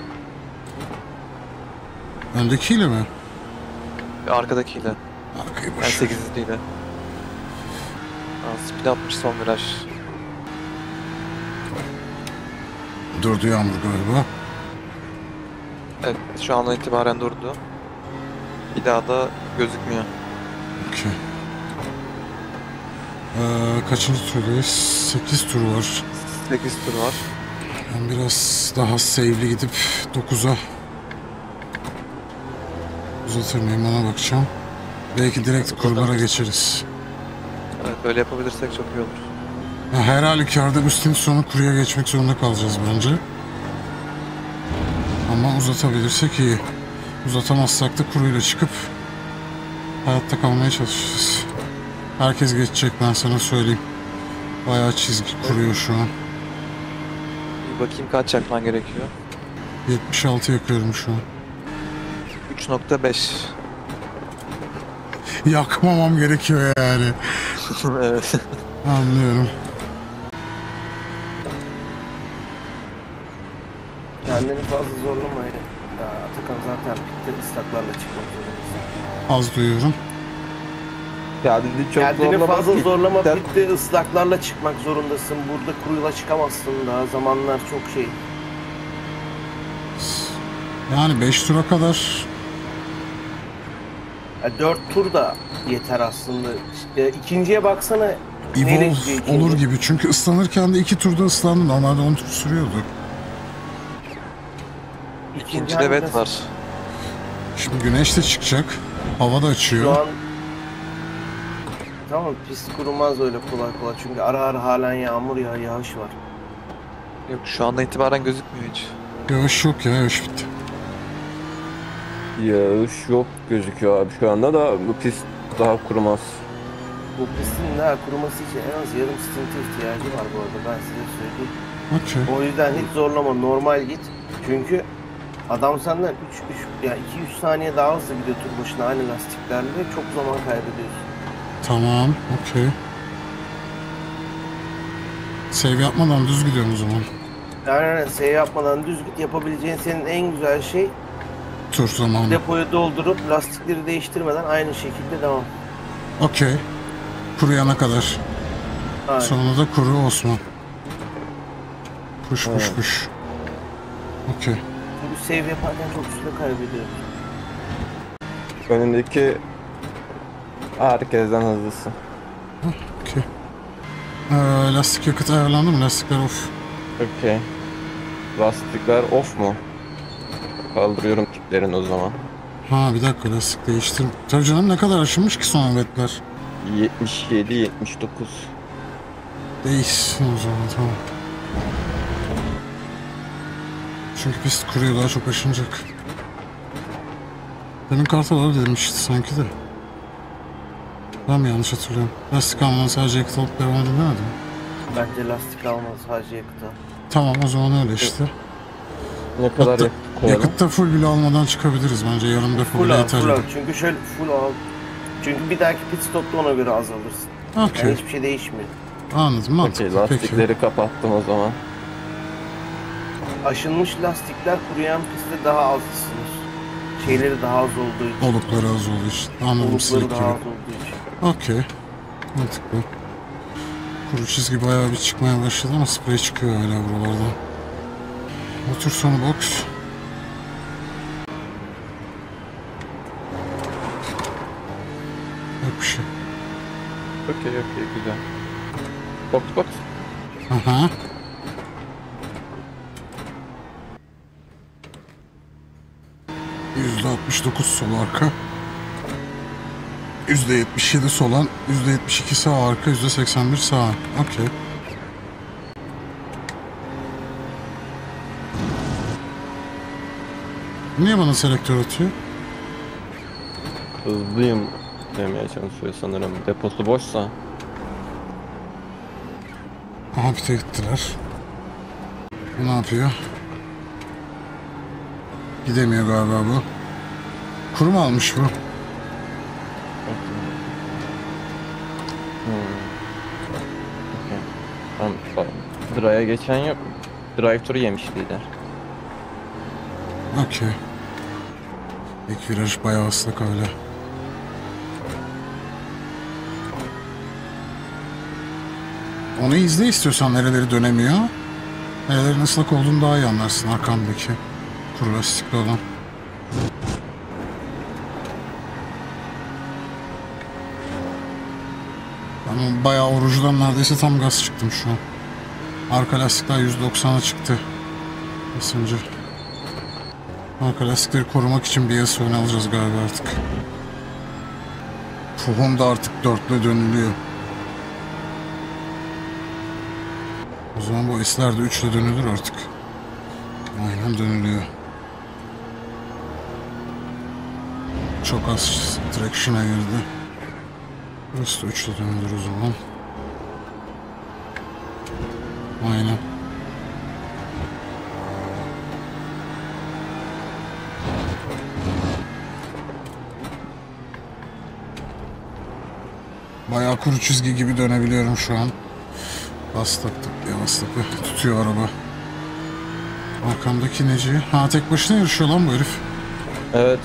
Öndekiyle mi? Arkadakiyle. Arkayı Yani boş. 8'liyle. Spin atmış son viraj. Durdu yağmur galiba. Evet şu andan itibaren durdu. Bir daha da gözükmüyor. Okey. Kaçıncı turdayız? 8 tur var. 8 tur var. Ben biraz daha save'li gidip 9'a uzatır mıyım ona bakacağım. Belki direkt kurlara geçeriz. Evet böyle yapabilirsek çok iyi olur. Ya her halükarda bu stint sonu kuruya geçmek zorunda kalacağız bence. Ama uzatabilirsek iyi. Uzatamazsak da kuruyla çıkıp hayatta kalmaya çalışacağız. Herkes geçecek ben sana söyleyeyim. Bayağı çizgi kuruyor şu an. Bir bakayım kaç yakman gerekiyor. 76 yakıyorum şu an. 3.5. Yakmamam gerekiyor yani. Evet. Anlıyorum. Kendini fazla zorlamayın. Ya Atakan zaten pitte ıslaklarla çıkmak zorundasın. Az duyuyorum. Kendini fazla zorlama, pitte ıslaklarla çıkmak zorundasın. Burada kuruyla çıkamazsın daha. Zamanlar çok şey. Yani 5 tura kadar Ya 4 tur da yeter aslında. İşte ikinciye baksana. nereye gidiyor evolve olur gibi. Çünkü ıslanırken de 2 turda ıslandı. Normalde 10 tur sürüyordu. İkincide evet var. Şimdi güneş de çıkacak. Hava da Şu açıyor. an tamam pist kurumaz öyle kolay kolay çünkü ara ara halen yağmur yağış var. Yok şu andan itibaren gözükmüyor hiç. Yağış yok ya, yağış bitti. Yağış yok gözüküyor abi şu anda da bu pist daha kurumaz. Bu pistin daha kuruması için en az yarım stinte ihtiyacı var bu arada, ben size söyleyeyim. Okey. O yüzden hiç zorlama, normal git. Çünkü adam senden 2-3 saniye daha hızlı gidiyor tur başına aynı lastiklerle ve çok zaman kaybediyorsun. Tamam, okey. Save yapmadan düz gidiyorum o zaman. Yani save yapmadan düz git, yapabileceğin senin en güzel şey Tur zamanı. depoyu doldurup lastikleri değiştirmeden aynı şekilde devam. Okey. Kuruyana kadar. Aynen. Sonunda da kuru Osman. Puş. Okey. Çünkü save yaparken çok süre kaybediyorsun. Önündeki herkesten hızlısı. Okey. Lastik yakıtı ayarlandı mı? Lastikler off. Okey. Lastikler off mu? Kaldırıyorum tiplerini o zaman. Ha bir dakika, lastik değiştir. Tabii canım, ne kadar aşınmış ki son vetler. 77, 79. Değişsin o zaman, tamam. Çünkü pist kuruyor, daha çok aşınacak. Demin Kartal öyle demişti sanki de. Ben mi yanlış hatırlıyorum? Lastik almadan sadece yakıt alıp devam edin demedim mi? Bence lastik almalı, sadece yakıta. Tamam, o zaman öyle işte. Ne kadar Hatta yakıt koyalım? yakıtta full bile almadan çıkabiliriz bence, yarım depo Full bile al, yeterli. full al. Çünkü şöyle full al. Çünkü bir dahaki pit stopta ona göre az alırsın. Yani Okey, hiçbir şey değişmiyor. anladım, mantıklı. Okey, lastikleri kapattım o zaman. Aşınmış lastikler kuruyan pistte daha az ısınır. Şeyleri daha az olduğu için. Olukları az olduğu için. Anladım, Olukları silik daha gibi. az olduğu için. Okey, mantıklı. Kuru çizgi bayağı bir çıkmaya başladı ama sprey çıkıyor hala buralardan. Otur sonu box. Yok bir şey. Okey, güzel. Box. Aha. %69 sol arka. %77 solan, %72 sağ arka, %81 sağ. Okey. Niye bana selektör atıyor? Hızlıyım demeye çalışıyor sanırım. Deposu boşsa. Aha, pite gittiler. Bu ne yapıyor? Gidemiyor galiba bu. Kuru mu almış bu? Okey. Tamam. Dry'a geçen yok. Drive turu yemiş lider. Okey. İlk viraj bayağı ıslak öyle. Onu izle istiyorsan, nereleri dönemiyor. Nerelerin ıslak olduğunu daha iyi anlarsın arkamdaki kuru lastikli olan. Ben bayağı orucudan neredeyse tam gaz çıktım şu an. Arka lastikler 190'a çıktı. Basıncı. Arka lastikleri korumak için bir yas öne alacağız galiba artık. Fuhum da artık dörtle dönülüyor. O zaman bu esler de üçle dönülür artık. Aynen dönülüyor. Çok az traction'a girdi. Burası da üçle dönülür o zaman. Aynen. Bayağı kuru çizgi gibi dönebiliyorum şu an. Bas taktım, yavaş taktı. Tutuyor araba. Arkamdaki neci? Ha, tek başına yarışıyor lan bu herif. Evet.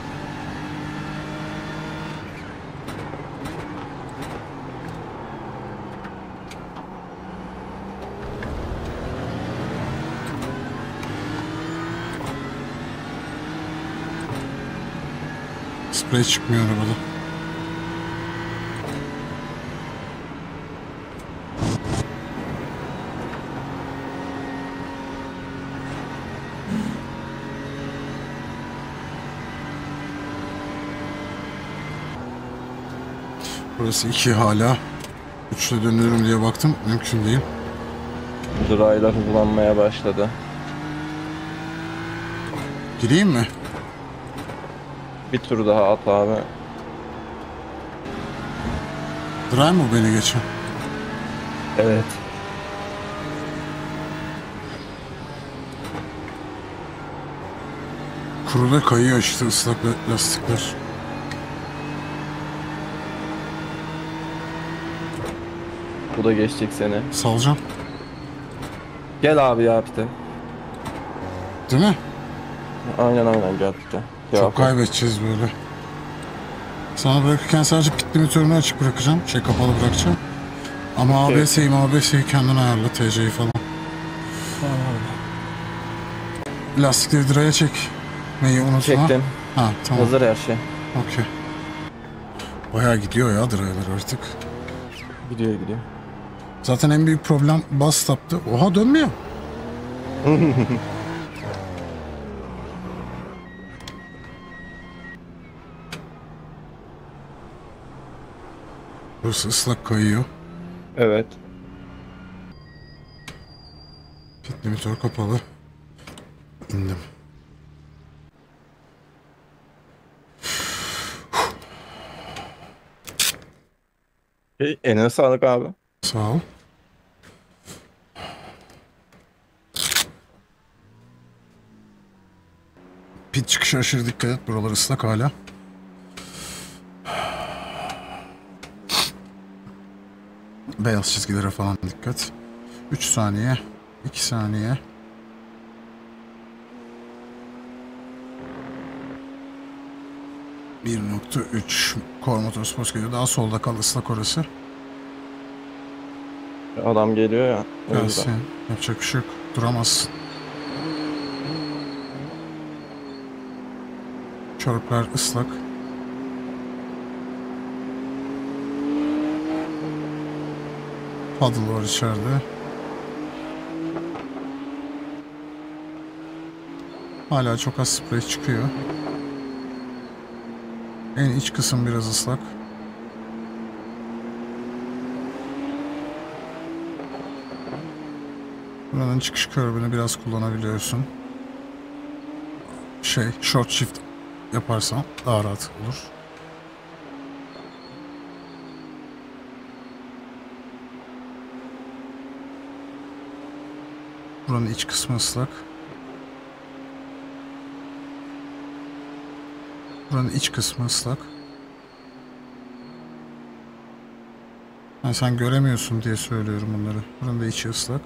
Sprey çıkmıyor arabada. Burası 2 hala. 3'le dönüyorum diye baktım. Mümkün değil. Dry'lar hızlanmaya başladı. Gireyim mi? Bir tur daha at abi. Dry mı beni geçen? Evet. Kuruda kayıyor işte ıslak lastikler. Bu da geçecek seni. Salacağım. Gel abi ya pite. Değil mi? Aynen gel pite. Çok kaybedeceğiz böyle. Sana bırakırken sadece pit limitörünü açık bırakacağım. Kapalı bırakacağım. Ama ABS'yi kendin ayarla. TC'yi falan. Lastikleri dry'e çekmeyi unutma. Çektim. Ha tamam. Hazır her şey. Okey. Bayağı gidiyor ya dry'ler artık. Gidiyor. Zaten en büyük problem bus stop'tı. Oha dönmüyor. Burası ıslak kayıyor. Evet. Pit limitör kapalı. İndim. Eline sağlık abi. Sağ ol. Pit çıkışı aşırı dikkat et. Buralar ıslak hala. Beyaz çizgilere falan dikkat. 3 saniye. 2 saniye. ...1.3 Core Motorsports geliyor. Daha solda kal, ıslak orası. Adam geliyor ya. o yüzden. Gelsin. Yapacak bir şey yok. Duramazsın. Çoraplar ıslak. Paddle var içeride. Hala çok az sprey çıkıyor. En iç kısım biraz ıslak. Buranın çıkış körbünü biraz kullanabiliyorsun. Short shift yaparsan daha rahat olur. Buranın iç kısmı ıslak. Buranın iç kısmı ıslak. Yani sen göremiyorsun diye söylüyorum bunları. Buranın da içi ıslak.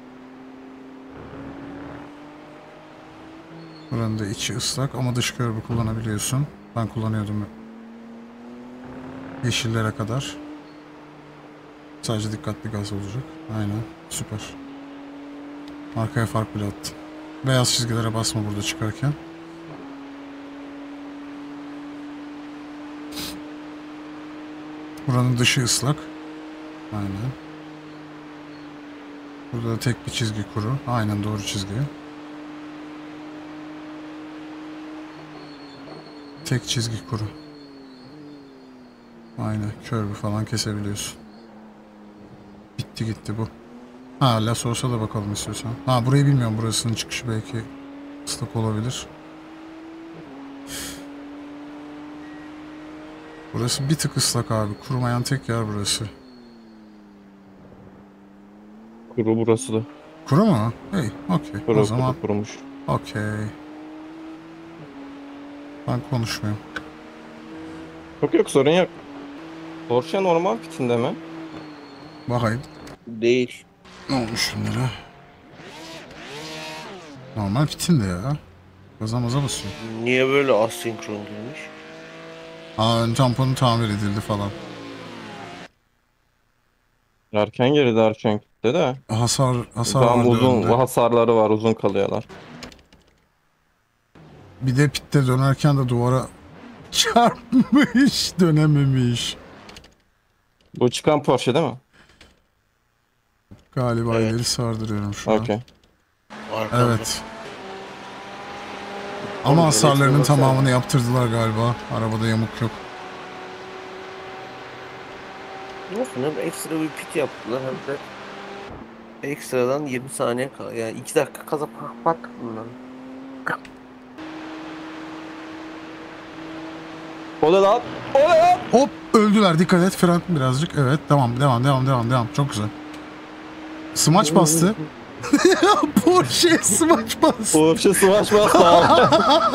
Buranın da içi ıslak ama dış körbü kullanabiliyorsun. Ben kullanıyordum yeşillere kadar. Sadece dikkatli gaz olacak. Aynen. Süper. Arkaya fark bile attım. Beyaz çizgilere basma burada çıkarken. Buranın dışı ıslak. Aynen. Burada da tek bir çizgi kuru. Aynen doğru çizgi. Tek çizgi kuru. Aynen. Körbü falan kesebiliyorsun. Bitti gitti bu. Ha Las olsa da bakalım istiyorsan. Ha burayı bilmiyorum. Burasının çıkışı belki ıslak olabilir. Burası bir tık ıslak abi. Kurumayan tek yer burası. Kuru burası da. Kuru mu? Hey, okey. Kuru, O zaman kuru, kurumuş. okey. Ben konuşmuyorum. Yok sorun yok. Porsche normal pitinde mi? Bakayım. Değil. Ne olmuş şunlara? Normal pitinde ya. Gaza maza basıyor. Niye böyle asenkron girmiş? Ön tamponu tamir edildi falan. Erken girdiler çünkü de. Hasar Daha vardı uzun önde. hasarları var, uzun kalıyorlar. Bir de pitte dönerken de duvara çarpmış, dönememiş. Bu çıkan Porsche değil mi? Galiba Evet. ileri sardırıyorum şu an. Okey. Arkamda. Evet. Ama hasarlarının baksana. tamamını yaptırdılar galiba. Arabada yamuk yok. Nasıl hem ekstra bir pit yaptılar hem de Ekstradan 20 saniye kal. Yani 2 dakika kaza bak bundan. O da lan. O da lan. Hop öldüler, dikkat et, fren birazcık. Evet, devam. Çok güzel. Smaç bastı. Porsche smaç bastı. Porsche smaç bastı abi.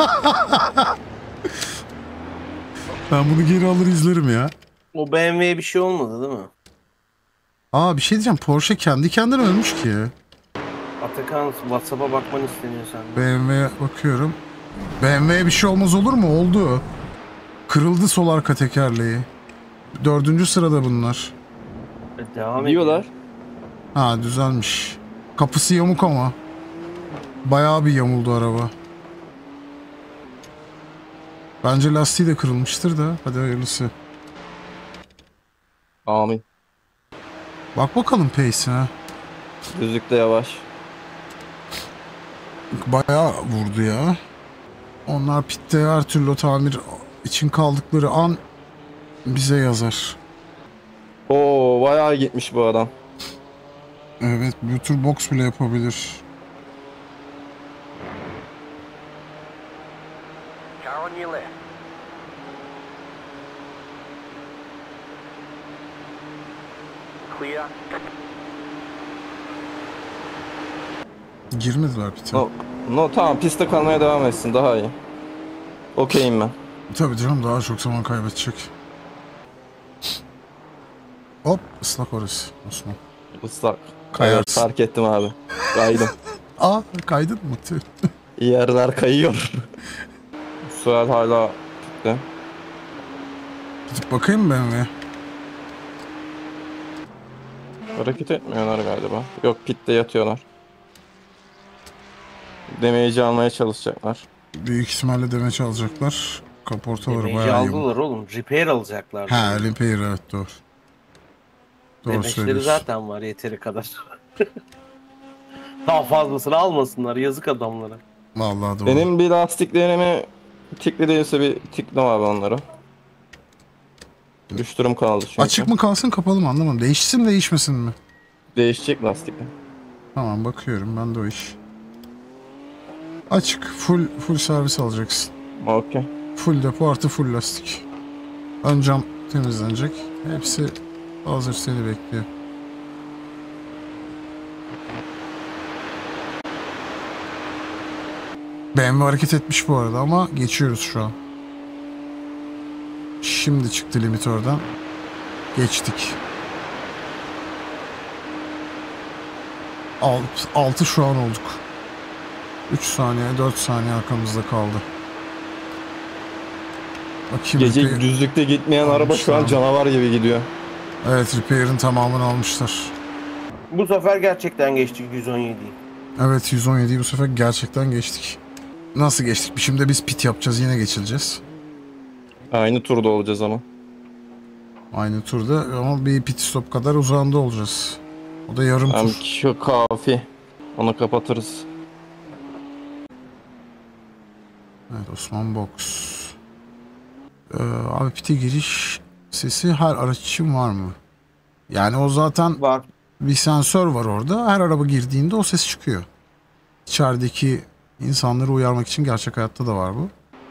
Ben bunu geri alır izlerim ya. O BMW'ye bir şey olmadı değil mi? Aa, bir şey diyeceğim, Porsche kendi kendine ölmüş ki. Atakan WhatsApp'a bakman isteniyor senden. BMW'ye bakıyorum. BMW'ye bir şey olmaz olur mu? Oldu. Kırıldı sol arka tekerleği. 4. sırada bunlar. Devam Diyorlar. Ha, düzelmiş. Kapısı yamuk ama. Bayağı bir yamuldu araba. Bence lastiği de kırılmıştır da. Hadi hayırlısı. Amin. Bak bakalım pace'ine. Düzlükte yavaş. Bayağı vurdu ya. Onlar pitte her türlü tamir için kaldıkları an bize yazar. Oo, bayağı gitmiş bu adam. Evet, bir tür box bile yapabilir. Car on your left. Clear. Girmediler pite. No tamam, piste kalmaya devam etsin, daha iyi. Okeyim ben. Tabii canım, daha çok zaman kaybedecek. Hop, ıslak orası Osman. Islak. Kayarsın. Evet, fark ettim abi. Kaydım. Aa, kaydın mı? Tüh. Yerler kayıyor. Suat hala gitti. Gidip bakayım mı BMW'ye? Hareket etmiyorlar galiba. Yok, pitte yatıyorlar. Demeyici almaya çalışacaklar. Büyük ihtimalle demeç alacaklar. Kaportaları Demeyici bayağı iyi. aldılar oğlum. Repair alacaklar. Ha, repair, evet, doğru. Doğru Demeçleri söylüyorsun. zaten var yeteri kadar. Daha fazlasını almasınlar. Yazık adamlara. Vallahi doğru. Benim bir lastiklerimi tikli değilse bir tiklim abi onları. Düştürüm kaldı çünkü. Açık mı kalsın, kapalı mı, anlamadım. Değişsin mi, değişmesin mi? Değişecek lastikler. Tamam, bakıyorum ben de o iş. Açık, full servis alacaksın. Okey. Full depo artı full lastik. Ön cam temizlenecek. Hepsi hazır, seni bekliyor. BMW hareket etmiş bu arada ama geçiyoruz şu an. Şimdi çıktı limit oradan. Geçtik. 6 şu an olduk. 3 saniye, 4 saniye arkamızda kaldı. Bakayım, Gece repair- düzlükte gitmeyen araba şu an Almışlar. canavar gibi gidiyor. Evet, repair'in tamamını almışlar. Bu sefer gerçekten geçtik 117'yi. Evet, 117'yi bu sefer gerçekten geçtik. Nasıl geçtik? Şimdi biz pit yapacağız, yine geçileceğiz. Aynı turda olacağız ama. Aynı turda ama bir pit stop kadar uzağında olacağız. O da yarım Hem tur. şu kafi. Onu kapatırız. Evet, Osman Box. Abi pite giriş sesi her araç için var mı? Yani o zaten Var. bir sensör var orada. Her araba girdiğinde o ses çıkıyor. İçerideki insanları uyarmak için gerçek hayatta da var bu.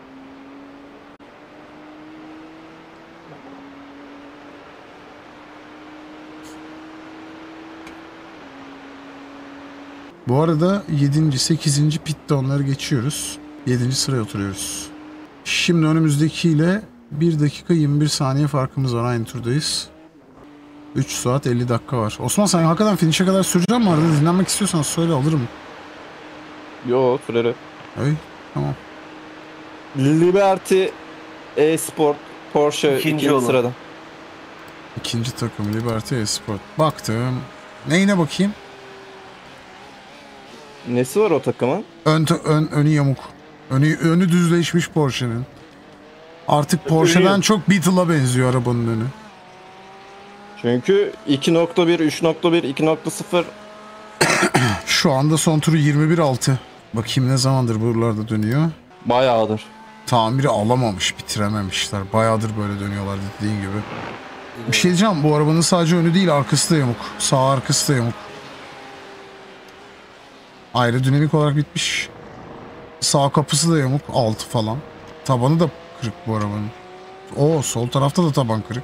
Bu arada 7. 8. pitte onları geçiyoruz. 7. sıraya oturuyoruz. Şimdi önümüzdekiyle 1 dakika 21 saniye farkımız var. Aynı turdayız. 3 saat 50 dakika var. Osman, sen hakikaten finish'e kadar süreceğim mi? Arada dinlenmek istiyorsan söyle, alırım. Yo, sürerim. Ay, tamam. Liberty E-Sport Porsche İkinci ikinci olan. sırada. İkinci takım Liberty Esport. Baktım. Neyine bakayım? Nesi var o takımın? Önü yamuk. Önü düzleşmiş Porsche'nin. Artık Porsche'den çok Beetle'a benziyor arabanın önü. Çünkü 2.1, 3.1, 2.0 Şu anda son turu 21.6. Bakayım ne zamandır buralarda dönüyor. bayağıdır. Tamiri alamamış, bitirememişler. Bayağıdır böyle dönüyorlar dediğin gibi. Bir şey diyeceğim, bu arabanın sadece önü değil, arkası da yamuk. Sağ arkası da yamuk. Aerodinamik olarak bitmiş. Sağ kapısı da yamuk. Altı falan. Tabanı da kırık bu arabanın. Oo, sol tarafta da taban kırık.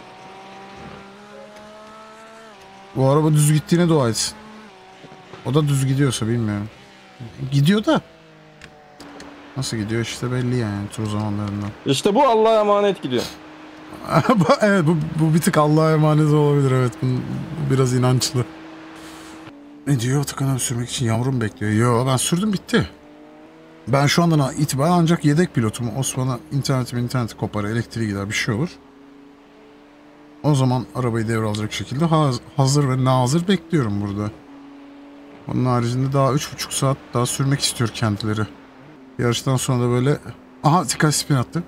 Bu araba düz gittiğine dua etsin. O da düz gidiyorsa bilmiyorum. Gidiyor da. Nasıl gidiyor işte belli yani tur zamanlarından. İşte bu Allah'a emanet gidiyor. Evet, bu bir tık Allah'a emanet olabilir, evet. Bu biraz inançlı. Ne diyor? Atakan abi sürmek için yavrum bekliyor. Yo, ben sürdüm, bitti. Ben şu andan itibaren ancak yedek pilotum. Osman'a interneti kopar, elektriği gider, bir şey olur. O zaman arabayı devralacak şekilde hazır ve nazır bekliyorum burada. Onun haricinde daha 3,5 saat daha sürmek istiyor kendileri. Yarıştan sonra da böyle... Aha, dikkat, spin attı.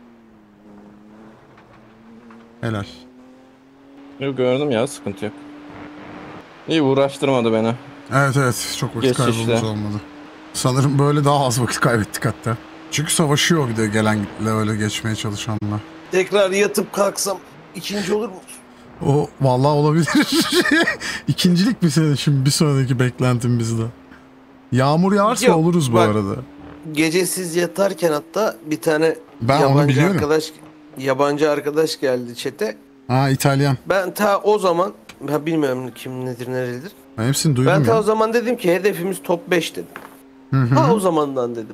Helal. Yok, gördüm ya, sıkıntı yok. İyi, uğraştırmadı beni. Evet, çok vakit kaybımız olmadı. Sanırım böyle daha az vakit kaybettik hatta. Çünkü savaşıyor bir de gelenle öyle geçmeye çalışanla. Tekrar yatıp kalksam ikinci olur mu? O vallahi olabilir. İkincilik mi senin şimdi bir sonraki beklentin bizde? Yağmur yağarsa Yok, oluruz bu bak, arada. Gece siz yatarken hatta bir tane Ben onu biliyorum. yabancı arkadaş geldi chat'e. Ha, İtalyan. Ben ta o zaman, bilmiyorum kim nedir nerelidir. Ben hepsini duydum Ben ta ya. o zaman dedim ki hedefimiz top 5 dedim. Hı. Ha, o zamandan dedim.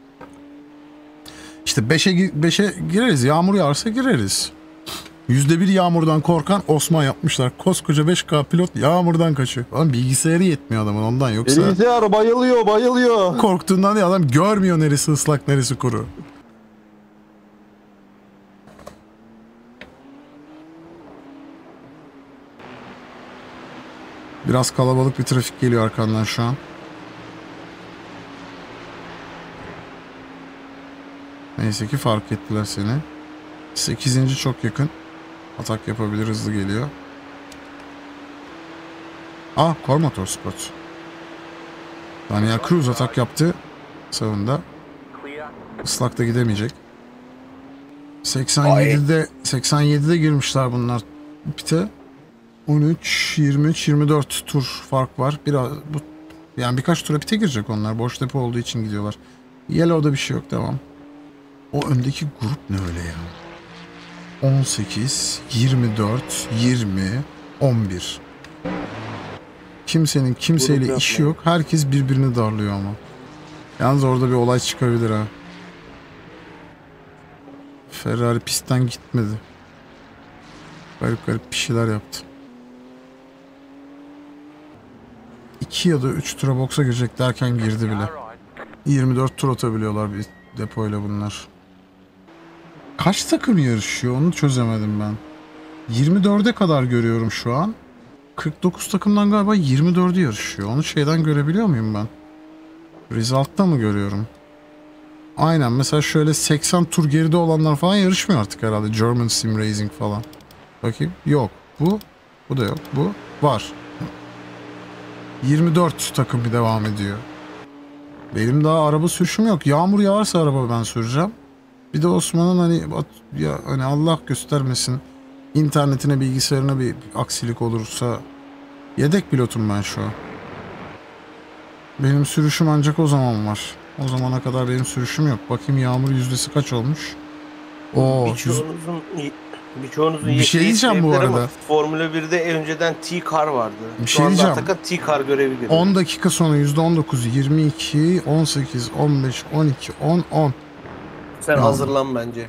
İşte 5'e gireriz. Yağmur yağarsa gireriz. %1 yağmurdan korkan Osman yapmışlar. Koskoca 5K pilot yağmurdan kaçıyor. Lan bilgisayarı yetmiyor adamın ondan, yoksa... Bilgisayar bayılıyor. Korktuğundan değil, adam görmüyor neresi ıslak neresi kuru. Biraz kalabalık bir trafik geliyor arkandan şu an. Neyse ki fark ettiler seni. 8. çok yakın. Atak yapabilir, hızlı geliyor. Core Motorsport. Daniel Cruz atak yaptı. Sağında. Islakta gidemeyecek. 87'de girmişler bunlar pite. 13, 23, 24 tur fark var. Yani birkaç tura pite girecek onlar. Boş depo olduğu için gidiyorlar. Yellow'da bir şey yok, devam. O öndeki grup ne öyle ya? 18, 24, 20, 11. Kimsenin kimseyle işi yok. Herkes birbirini darlıyor ama. Yalnız orada bir olay çıkabilir ha. Ferrari pistten gitmedi. Garip bir şeyler yaptı. 2 ya da 3 tura boksa girecek derken girdi bile. 24 tur atabiliyorlar bir depoyla bunlar. Kaç takım yarışıyor onu çözemedim ben. 24'e kadar görüyorum şu an. 49 takımdan galiba 24'ü yarışıyor. Onu şeyden görebiliyor muyum ben? Result'ta mı görüyorum? Aynen, mesela şöyle 80 tur geride olanlar falan yarışmıyor artık herhalde. German Sim Racing falan. Bakayım. Yok. Bu da yok. Bu var. 24 takım bir devam ediyor. Benim daha araba sürüşüm yok. Yağmur yağarsa araba ben süreceğim. Bir de Osman'ın hani Allah göstermesin, internetine, bilgisayarına bir aksilik olursa, yedek pilotum ben şu an. Benim sürüşüm ancak o zaman var. O zamana kadar benim sürüşüm yok. Bakayım yağmur yüzdesi kaç olmuş? Birçoğunuzun bir şey diyeceğim bu arada. Formula 1'de önceden T-Car vardı. Bir şey diyeceğim. T-Car görevi görüyor. 10 dakika sonra %19, 22, 18, 15, 12, 10. Sen hazırlan bence.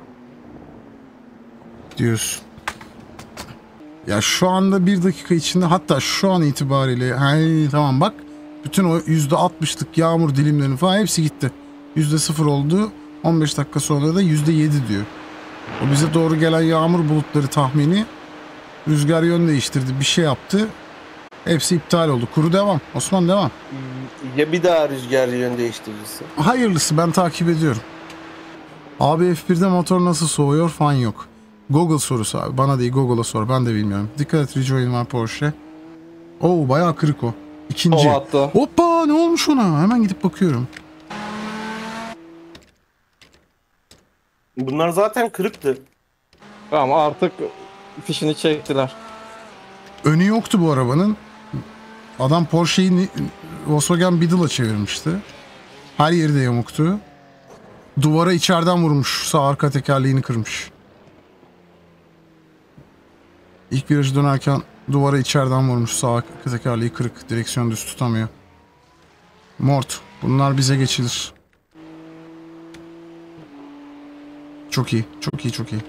Diyorsun. Ya şu anda 1 dakika içinde, hatta şu an itibariyle tamam bak, bütün o %60'lık yağmur dilimlerinin falan hepsi gitti. %0 oldu. 15 dakika sonra da %7 diyor. O bize doğru gelen yağmur bulutları tahmini rüzgar yön değiştirdi, bir şey yaptı. Hepsi iptal oldu. Kuru devam. Osman devam. Ya bir daha rüzgar yön değiştirirse? Hayırlısı, ben takip ediyorum. Abi F1'de motor nasıl soğuyor falan yok. Google sorusu abi. Bana değil, Google'a sor. Ben de bilmiyorum. Dikkat et, Rejoin var Porsche. Oo, bayağı kırık o. İkinci. O hatta. Hoppa, ne olmuş ona? Hemen gidip bakıyorum. Bunlar zaten kırıktı. Tamam, artık fişini çektiler. Önü yoktu bu arabanın. Adam Porsche'yi Volkswagen Beetle'a çevirmişti. Her yeri de yamuktu. Duvara içeriden vurmuş. Sağ arka tekerleğini kırmış. İlk virajı dönerken duvara içeriden vurmuş. Sağ arka tekerleği kırık. Direksiyon düz tutamıyor. Mort. Bunlar bize geçilir. Çok iyi. Çok iyi. Çok iyi.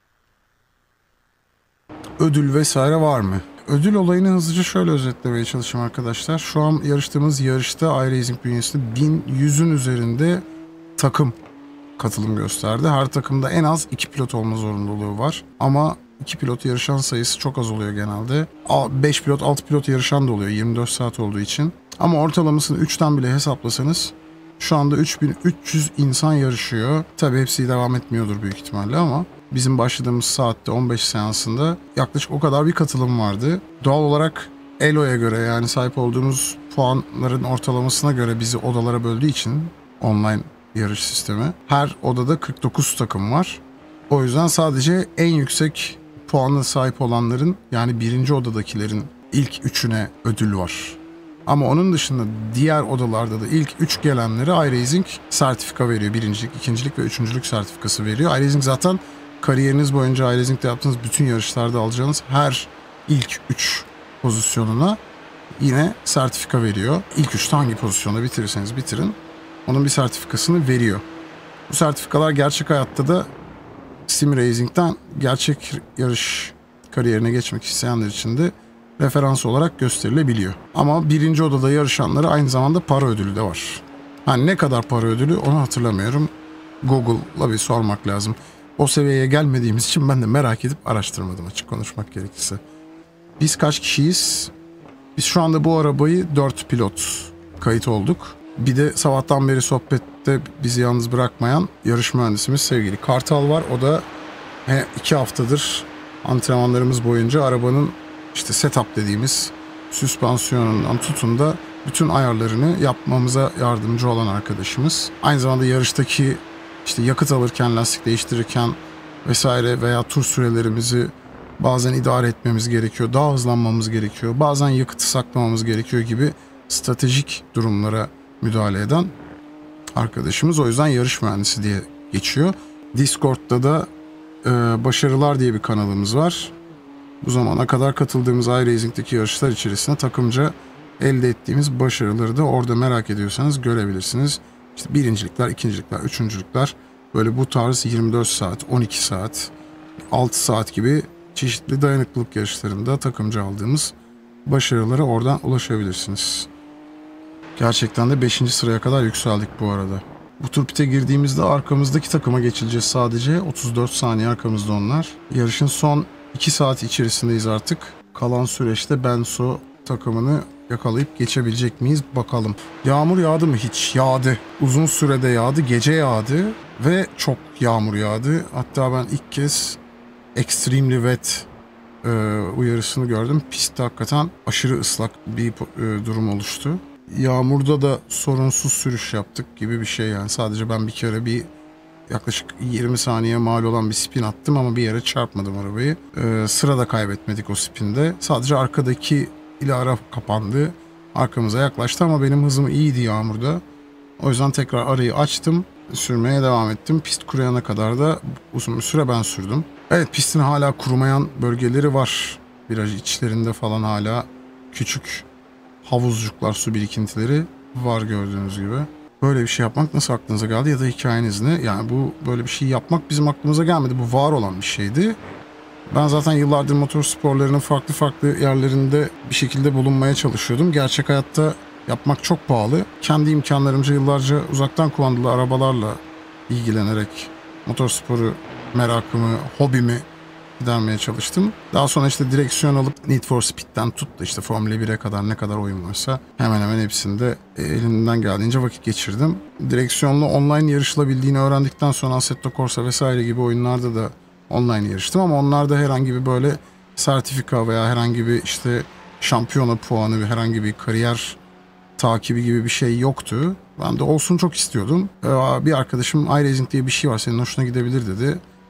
Ödül vesaire var mı? Ödül olayını hızlıca şöyle özetlemeye çalışayım arkadaşlar. Şu an yarıştığımız yarışta iRacing bünyesinde 1100'ün üzerinde takım katılım gösterdi. Her takımda en az 2 pilot olma zorunluluğu var. Ama 2 pilot yarışan sayısı çok az oluyor genelde. 5 pilot, 6 pilot yarışan da oluyor 24 saat olduğu için. Ama ortalamasını 3'ten bile hesaplasanız şu anda 3300 insan yarışıyor. Tabii hepsi devam etmiyordur büyük ihtimalle ama bizim başladığımız saatte 15 seansında yaklaşık o kadar bir katılım vardı. Doğal olarak Elo'ya göre, yani sahip olduğumuz puanların ortalamasına göre bizi odalara böldüğü için online yarış sistemi, her odada 49 takım var. O yüzden sadece en yüksek puana sahip olanların, yani birinci odadakilerin ilk üçüne ödül var. Ama onun dışında diğer odalarda da ilk 3 gelenlere iRacing sertifika veriyor. Birincilik, ikincilik ve üçüncülük sertifikası veriyor. iRacing zaten kariyeriniz boyunca iRacing'de yaptığınız bütün yarışlarda alacağınız her ilk 3 pozisyonuna yine sertifika veriyor. İlk 3'te hangi pozisyonda bitirirseniz bitirin, onun bir sertifikasını veriyor. Bu sertifikalar gerçek hayatta da Sim Racing'den gerçek yarış kariyerine geçmek isteyenler için de referans olarak gösterilebiliyor. Ama birinci odada yarışanlara aynı zamanda para ödülü de var. Ne kadar para ödülü onu hatırlamıyorum. Google'la bir sormak lazım. O seviyeye gelmediğimiz için ben de merak edip araştırmadım, açık konuşmak gerekirse. Biz kaç kişiyiz? Biz şu anda bu arabayı 4 pilot kayıt olduk. Bir de sabahtan beri sohbette bizi yalnız bırakmayan yarış mühendisimiz sevgili Kartal var. O da 2 haftadır antrenmanlarımız boyunca arabanın işte setup dediğimiz süspansiyonundan tutun da bütün ayarlarını yapmamıza yardımcı olan arkadaşımız. Aynı zamanda yarıştaki işte yakıt alırken, lastik değiştirirken vesaire veya tur sürelerimizi bazen idare etmemiz gerekiyor, daha hızlanmamız gerekiyor, bazen yakıtı saklamamız gerekiyor gibi stratejik durumlara müdahale eden arkadaşımız. O yüzden yarış mühendisi diye geçiyor. Discord'da da Başarılar diye bir kanalımız var. Bu zamana kadar katıldığımız iRacing'deki yarışlar içerisinde takımca elde ettiğimiz başarıları da orada merak ediyorsanız görebilirsiniz. İşte birincilikler, ikincilikler, üçüncülükler, böyle bu tarz 24 saat, 12 saat, 6 saat gibi çeşitli dayanıklılık yarışlarında takımca aldığımız başarılara oradan ulaşabilirsiniz. Gerçekten de 5. sıraya kadar yükseldik bu arada. Bu tur pite girdiğimizde arkamızdaki takıma geçileceğiz sadece. 34 saniye arkamızda onlar. Yarışın son 2 saat içerisindeyiz artık. Kalan süreçte Benso takımını yakalayıp geçebilecek miyiz bakalım. Yağmur yağdı mı hiç? Yağdı. Uzun sürede yağdı, gece yağdı ve çok yağmur yağdı. Hatta ben ilk kez extremely wet uyarısını gördüm. Pistte hakikaten aşırı ıslak bir durum oluştu. Yağmurda da sorunsuz sürüş yaptık gibi bir şey yani. Sadece ben bir kere yaklaşık 20 saniye mal olan bir spin attım ama bir yere çarpmadım arabayı. Sıra da kaybetmedik o spinde. Sadece arkadaki ile ara kapandı. Arkamıza yaklaştı ama benim hızım iyiydi yağmurda. O yüzden tekrar arayı açtım. Sürmeye devam ettim. Pist kuruyana kadar da uzun bir süre ben sürdüm. Evet, pistin hala kurumayan bölgeleri var. Viraj içlerinde falan hala küçük havuzcuklar, su birikintileri var gördüğünüz gibi. Böyle bir şey yapmak nasıl aklınıza geldi ya da hikayeniz ne? Yani böyle bir şey yapmak bizim aklımıza gelmedi. Bu var olan bir şeydi. Ben zaten yıllardır motor sporlarının farklı yerlerinde bir şekilde bulunmaya çalışıyordum. Gerçek hayatta yapmak çok pahalı. Kendi imkanlarımca yıllarca uzaktan kumandalı arabalarla ilgilenerek motorsporu merakımı, hobimi gidermeye çalıştım. Daha sonra işte direksiyon alıp Need for Speed'den tut da işte Formula 1'e kadar ne kadar oyun varsa hemen hemen hepsinde elimden geldiğince vakit geçirdim. Direksiyonla online yarışılabildiğini öğrendikten sonra Assetto Corsa vesaire gibi oyunlarda da online yarıştım ama onlarda herhangi bir böyle sertifika veya herhangi bir işte şampiyona puanı ve herhangi bir kariyer takibi gibi bir şey yoktu. Ben de olsun çok istiyordum. Bir arkadaşım iRacing diye bir şey var, senin hoşuna gidebilir dedi.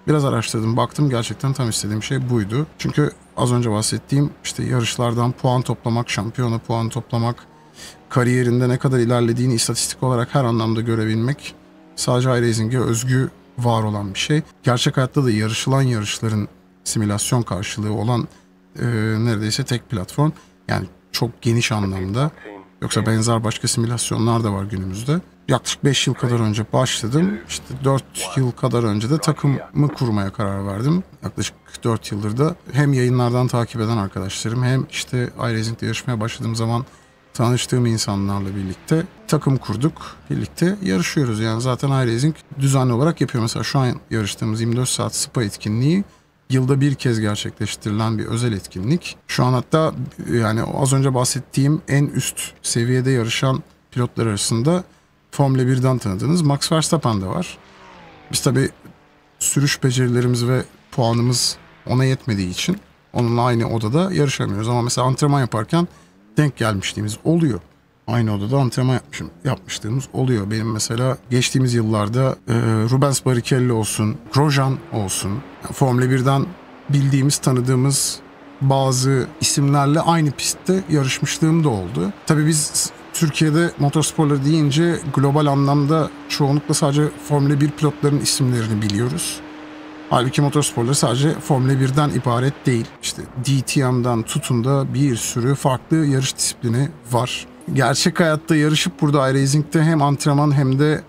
Biraz araştırdım, baktım, gerçekten tam istediğim şey buydu. Çünkü az önce bahsettiğim işte yarışlardan puan toplamak, şampiyona puan toplamak, kariyerinde ne kadar ilerlediğini istatistik olarak her anlamda görebilmek sadece iRacing'e özgü var olan bir şey. Gerçek hayatta da yarışılan yarışların simülasyon karşılığı olan neredeyse tek platform. Yani çok geniş anlamda. Yoksa benzer başka simülasyonlar da var günümüzde. Yaklaşık 5 yıl kadar önce başladım. İşte 4 yıl kadar önce de takımı kurmaya karar verdim. Yaklaşık 4 yıldır da hem yayınlardan takip eden arkadaşlarım hem işte iRacing'de yarışmaya başladığım zaman tanıştığım insanlarla birlikte takım kurduk. Birlikte yarışıyoruz. Yani zaten iRacing düzenli olarak yapıyor. Mesela şu an yarıştığımız 24 saat Spa etkinliği yılda bir kez gerçekleştirilen bir özel etkinlik. Şu an hatta yani az önce bahsettiğim en üst seviyede yarışan pilotlar arasında Formula 1'den tanıdığınız Max Verstappen de var. Biz tabii sürüş becerilerimiz ve puanımız ona yetmediği için onunla aynı odada yarışamıyoruz. Ama mesela antrenman yaparken denk gelmişliğimiz oluyor. Aynı odada antrenman yapmışlığımız oluyor. Benim mesela geçtiğimiz yıllarda Rubens Barrichello olsun, Grosjean olsun, yani Formula 1'den bildiğimiz, tanıdığımız bazı isimlerle aynı pistte yarışmışlığım da oldu. Tabii biz Türkiye'de motorsporları deyince global anlamda çoğunlukla sadece Formula 1 pilotların isimlerini biliyoruz. Halbuki motorsporları sadece Formula 1'den ibaret değil. İşte DTM'den tutun da bir sürü farklı yarış disiplini var. Gerçek hayatta yarışıp burada iRacing'de hem antrenman hem de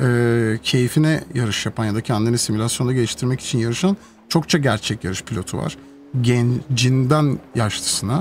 keyfine yarış yapan ya da kendini simülasyonda geliştirmek için yarışan çokça gerçek yarış pilotu var. Gencinden yaşlısına.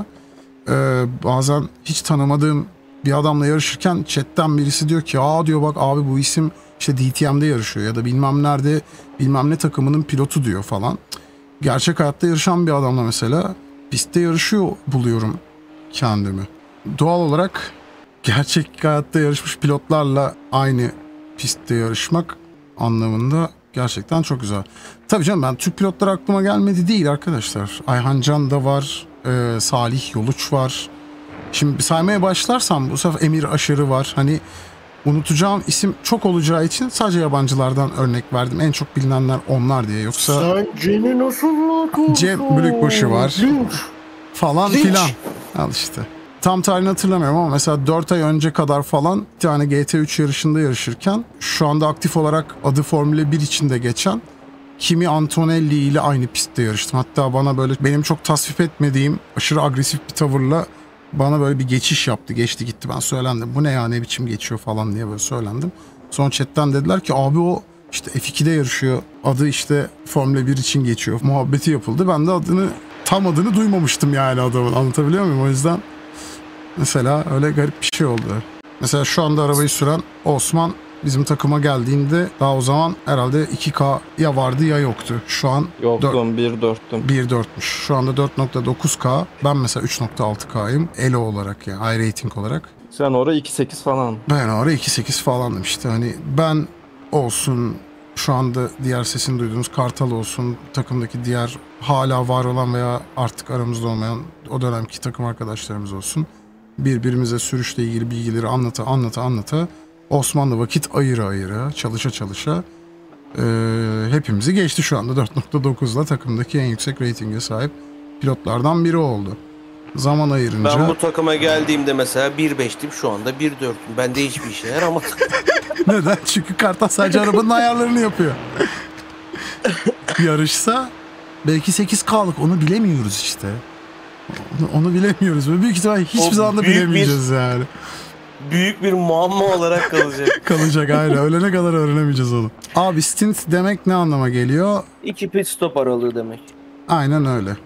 Bazen hiç tanımadığım bir adamla yarışırken chatten birisi diyor ki diyor bak abi bu isim işte DTM'de yarışıyor ya da bilmem nerede bilmem ne takımının pilotu diyor falan. Gerçek hayatta yarışan bir adamla mesela pistte yarışıyor buluyorum kendimi. Doğal olarak gerçek hayatta yarışmış pilotlarla aynı pistte yarışmak anlamında gerçekten çok güzel. Tabii canım ben Türk pilotlar aklıma gelmedi değil arkadaşlar. Ayhan Can da var, Salih Yoluç var. Şimdi saymaya başlarsam bu sefer Emir Aşırı var. Hani unutacağım isim çok olacağı için sadece yabancılardan örnek verdim. En çok bilinenler onlar diye. Yoksa Sen Cem'i nasıl unutursun? Cem Bülükbaşı var. Falan filan. Al işte. Tam tarihini hatırlamıyorum ama mesela 4 ay önce kadar falan bir tane GT3 yarışında yarışırken şu anda aktif olarak adı Formula 1 içinde geçen Kimi Antonelli ile aynı pistte yarıştım. Hatta bana böyle benim çok tasvip etmediğim aşırı agresif bir tavırla bana böyle bir geçiş yaptı. Geçti gitti, ben söylendim. Bu ne ya, ne biçim geçiyor falan diye böyle söylendim. Sonra chatten dediler ki abi o işte F2'de yarışıyor. Adı işte Formula 1 için geçiyor. Muhabbeti yapıldı. Ben de tam adını duymamıştım yani adamın. Anlatabiliyor muyum? O yüzden mesela öyle garip bir şey oldu. Mesela şu anda arabayı süren Osman bizim takıma geldiğinde daha o zaman herhalde 2K ya vardı ya yoktu. Şu an Yoktum 1.4'tüm. 1.4'müş. Şu anda 4.9K. Ben mesela 3.6K'yım. Elo olarak yani iRating olarak. Sen orada 2.8 falan. Ben orada 2.8 falandım işte. Hani ben olsun, şu anda diğer sesini duyduğunuz Kartal olsun, takımdaki diğer hala var olan veya artık aramızda olmayan o dönemki takım arkadaşlarımız olsun. Birbirimize sürüşle ilgili bilgileri anlata Osmanlı vakit ayıra çalışa hepimizi geçti şu anda. 4.9'la takımdaki en yüksek reytinge sahip pilotlardan biri oldu. Zaman ayırınca... Ben bu takıma geldiğimde mesela 1.5'tim, şu anda 1.4'üm. Bende hiçbir işe yaramadı. Neden? Çünkü Kartal sadece arabanın ayarlarını yapıyor. Yarışsa belki 8K'lık, onu bilemiyoruz işte. Onu bilemiyoruz ve büyük ihtimalle hiçbir zaman da bilemeyeceğiz yani. Büyük bir muamma olarak kalacak. Kalacak aynen. Ölene kadar öğrenemeyeceğiz onu. Abi stint demek ne anlama geliyor? 2 pit stop aralığı demek. Aynen öyle.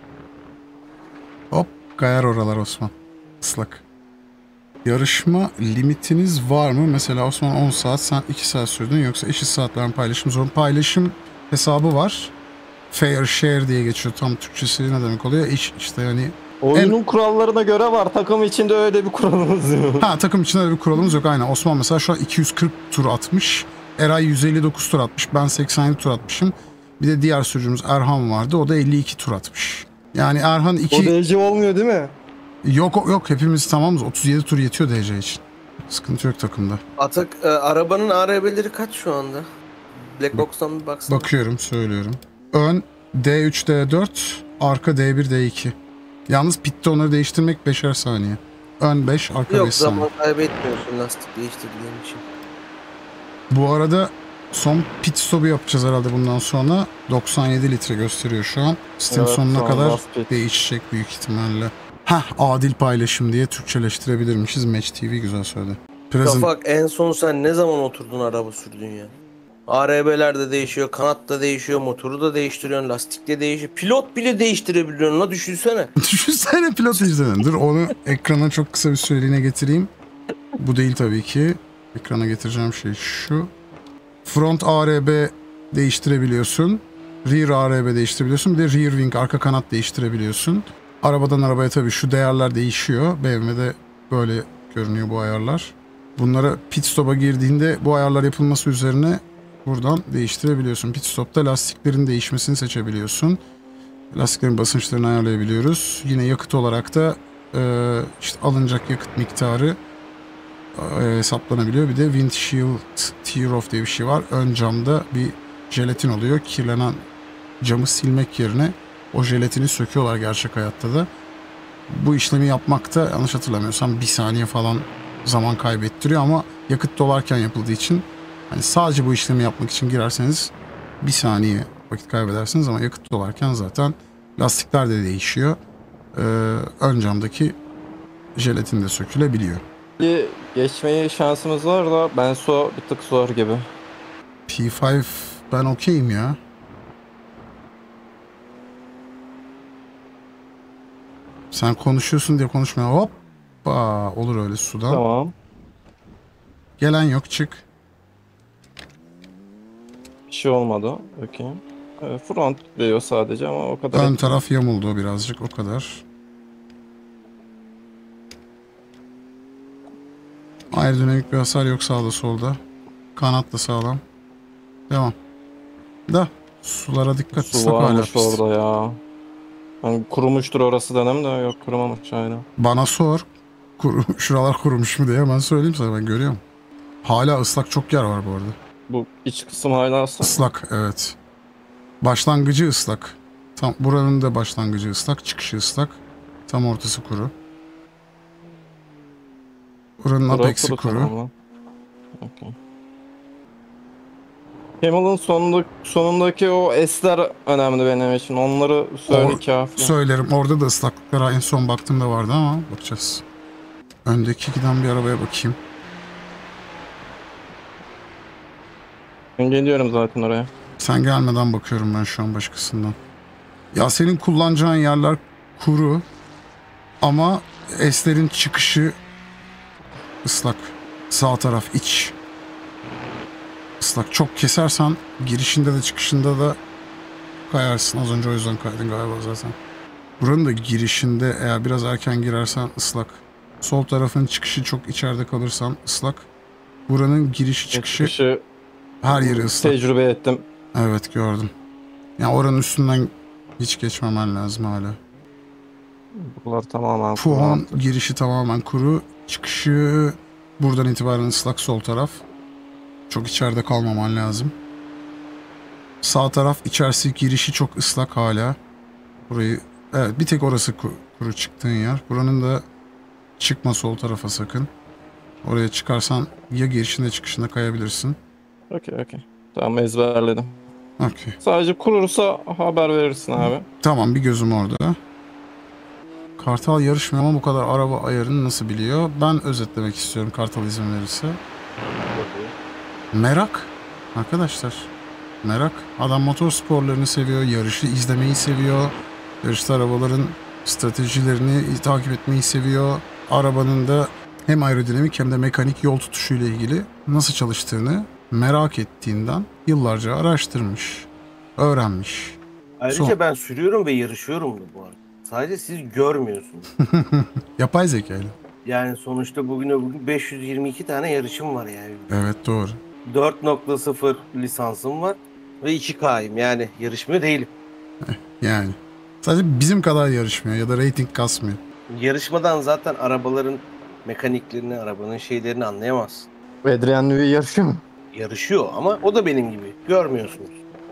Hop kayar oralar Osman. Islak. Yarışma limitiniz var mı? Mesela Osman 10 saat, sen 2 saat sürdün, yoksa eşit saatlerin paylaşım zorun. Paylaşım hesabı var. Fair share diye geçiyor. Tam Türkçesi ne demek oluyor? İşte yani Oyunun kurallarına göre var. Takım içinde öyle bir kuralımız yok. Takım içinde öyle bir kuralımız yok. Aynen. Osman mesela şu an 240 tur atmış. Eray 159 tur atmış. Ben 87 tur atmışım. Bir de diğer sürücümüz Erhan vardı. O da 52 tur atmış. Yani Erhan 2... O DC olmuyor değil mi? Yok. Hepimiz tamamız. 37 tur yetiyor DC için. Sıkıntı yok takımda. Atak arabanın ARB'leri kaç şu anda? Black Ops'tan bir baksana. Bakıyorum, söylüyorum. Ön D3, D4, arka D1, D2. Yalnız pitte onları değiştirmek 5'er saniye. Ön 5, arka Yok 5 saniye. zaman kaybetmiyorsun lastik değiştirdiğin için. Bu arada son pit stop'u yapacağız herhalde bundan sonra. 97 litre gösteriyor şu an. Steam Evet, sonuna son kadar last pit. değişecek büyük ihtimalle. Adil paylaşım diye Türkçeleştirebilirmişiz. Match TV güzel söyledi. Present Şafak en son sen ne zaman oturdun araba sürdün ya? ARB'ler de değişiyor, kanat da değişiyor, motoru da değiştiriyorsun, lastik de değişiyor. Pilot bile değiştirebiliyorsun la düşünsene. Düşünsene pilot izledin. Dur onu ekrana çok kısa bir süreliğine getireyim. Bu değil tabii ki. Ekrana getireceğim şey şu. Front ARB değiştirebiliyorsun. Rear ARB değiştirebiliyorsun. Bir de rear wing arka kanat değiştirebiliyorsun. Arabadan arabaya tabii şu değerler değişiyor. BMW'de böyle görünüyor bu ayarlar. Bunlara pit stop'a girdiğinde bu ayarlar yapılması üzerine buradan değiştirebiliyorsun. Pit stop'ta lastiklerin değişmesini seçebiliyorsun. Lastiklerin basınçlarını ayarlayabiliyoruz. Yine yakıt olarak da işte alınacak yakıt miktarı hesaplanabiliyor. Bir de windshield tear off diye bir şey var. Ön camda bir jelatin oluyor. Kirlenen camı silmek yerine o jelatini söküyorlar gerçek hayatta da. Bu işlemi yapmakta yanlış hatırlamıyorsam 1 saniye falan zaman kaybettiriyor ama yakıt dolarken yapıldığı için hani sadece bu işlemi yapmak için girerseniz 1 saniye vakit kaybedersiniz ama yakıt dolarken zaten lastikler de değişiyor. Ön camdaki jelatin de sökülebiliyor. Geçmeye şansımız var da Benso bir tık zor gibi. P5 ben okeyim ya. Sen konuşuyorsun diye konuşmuyor. Hoppa olur öyle sudan. Tamam. Gelen yok çık. Bir şey olmadı. Okey. Front veriyor sadece ama o kadar. Ön taraf yamuldu o birazcık o kadar. Aerodinamik bir hasar yok sağda solda. Kanat da sağlam. Devam. Da sulara dikkat. Su Islak hala varmış pist. orada ya. Hani kurumuştur orası denem de yok kurumamış hala. Bana sor. Şuralar kurumuş mu diye hemen söyleyeyim sana ben görüyorum. Hala ıslak çok yer var bu arada. Bu iç kısım hala ıslak. Islak evet. Başlangıcı ıslak. Tam buranın da başlangıcı ıslak, çıkışı ıslak. Tam ortası kuru. Buranın apex'i kuru. Tamam. Okay. Hamill'ın sonundaki o esler önemli benim için. Onları söyle kafi. Söylerim. Orada da ıslaklıklara en son baktığımda vardı ama bakacağız. Öndeki giden bir arabaya bakayım. Ben geliyorum zaten oraya. Sen gelmeden bakıyorum ben şu an başkasından. Ya senin kullanacağın yerler kuru ama eslerin çıkışı ıslak. Sağ taraf iç ıslak. Çok kesersen girişinde de çıkışında da kayarsın. Az önce o yüzden kaydın galiba zaten. Buranın da girişinde eğer biraz erken girersen ıslak. Sol tarafın çıkışı çok içeride kalırsan ıslak. Buranın girişi çıkışı her yeri ıslak. Tecrübe ettim. Evet gördüm. Yani oranın üstünden hiç geçmemen lazım hala. Bunlar tamamen Puhan girişi tamamen kuru. Çıkışı buradan itibaren ıslak sol taraf. Çok içeride kalmaman lazım. Sağ taraf içerisi girişi çok ıslak hala. Burayı evet bir tek orası kuru çıktığın yer. Buranın da çıkma sol tarafa sakın. Oraya çıkarsan ya girişinde çıkışında kayabilirsin. Okey. Tamam ezberledim. Okey. Sadece kurursa haber verirsin abi. Tamam bir gözüm orada. Kartal yarışmıyor ama bu kadar araba ayarını nasıl biliyor? Ben özetlemek istiyorum Kartal izin verirse. Merak. Arkadaşlar. Merak. Adam motor sporlarını seviyor. Yarışı izlemeyi seviyor. Yarışta arabaların stratejilerini takip etmeyi seviyor. Arabanın da hem aerodinamik hem de mekanik yol tutuşuyla ilgili nasıl çalıştığını merak ettiğinden yıllarca araştırmış. Öğrenmiş. Ayrıca ben sürüyorum ve yarışıyorum da bu arada. Sadece siz görmüyorsunuz. Yapay zekayla. Yani sonuçta bugün 522 tane yarışım var yani. Evet doğru. 4.0 lisansım var ve 2K'yım yani yarışmıyor değilim. Yani. Sadece bizim kadar yarışmıyor ya da rating kasmıyor. Yarışmadan zaten arabaların mekaniklerini, arabanın şeylerini anlayamazsın. Adrian Newey yarışıyor mu? yarışıyor ama o da benim gibi. Görmüyorsunuz.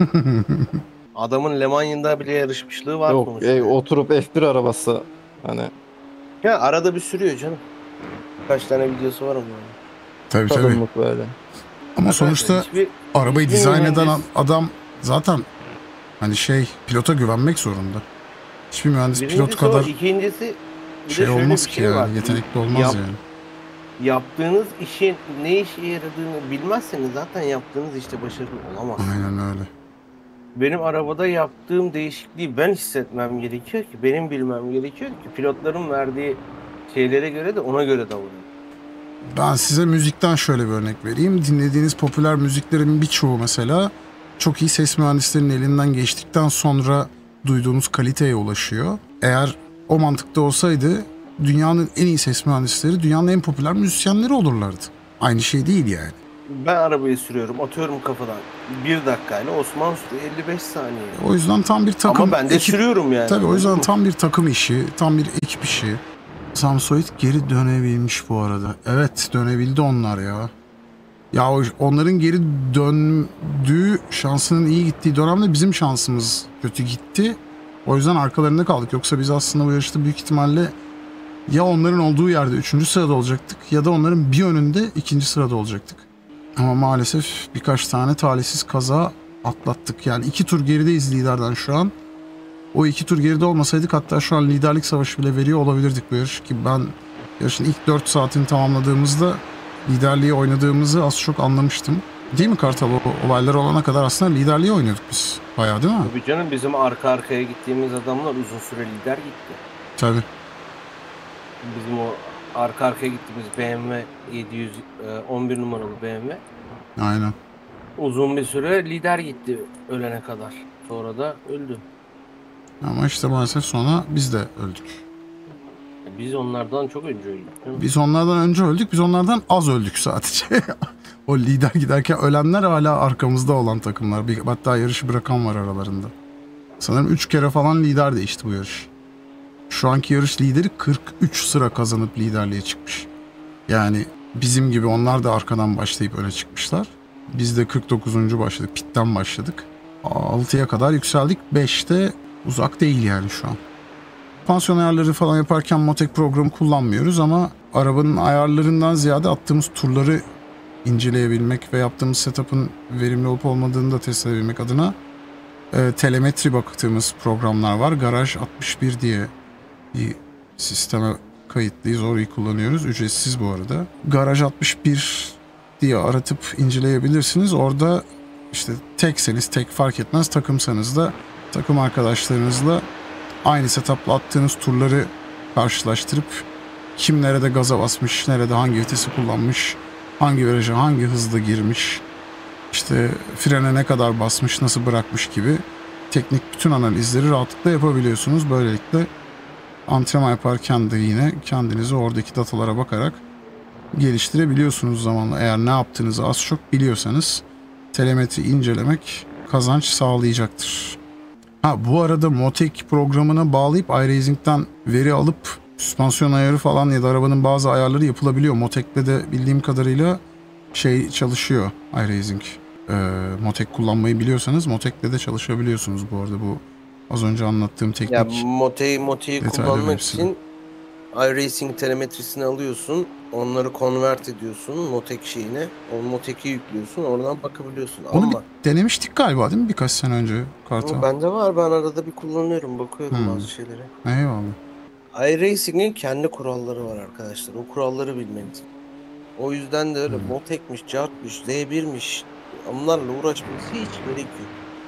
Adamın Le Mans'ında bile yarışmışlığı var Yok sonuçta. oturup F1 arabası hani Ya arada bir sürüyor canım. Kaç tane videosu var onun. Tabii tabii. tadımlık böyle. Ama sonuçta Hiçbir- arabayı hiçbir dizayn eden mühendis- adam zaten hani pilota güvenmek zorunda. Hiçbir mühendis pilot Birincisi o, kadar ikincisi bir de şey şöyle olmaz bir ki şey yani. var. Yetenekli olmaz Yap- yani. Yaptığınız işin ne işe yaradığını bilmezseniz zaten yaptığınız işte başarılı olamazsınız. Aynen öyle. Benim arabada yaptığım değişikliği ben hissetmem gerekiyor ki, benim bilmem gerekiyor ki pilotların verdiği şeylere göre de ona göre davranıyorum. Ben size müzikten şöyle bir örnek vereyim. Dinlediğiniz popüler müziklerin birçoğu mesela çok iyi ses mühendislerinin elinden geçtikten sonra duyduğunuz kaliteye ulaşıyor. Eğer o mantıkta olsaydı dünyanın en iyi ses mühendisleri dünyanın en popüler müzisyenleri olurlardı. Aynı şey değil yani. Ben arabayı sürüyorum, atıyorum kafadan. 1 dakikayla Osman sürüyor 55 saniye. O yüzden tam bir takım... Ama ben de ekip- sürüyorum yani. Tabii o yüzden Anladın mı? tam bir takım işi, tam bir ekip işi. Samsoid geri dönebilmiş bu arada. Evet, dönebildi onlar ya. Ya onların geri döndüğü, şansının iyi gittiği dönemde bizim şansımız kötü gitti. O yüzden arkalarında kaldık. Yoksa biz aslında bu yarışta büyük ihtimalle ya onların olduğu yerde 3. sırada olacaktık ya da onların bir önünde 2. sırada olacaktık. Ama maalesef birkaç tane talihsiz kaza atlattık. Yani 2 tur gerideyiz liderden şu an. O 2 tur geride olmasaydık hatta şu an liderlik savaşı bile veriyor olabilirdik bu yarış. Ki ben yarışın ilk 4 saatini tamamladığımızda liderliği oynadığımızı az çok anlamıştım. Değil mi Kartal? O olaylar olana kadar aslında liderliği oynuyorduk biz. Bayağı değil mi? Tabii canım, bizim arka arkaya gittiğimiz adamlar uzun süre lider gitti. Tabii. Bizim o arka arkaya gittiğimiz BMW 711 numaralı BMW Aynen. uzun bir süre lider gitti ölene kadar. Sonra da öldü. Ama işte maalesef sonra biz de öldük. Biz onlardan çok önce öldük. Değil mi? Biz onlardan önce öldük. Biz onlardan az öldük sadece. O lider giderken ölenler hala arkamızda olan takımlar. Hatta yarışı bırakan var aralarında. Sanırım 3 kere falan lider değişti bu yarış. Şu anki yarış lideri 43 sıra kazanıp liderliğe çıkmış. Yani bizim gibi onlar da arkadan başlayıp öne çıkmışlar. Biz de 49. başladık. Pitten başladık. 6'ya kadar yükseldik. 5'te uzak değil yani şu an. Pansiyon ayarları falan yaparken Motek programı kullanmıyoruz ama arabanın ayarlarından ziyade attığımız turları inceleyebilmek ve yaptığımız setup'ın verimli olup olmadığını da test edebilmek adına telemetri baktığımız programlar var. Garaj 61 diye bir sisteme kayıtlıyız. Orayı kullanıyoruz. Ücretsiz bu arada. Garaj 61 diye aratıp inceleyebilirsiniz. Orada işte tekseniz tek fark etmez, takımsanız da takım arkadaşlarınızla aynı setup'la attığınız turları karşılaştırıp kim nerede gaza basmış, nerede hangi vitesi kullanmış, hangi viraja hangi hızla girmiş, işte frene ne kadar basmış, nasıl bırakmış gibi teknik bütün analizleri rahatlıkla yapabiliyorsunuz. Böylelikle antrenman yaparken de yine kendinizi oradaki datalara bakarak geliştirebiliyorsunuz zamanla. Eğer ne yaptığınızı az çok biliyorsanız telemetri incelemek kazanç sağlayacaktır. Bu arada Motek programına bağlayıp iRacing'den veri alıp süspansiyon ayarı falan ya da arabanın bazı ayarları yapılabiliyor. Motek'le de bildiğim kadarıyla çalışıyor iRacing. Motek kullanmayı biliyorsanız Motek'le de çalışabiliyorsunuz bu arada. Bu az önce anlattığım teknik. Ya Mote'yi detaylı kullanmak hepsini. için iRacing telemetrisini alıyorsun. Onları convert ediyorsun Motek şeyine. O Motek'i yüklüyorsun. Oradan bakabiliyorsun. Onu Ama bir denemiştik galiba değil mi birkaç sene önce Kartal? bende var. Ben arada bir kullanıyorum. Bakıyorum Hmm. bazı şeylere. Eyvallah. iRacing'in kendi kuralları var arkadaşlar. O kuralları bilmeniz. O yüzden de öyle Motek'miş, Cart'mış, Z1'miş. Onlarla uğraşmanız hiç gerek yok.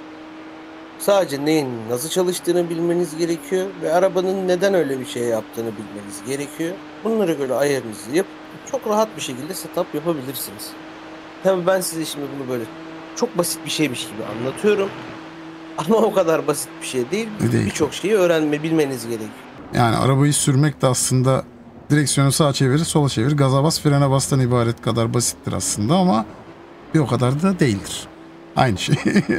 Sadece neyin nasıl çalıştığını bilmeniz gerekiyor ve arabanın neden öyle bir şey yaptığını bilmeniz gerekiyor. Bunlara göre ayarınızı yapıp çok rahat bir şekilde setup yapabilirsiniz. Tabii ben size şimdi bunu böyle çok basit bir şeymiş gibi anlatıyorum. Ama o kadar basit bir şey değil. Değil. Birçok şeyi bilmeniz gerekiyor. Yani arabayı sürmek de aslında direksiyonu sağa çevir, sola çevir, gaza bas, frene bastan ibaret kadar basittir aslında ama bir o kadar da değildir. Aynı şey.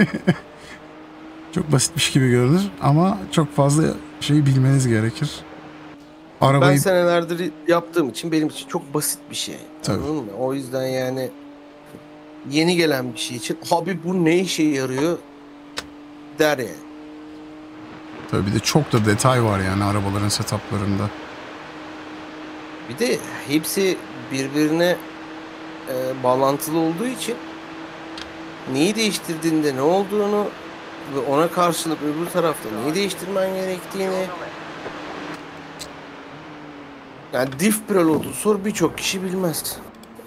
Çok basitmiş gibi görünür ama çok fazla şeyi bilmeniz gerekir. Arabayı... Ben senelerdir yaptığım için benim için çok basit bir şey. Tabii. Anladın mı? O yüzden yani yeni gelen bir şey için abi bu ne işe yarıyor der yani. Tabii bir de çok da detay var yani arabaların setuplarında. Bir de hepsi birbirine bağlantılı olduğu için neyi değiştirdiğinde ne olduğunu ve ona karşılık öbür tarafta neyi değiştirmen gerektiğini, yani diff preload'u sor, birçok kişi bilmez.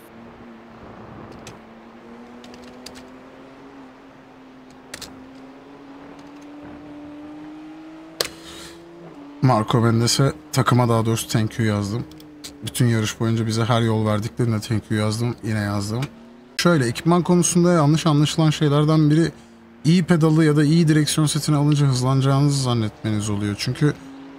Marco Mendes'e, takıma daha doğrusu thank you yazdım. Bütün yarış boyunca bize her yol verdiklerine thank you yazdım. Yine yazdım. Şöyle, ekipman konusunda yanlış anlaşılan şeylerden biri iyi pedalı ya da iyi direksiyon setini alınca hızlanacağınızı zannetmeniz oluyor. Çünkü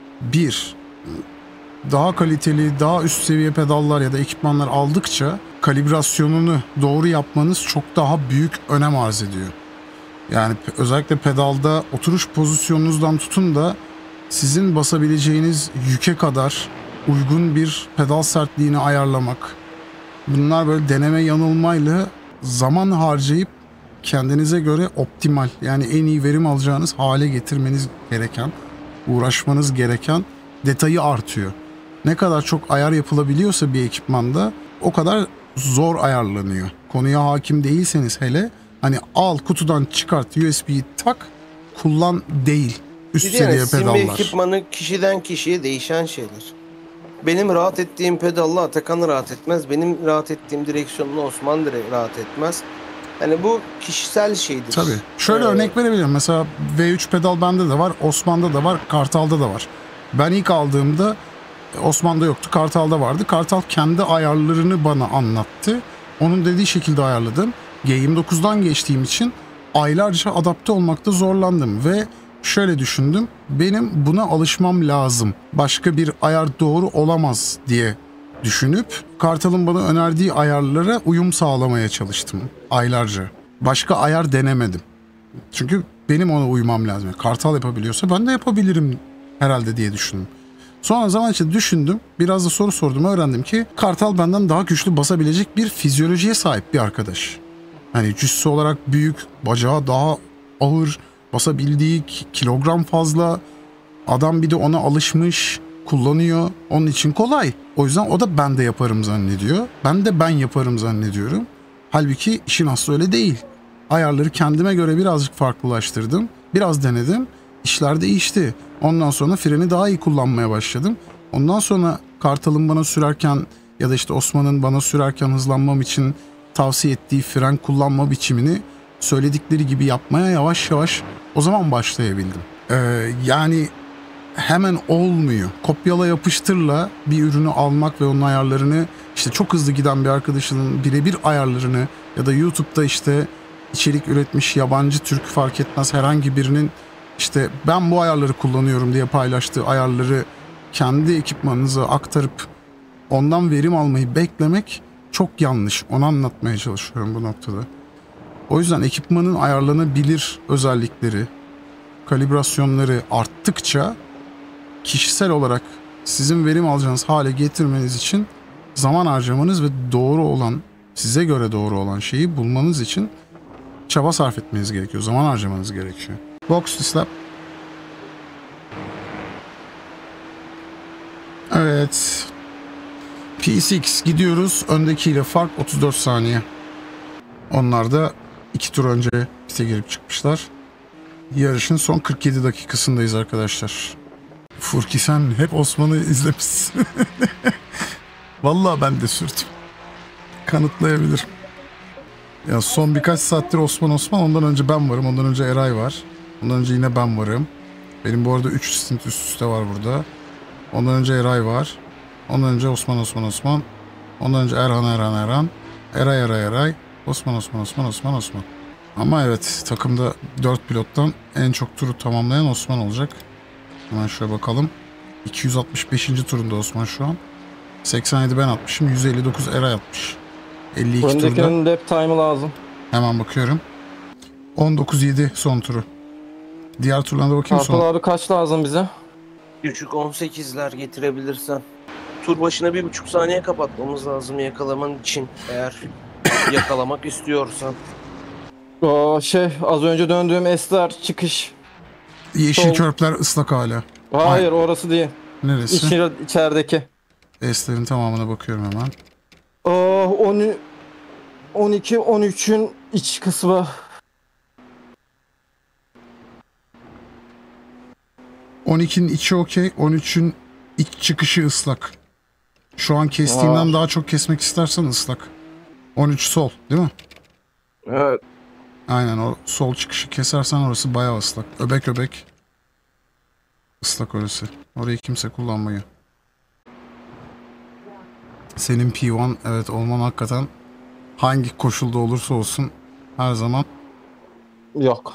daha kaliteli, daha üst seviye pedallar ya da ekipmanlar aldıkça kalibrasyonunu doğru yapmanız çok daha büyük önem arz ediyor. Yani özellikle pedalda oturuş pozisyonunuzdan tutun da sizin basabileceğiniz yüke kadar uygun bir pedal sertliğini ayarlamak. Bunlar böyle deneme yanılmayla zaman harcayıp kendinize göre optimal, yani en iyi verim alacağınız hale getirmeniz gereken, uğraşmanız gereken detayı artıyor. Ne kadar çok ayar yapılabiliyorsa bir ekipmanda o kadar zor ayarlanıyor. Konuya hakim değilseniz hele hani al kutudan çıkart, USB'yi tak, kullan değil. Üst Bir de seviye yani sim pedallar. ekipmanı kişiden kişiye değişen şeyler. Benim rahat ettiğim pedalla Atakan rahat etmez. Benim rahat ettiğim direksiyonla Osman rahat etmez. Yani bu kişisel şeydir. Tabii. Şöyle örnek verebilirim. Mesela V3 pedal bende de var, Osman'da da var, Kartal'da da var. Ben ilk aldığımda Osman'da yoktu, Kartal'da vardı. Kartal kendi ayarlarını bana anlattı. Onun dediği şekilde ayarladım. G29'dan geçtiğim için aylarca adapte olmakta zorlandım ve şöyle düşündüm. Benim buna alışmam lazım. Başka bir ayar doğru olamaz diye düşünüp Kartal'ın bana önerdiği ayarlara uyum sağlamaya çalıştım aylarca. Başka ayar denemedim. Çünkü benim ona uymam lazım. Kartal yapabiliyorsa ben de yapabilirim herhalde diye düşündüm. Sonra zaman içinde düşündüm. Biraz da soru sordum. Öğrendim ki Kartal benden daha güçlü basabilecek bir fizyolojiye sahip bir arkadaş. Hani cüssü olarak büyük, bacağı daha ağır, basabildiği kilogram fazla. Adam bir de ona alışmış, kullanıyor. Onun için kolay. O yüzden o da ben de yaparım zannediyor. Ben de ben yaparım zannediyorum. Halbuki işin aslı öyle değil. Ayarları kendime göre birazcık farklılaştırdım. Biraz denedim. İşler değişti. Ondan sonra freni daha iyi kullanmaya başladım. Ondan sonra Kartal'ın bana sürerken ya da işte Osman'ın bana sürerken hızlanmam için tavsiye ettiği fren kullanma biçimini söyledikleri gibi yapmaya yavaş yavaş o zaman başlayabildim. Yani hemen olmuyor. Kopyala yapıştırla bir ürünü almak ve onun ayarlarını, işte çok hızlı giden bir arkadaşının birebir ayarlarını ya da YouTube'da işte içerik üretmiş yabancı Türk fark etmez herhangi birinin işte ben bu ayarları kullanıyorum diye paylaştığı ayarları kendi ekipmanınıza aktarıp ondan verim almayı beklemek çok yanlış. Onu anlatmaya çalışıyorum bu noktada. O yüzden ekipmanın ayarlanabilir özellikleri, kalibrasyonları arttıkça kişisel olarak sizin verim alacağınız hale getirmeniz için zaman harcamanız ve doğru olan, size göre doğru olan şeyi bulmanız için çaba sarf etmeniz gerekiyor. Zaman harcamanız gerekiyor. Box to slap. Evet. P6 gidiyoruz. Öndekiyle fark 34 saniye. Onlar da 2 tur önce pite girip çıkmışlar. Yarışın son 47 dakikasındayız arkadaşlar. Furki sen hep Osman'ı izlemişsin. Vallahi ben de sürdüm. Kanıtlayabilirim. Ya son birkaç saattir Osman. Ondan önce ben varım. Ondan önce Eray var. Ondan önce yine ben varım. Benim bu arada 3 stint üst üste var burada. Ondan önce Eray var. Ondan önce Osman. Ondan önce Erhan. Eray. Osman. Ama evet, takımda 4 pilottan en çok turu tamamlayan Osman olacak. Hemen şöyle bakalım. 265. turunda Osman şu an. 87 ben atmışım. 159 Eray atmış. 52 turda. Öndekinin lap time'ı lazım. Hemen bakıyorum. 19-7 son turu. Diğer turlarda bakayım Kartal son. abi kaç lazım bize? Küçük 18'ler getirebilirsen. Tur başına 1,5 saniye kapatmamız lazım yakalaman için. Eğer yakalamak istiyorsan. O az önce döndüğüm Esler çıkış. Yeşil Sol. körpler ıslak hala. Hayır orası değil. Neresi? İçerideki. Eslerin tamamına bakıyorum hemen. 12, 13'ün iç kısmı. 12'nin içi okey. 13'ün iç çıkışı ıslak. Şu an kestiğinden daha çok kesmek istersen ıslak. 13 sol değil mi? Evet. Aynen, o sol çıkışı kesersen orası bayağı ıslak. Öbek öbek. Islak orası. Orayı kimse kullanmıyor. Senin P1 evet olman hakikaten hangi koşulda olursa olsun her zaman Yok.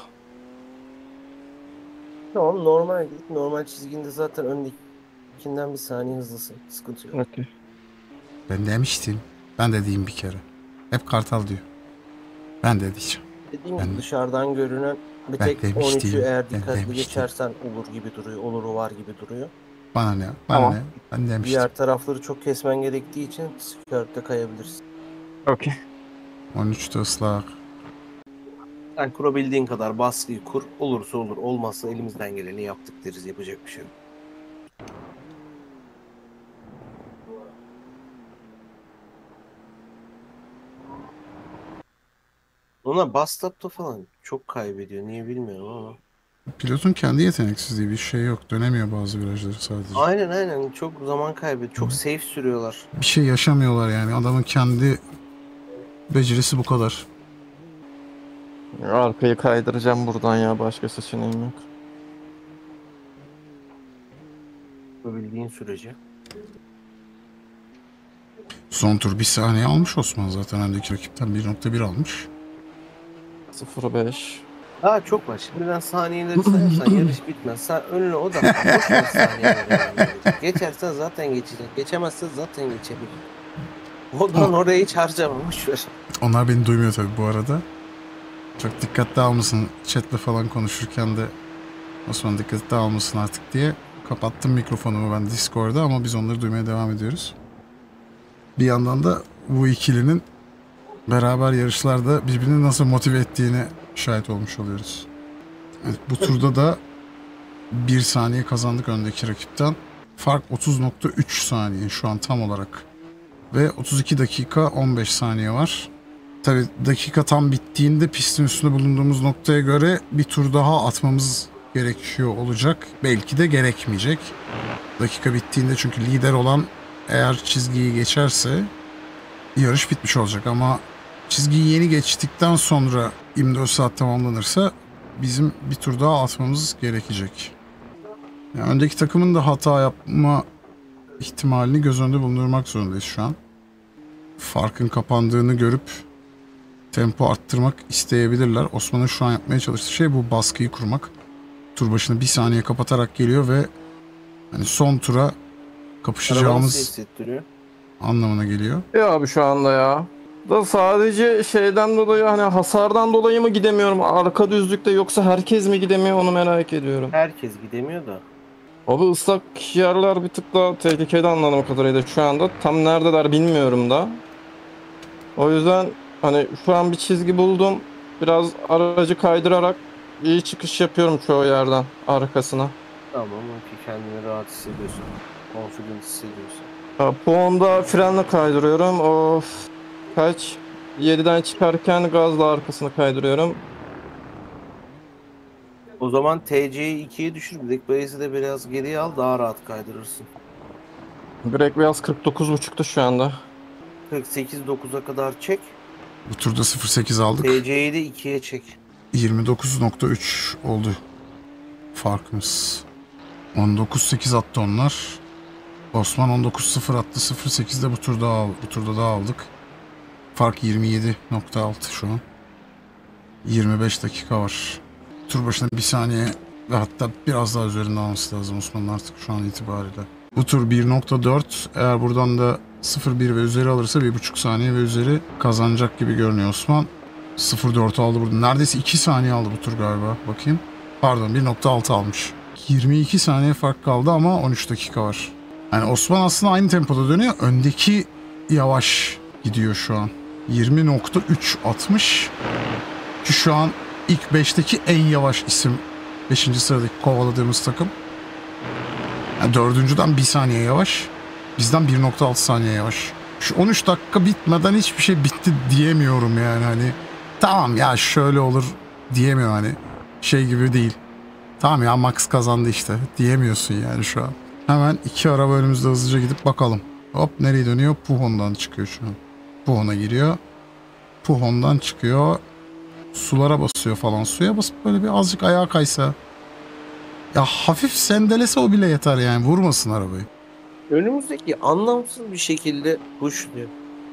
Tamam, normal git. Normal çizginde zaten öndekinden bir saniye hızlısın. Sıkıntı yok. Okay. ben demiştim. Ben de diyeyim bir kere. Hep Kartal diyor. Ben de diyeceğim. Dediğim Ben- gibi dışarıdan görünen bir Ben tek demiştim, 13'ü eğer ben dikkatli demiştim. geçersen olur gibi duruyor. Oluru var gibi duruyor. Bana ne? Bana Tamam. ne? Ben demiştim. Diğer tarafları çok kesmen gerektiği için skirt'te kayabilirsin. Okay. 13'te ıslak. Sen kurabildiğin kadar baskıyı kur. Olursa olur. Olmazsa elimizden geleni yaptık deriz. Yapacak bir şey yok. Ona bus stop'ta falan çok kaybediyor. Niye bilmiyorum ama. Pilotun kendi yeteneksizliği, bir şey yok. Dönemiyor bazı virajları sadece. Aynen. Çok zaman kaybediyor. Çok safe sürüyorlar. Bir şey yaşamıyorlar yani. Adamın kendi becerisi bu kadar. Arkayı kaydıracağım buradan ya. Başka seçeneğim yok. Kurabildiğin sürece. Son tur 1 saniye almış Osman zaten. Öndeki rakipten 1.1 almış. 05. Daha çok var. Şimdiden saniyeleri sayarsan yarış bitmez. Sen önüne odaklan. Boş ver saniyeleri. Geçersen zaten geçecek. Geçemezsen zaten geçebilir. Oradan oraya hiç harcama. Boş ver. Onlar beni duymuyor tabii bu arada. Çok dikkatli almasın. Chatle falan konuşurken de Osman dikkatli almasın artık diye kapattım mikrofonumu ben Discord'da, ama biz onları duymaya devam ediyoruz. Bir yandan da bu ikilinin beraber yarışlarda birbirini nasıl motive ettiğine şahit olmuş oluyoruz. Evet, bu turda da 1 saniye kazandık öndeki rakipten. Fark 30.3 saniye şu an tam olarak. Ve 32 dakika 15 saniye var. Tabii dakika tam bittiğinde pistin üstünde bulunduğumuz noktaya göre bir tur daha atmamız gerekiyor olacak. Belki de gerekmeyecek. Dakika bittiğinde çünkü lider olan eğer çizgiyi geçerse yarış bitmiş olacak, ama çizgiyi yeni geçtikten sonra 24 saat tamamlanırsa bizim bir tur daha atmamız gerekecek. Yani öndeki takımın da hata yapma ihtimalini göz önünde bulundurmak zorundayız şu an. Farkın kapandığını görüp tempo arttırmak isteyebilirler. Osman'ın şu an yapmaya çalıştığı şey bu baskıyı kurmak. Tur başını 1 saniye kapatarak geliyor ve hani son tura Arabanı kapışacağımız hissettiriyor. anlamına geliyor. Ya abi şu anda ya. Da sadece şeyden dolayı hani hasardan dolayı mı gidemiyorum arka düzlükte, yoksa herkes mi gidemiyor onu merak ediyorum. Herkes gidemiyor da. Abi ıslak yerler bir tık daha tehlikeli anladığım kadarıyla şu anda. Tam neredeler bilmiyorum da. O yüzden hani şu an bir çizgi buldum. Biraz aracı kaydırarak iyi çıkış yapıyorum çoğu yerden arkasına. Tamam, ki kendini rahat hissediyorsun. Confident hissediyorsun. Ya, puanda frenle kaydırıyorum. Of. Kaç? 7'den çıkarken gazla arkasını kaydırıyorum. O zaman TC'yi 2'ye düşür. Black Blaze'i de biraz geriye al, daha rahat kaydırırsın. Brake biraz 49.5'tu şu anda. 48-9'a kadar çek. Bu turda 0.8 aldık. TC'yi de 2'ye çek. 29.3 oldu farkımız. 19.8 attı onlar. Osman 19.0 attı. 0.8'de bu turda daha aldık. Fark 27.6 şu an. 25 dakika var. Tur başına 1 saniye ve hatta biraz daha üzerinde alması lazım Osman'ın artık şu an itibariyle. Bu tur 1.4, eğer buradan da 0.1 ve üzeri alırsa 1.5 saniye ve üzeri kazanacak gibi görünüyor Osman. 0.4 aldı burada. Neredeyse 2 saniye aldı bu tur galiba. Bakayım. Pardon, 1.6 almış. 22 saniye fark kaldı ama 13 dakika var. Yani Osman aslında aynı tempoda dönüyor. Öndeki yavaş gidiyor şu an. 20.3 atmış. Ki şu an ilk 5'teki en yavaş isim. 5. sıradaki kovaladığımız takım. Yani 4.'den 1 saniye yavaş. Bizden 1.6 saniye yavaş. Şu 13 dakika bitmeden hiçbir şey bitti diyemiyorum yani hani. Tamam ya şöyle olur diyemiyorum hani. Şey gibi değil. Tamam ya Max kazandı işte diyemiyorsun yani şu an. Hemen 2 araba önümüzde hızlıca gidip bakalım. Hop nereye dönüyor? Puhon'dan çıkıyor şu an. Puhon'a giriyor. Puhon'dan çıkıyor. Sulara basıyor falan. Suya basıp böyle bir azıcık ayağa kaysa. Ya hafif sendelese o bile yeter yani. Vurmasın arabayı. Önümüzdeki anlamsız bir şekilde pushluyor.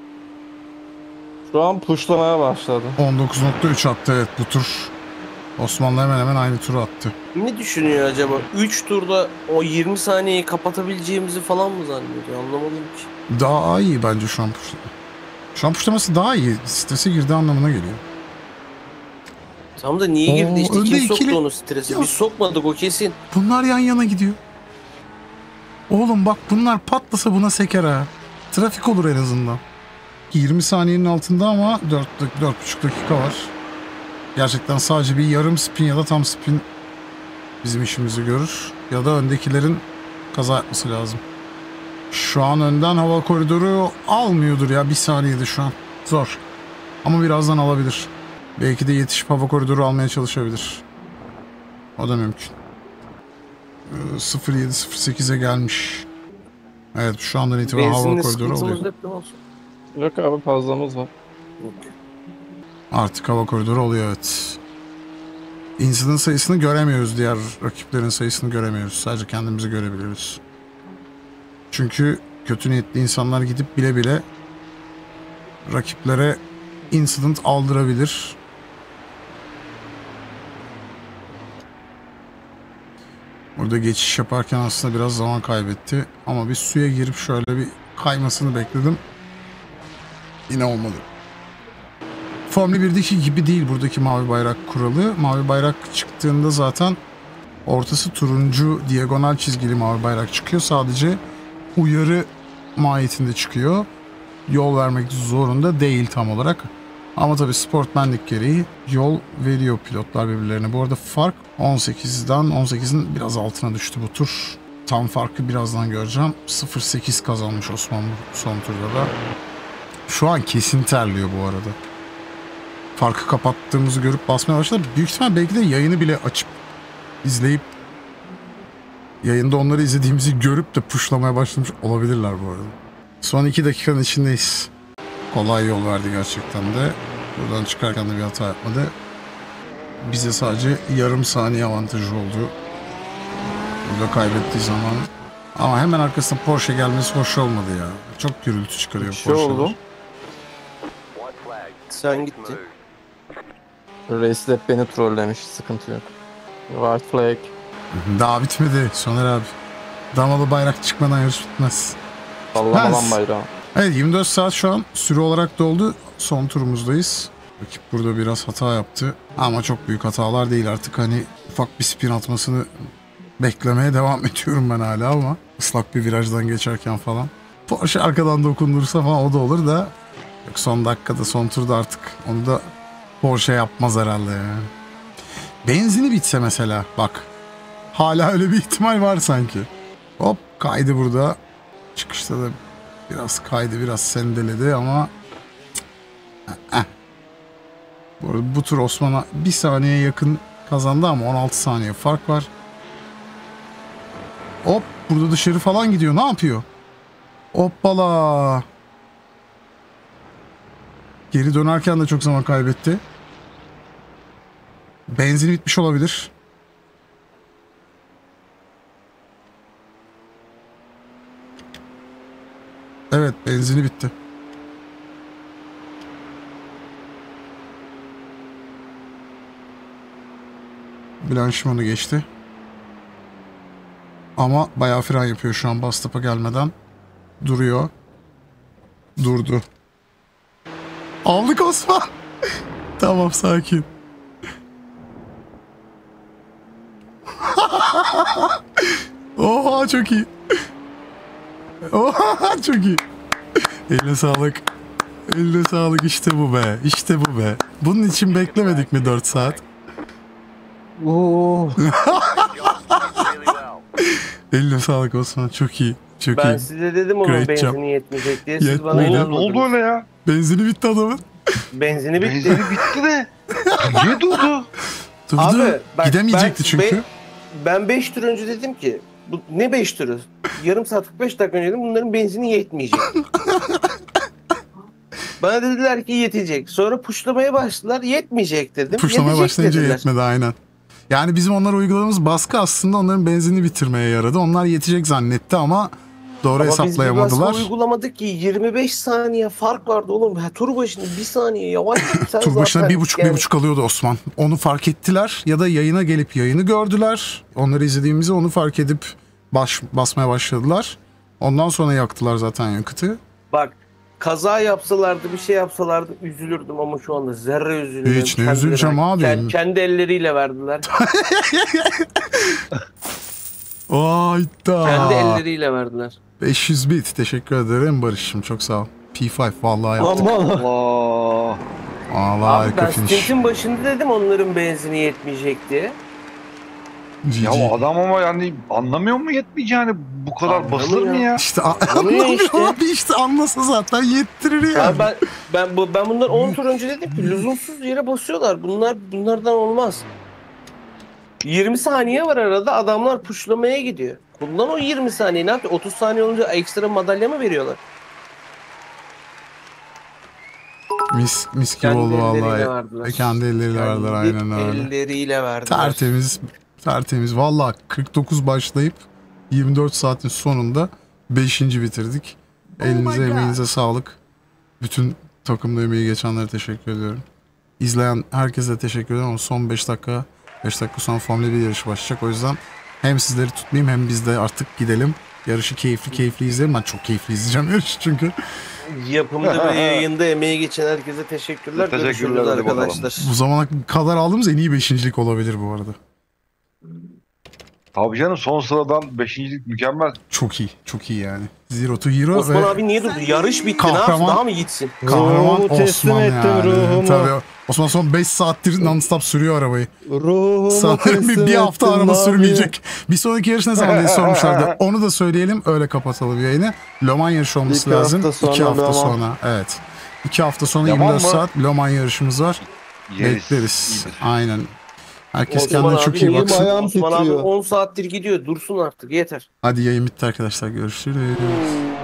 Şu an pushlamaya başladı. 19.3 attı evet bu tur. Osmanlı hemen hemen aynı turu attı. Ne düşünüyor acaba? 3 turda o 20 saniyeyi kapatabileceğimizi falan mı zannediyor? Anlamadım ki. Daha iyi bence şu an pushlama. Şu an pushlaması daha iyi. Strese girdiği anlamına geliyor. Tam da niye girdi işte? önde Kim soktu ikili- onu strese? Ya- Biz sokmadık o kesin. Bunlar yan yana gidiyor. Oğlum bak bunlar patlasa buna seker ha. Trafik olur en azından. 20 saniyenin altında ama 4,5 dakika var. Gerçekten sadece bir yarım spin ya da tam spin bizim işimizi görür. Ya da öndekilerin kaza yapması lazım. Şu an önden hava koridoru almıyordur ya. 1 saniyede şu an. Zor. Ama birazdan alabilir. Belki de yetişip hava koridoru almaya çalışabilir. O da mümkün. 07.08'e gelmiş. Evet şu andan itibaren hava Benzinle koridoru sıkıntımız oluyor. hep ne olsun? Yok abi fazlamız var. Yok. Artık hava koridoru oluyor evet. İncident sayısını göremiyoruz. Diğer rakiplerin sayısını göremiyoruz. Sadece kendimizi görebiliyoruz. Çünkü kötü niyetli insanlar gidip bile bile rakiplere incident aldırabilir. Burada geçiş yaparken aslında biraz zaman kaybetti. Ama bir suya girip şöyle bir kaymasını bekledim. Yine olmadı. Formula 1'deki gibi değil buradaki mavi bayrak kuralı. Mavi bayrak çıktığında zaten ortası turuncu diagonal çizgili mavi bayrak çıkıyor. Sadece uyarı mahiyetinde çıkıyor. Yol vermek zorunda değil tam olarak. Ama tabii sportmenlik gereği yol veriyor pilotlar birbirlerine. Bu arada fark 18'in biraz altına düştü bu tur. Tam farkı birazdan göreceğim. 0.8 kazanmış Osman son turda da. Şu an kesin terliyor bu arada. Farkı kapattığımızı görüp basmaya başladı. Büyük ihtimal belki de yayını bile açıp izleyip yayında onları izlediğimizi görüp de pushlamaya başlamış olabilirler bu arada. Son 2 dakikanın içindeyiz. Kolay yol verdi gerçekten de. Buradan çıkarken de bir hata yapmadı. Bize sadece yarım saniye avantajı oldu. Burada kaybettiği zaman. Ama hemen arkasında Porsche gelmesi hoş olmadı ya. Çok gürültü çıkarıyor Bir şey Porsche'lar. oldu. White flag. Sen gitti. Reis de hep beni trollemiş. Sıkıntı yok. White flag. Daha bitmedi Soner abi. Damalı bayrak çıkmadan yarış bitmez. Sallamadan bayrağı. Evet 24 saat şu an süre olarak doldu. Son turumuzdayız. Rakip burada biraz hata yaptı. Ama çok büyük hatalar değil artık hani ufak bir spin atmasını beklemeye devam ediyorum ben hala ama ıslak bir virajdan geçerken falan. Porsche arkadan dokundursa falan o da olur da yok son dakikada son turda artık onu da Porsche yapmaz herhalde yani. Benzini bitse mesela bak hala öyle bir ihtimal var sanki. Hop kaydı burada. Çıkışta da biraz kaydı, biraz sendeledi ama Bu arada bu tur Osman'a 1 saniye yakın kazandı ama 16 saniye fark var. Hop burada dışarı falan gidiyor. Ne yapıyor? Hoppala. Geri dönerken de çok zaman kaybetti. Benzin bitmiş olabilir. Evet benzini bitti. Blanchimonu geçti. Ama bayağı fren yapıyor şu an bas stopa gelmeden. Duruyor. Durdu. Aldık Osman. Tamam sakin. Oha çok iyi. Oha çok iyi. Eline sağlık. Eline sağlık, işte bu be. İşte bu be. Bunun için beklemedik mi 4 saat? Oo. Really well. Eline sağlık Osman. Çok iyi. Çok Ben iyi. size dedim onun Great job. benzini yetmeyecek diye. Siz Yetmedi. bana Ne Ne inanmadınız. oldu öyle ya? Benzini bitti adamın. Benzini bitti. Benzini bitti de. Niye durdu? Durdu. Abi, bak, Gidemeyecekti ben- çünkü. Ben 5 tur önce dedim ki bu ne 5 turu? Yarım saat 45 dakika önce dedim bunların benzini yetmeyecek. Bana dediler ki yetecek. Sonra puşlamaya başladılar. Yetmeyecek dedim. Puşlamaya Yetecek başlayınca dediler. yetmedi aynen. Yani bizim onlara uyguladığımız baskı aslında onların benzinini bitirmeye yaradı. Onlar yetecek zannetti ama doğru Ama biz bir hesaplayamadılar. baskı uygulamadık ki 25 saniye fark vardı oğlum. Ha, tur başına 1 saniye yavaş gitsen Tur başına zaten 1,5 alıyordu Osman. Onu fark ettiler ya da yayına gelip yayını gördüler. Onları izlediğimizi onu fark edip basmaya başladılar. Ondan sonra yaktılar zaten yakıtı. Bak kaza yapsalardı bir şey yapsalardı üzülürdüm ama şu anda zerre üzülüyorum. Hiç ne üzüleceğim abi. Kendi elleriyle verdiler. Hayda. Kendi elleriyle verdiler. 500 bit. Teşekkür ederim Barış'ım. Çok sağ ol. P5 vallahi yaptık. Aman. Allah. Vallahi Abi harika ben finish. stintin başında dedim onların benzini yetmeyecek diye. GG. Ya o adam ama yani anlamıyor mu yetmeyeceğini? Bu kadar Anlamıyor basılır mı ya? İşte Anlamıyor anlamıyor işte. abi, işte anlasa zaten yettirir Ya yani. ben bundan 10 tur önce dedim ki lüzumsuz yere basıyorlar. Bunlardan olmaz. 20 saniye var arada adamlar puşlamaya gidiyor. Bundan o 20 saniye ne yapıyor? 30 saniye olunca ekstra madalya mı veriyorlar? Mis gibi Kendi oldu elleriyle vallahi. verdiler. Kendi elleriyle verdiler aynen öyle. Elleriyle verdiler. Tertemiz. Vallahi 49 başlayıp 24 saatin sonunda 5. bitirdik. Elinize emeğinize sağlık. Bütün takımda emeği geçenlere teşekkür ediyorum. İzleyen herkese teşekkür ederim ama son 5 dakika sonra Formula 1 yarışı başlayacak. O yüzden hem sizleri tutmayayım hem biz de artık gidelim. Yarışı keyifli izleyelim. Ben çok keyifli izleyeceğim yarışı çünkü. Yapımda ve yayında emeği geçen herkese teşekkürler. Teşekkürler, Görüşürüz hadi bakalım. arkadaşlar. Bu zamana kadar aldığımız en iyi 5.'lik olabilir bu arada. Abi canım son sıradan 5.'lik mükemmel. Çok iyi yani. Zero to Hero Osman ve abi niye durdu? Yarış bitti. Ne yapsın? Kahraman- Daha mı gitsin? kahraman Ruhumu teslim Osman ettim, yani. ruhumu. Tabii. Osman son 5 saattir non-stop sürüyor arabayı. Ruhumu Sanırım bir teslim hafta ettim, araba ne sürmeyecek. Bir sonraki yarış ne zaman diye sormuşlardı. Onu da söyleyelim, öyle kapatalım yayını. Le Mans yarışı olması 2 lazım. hafta 2 sonra hafta Le Mans. sonra. Evet. 2 hafta sonra Le Mans 24 mı? saat Le Mans yarışımız var. Yeriz. Bekleriz. İyidir. Aynen. Herkes Osman kendine abi çok iyi elim baksın. ayağım Osman abi titriyor. 10 saattir gidiyor. Dursun artık yeter. Hadi yayın bitti arkadaşlar. Görüşürüz.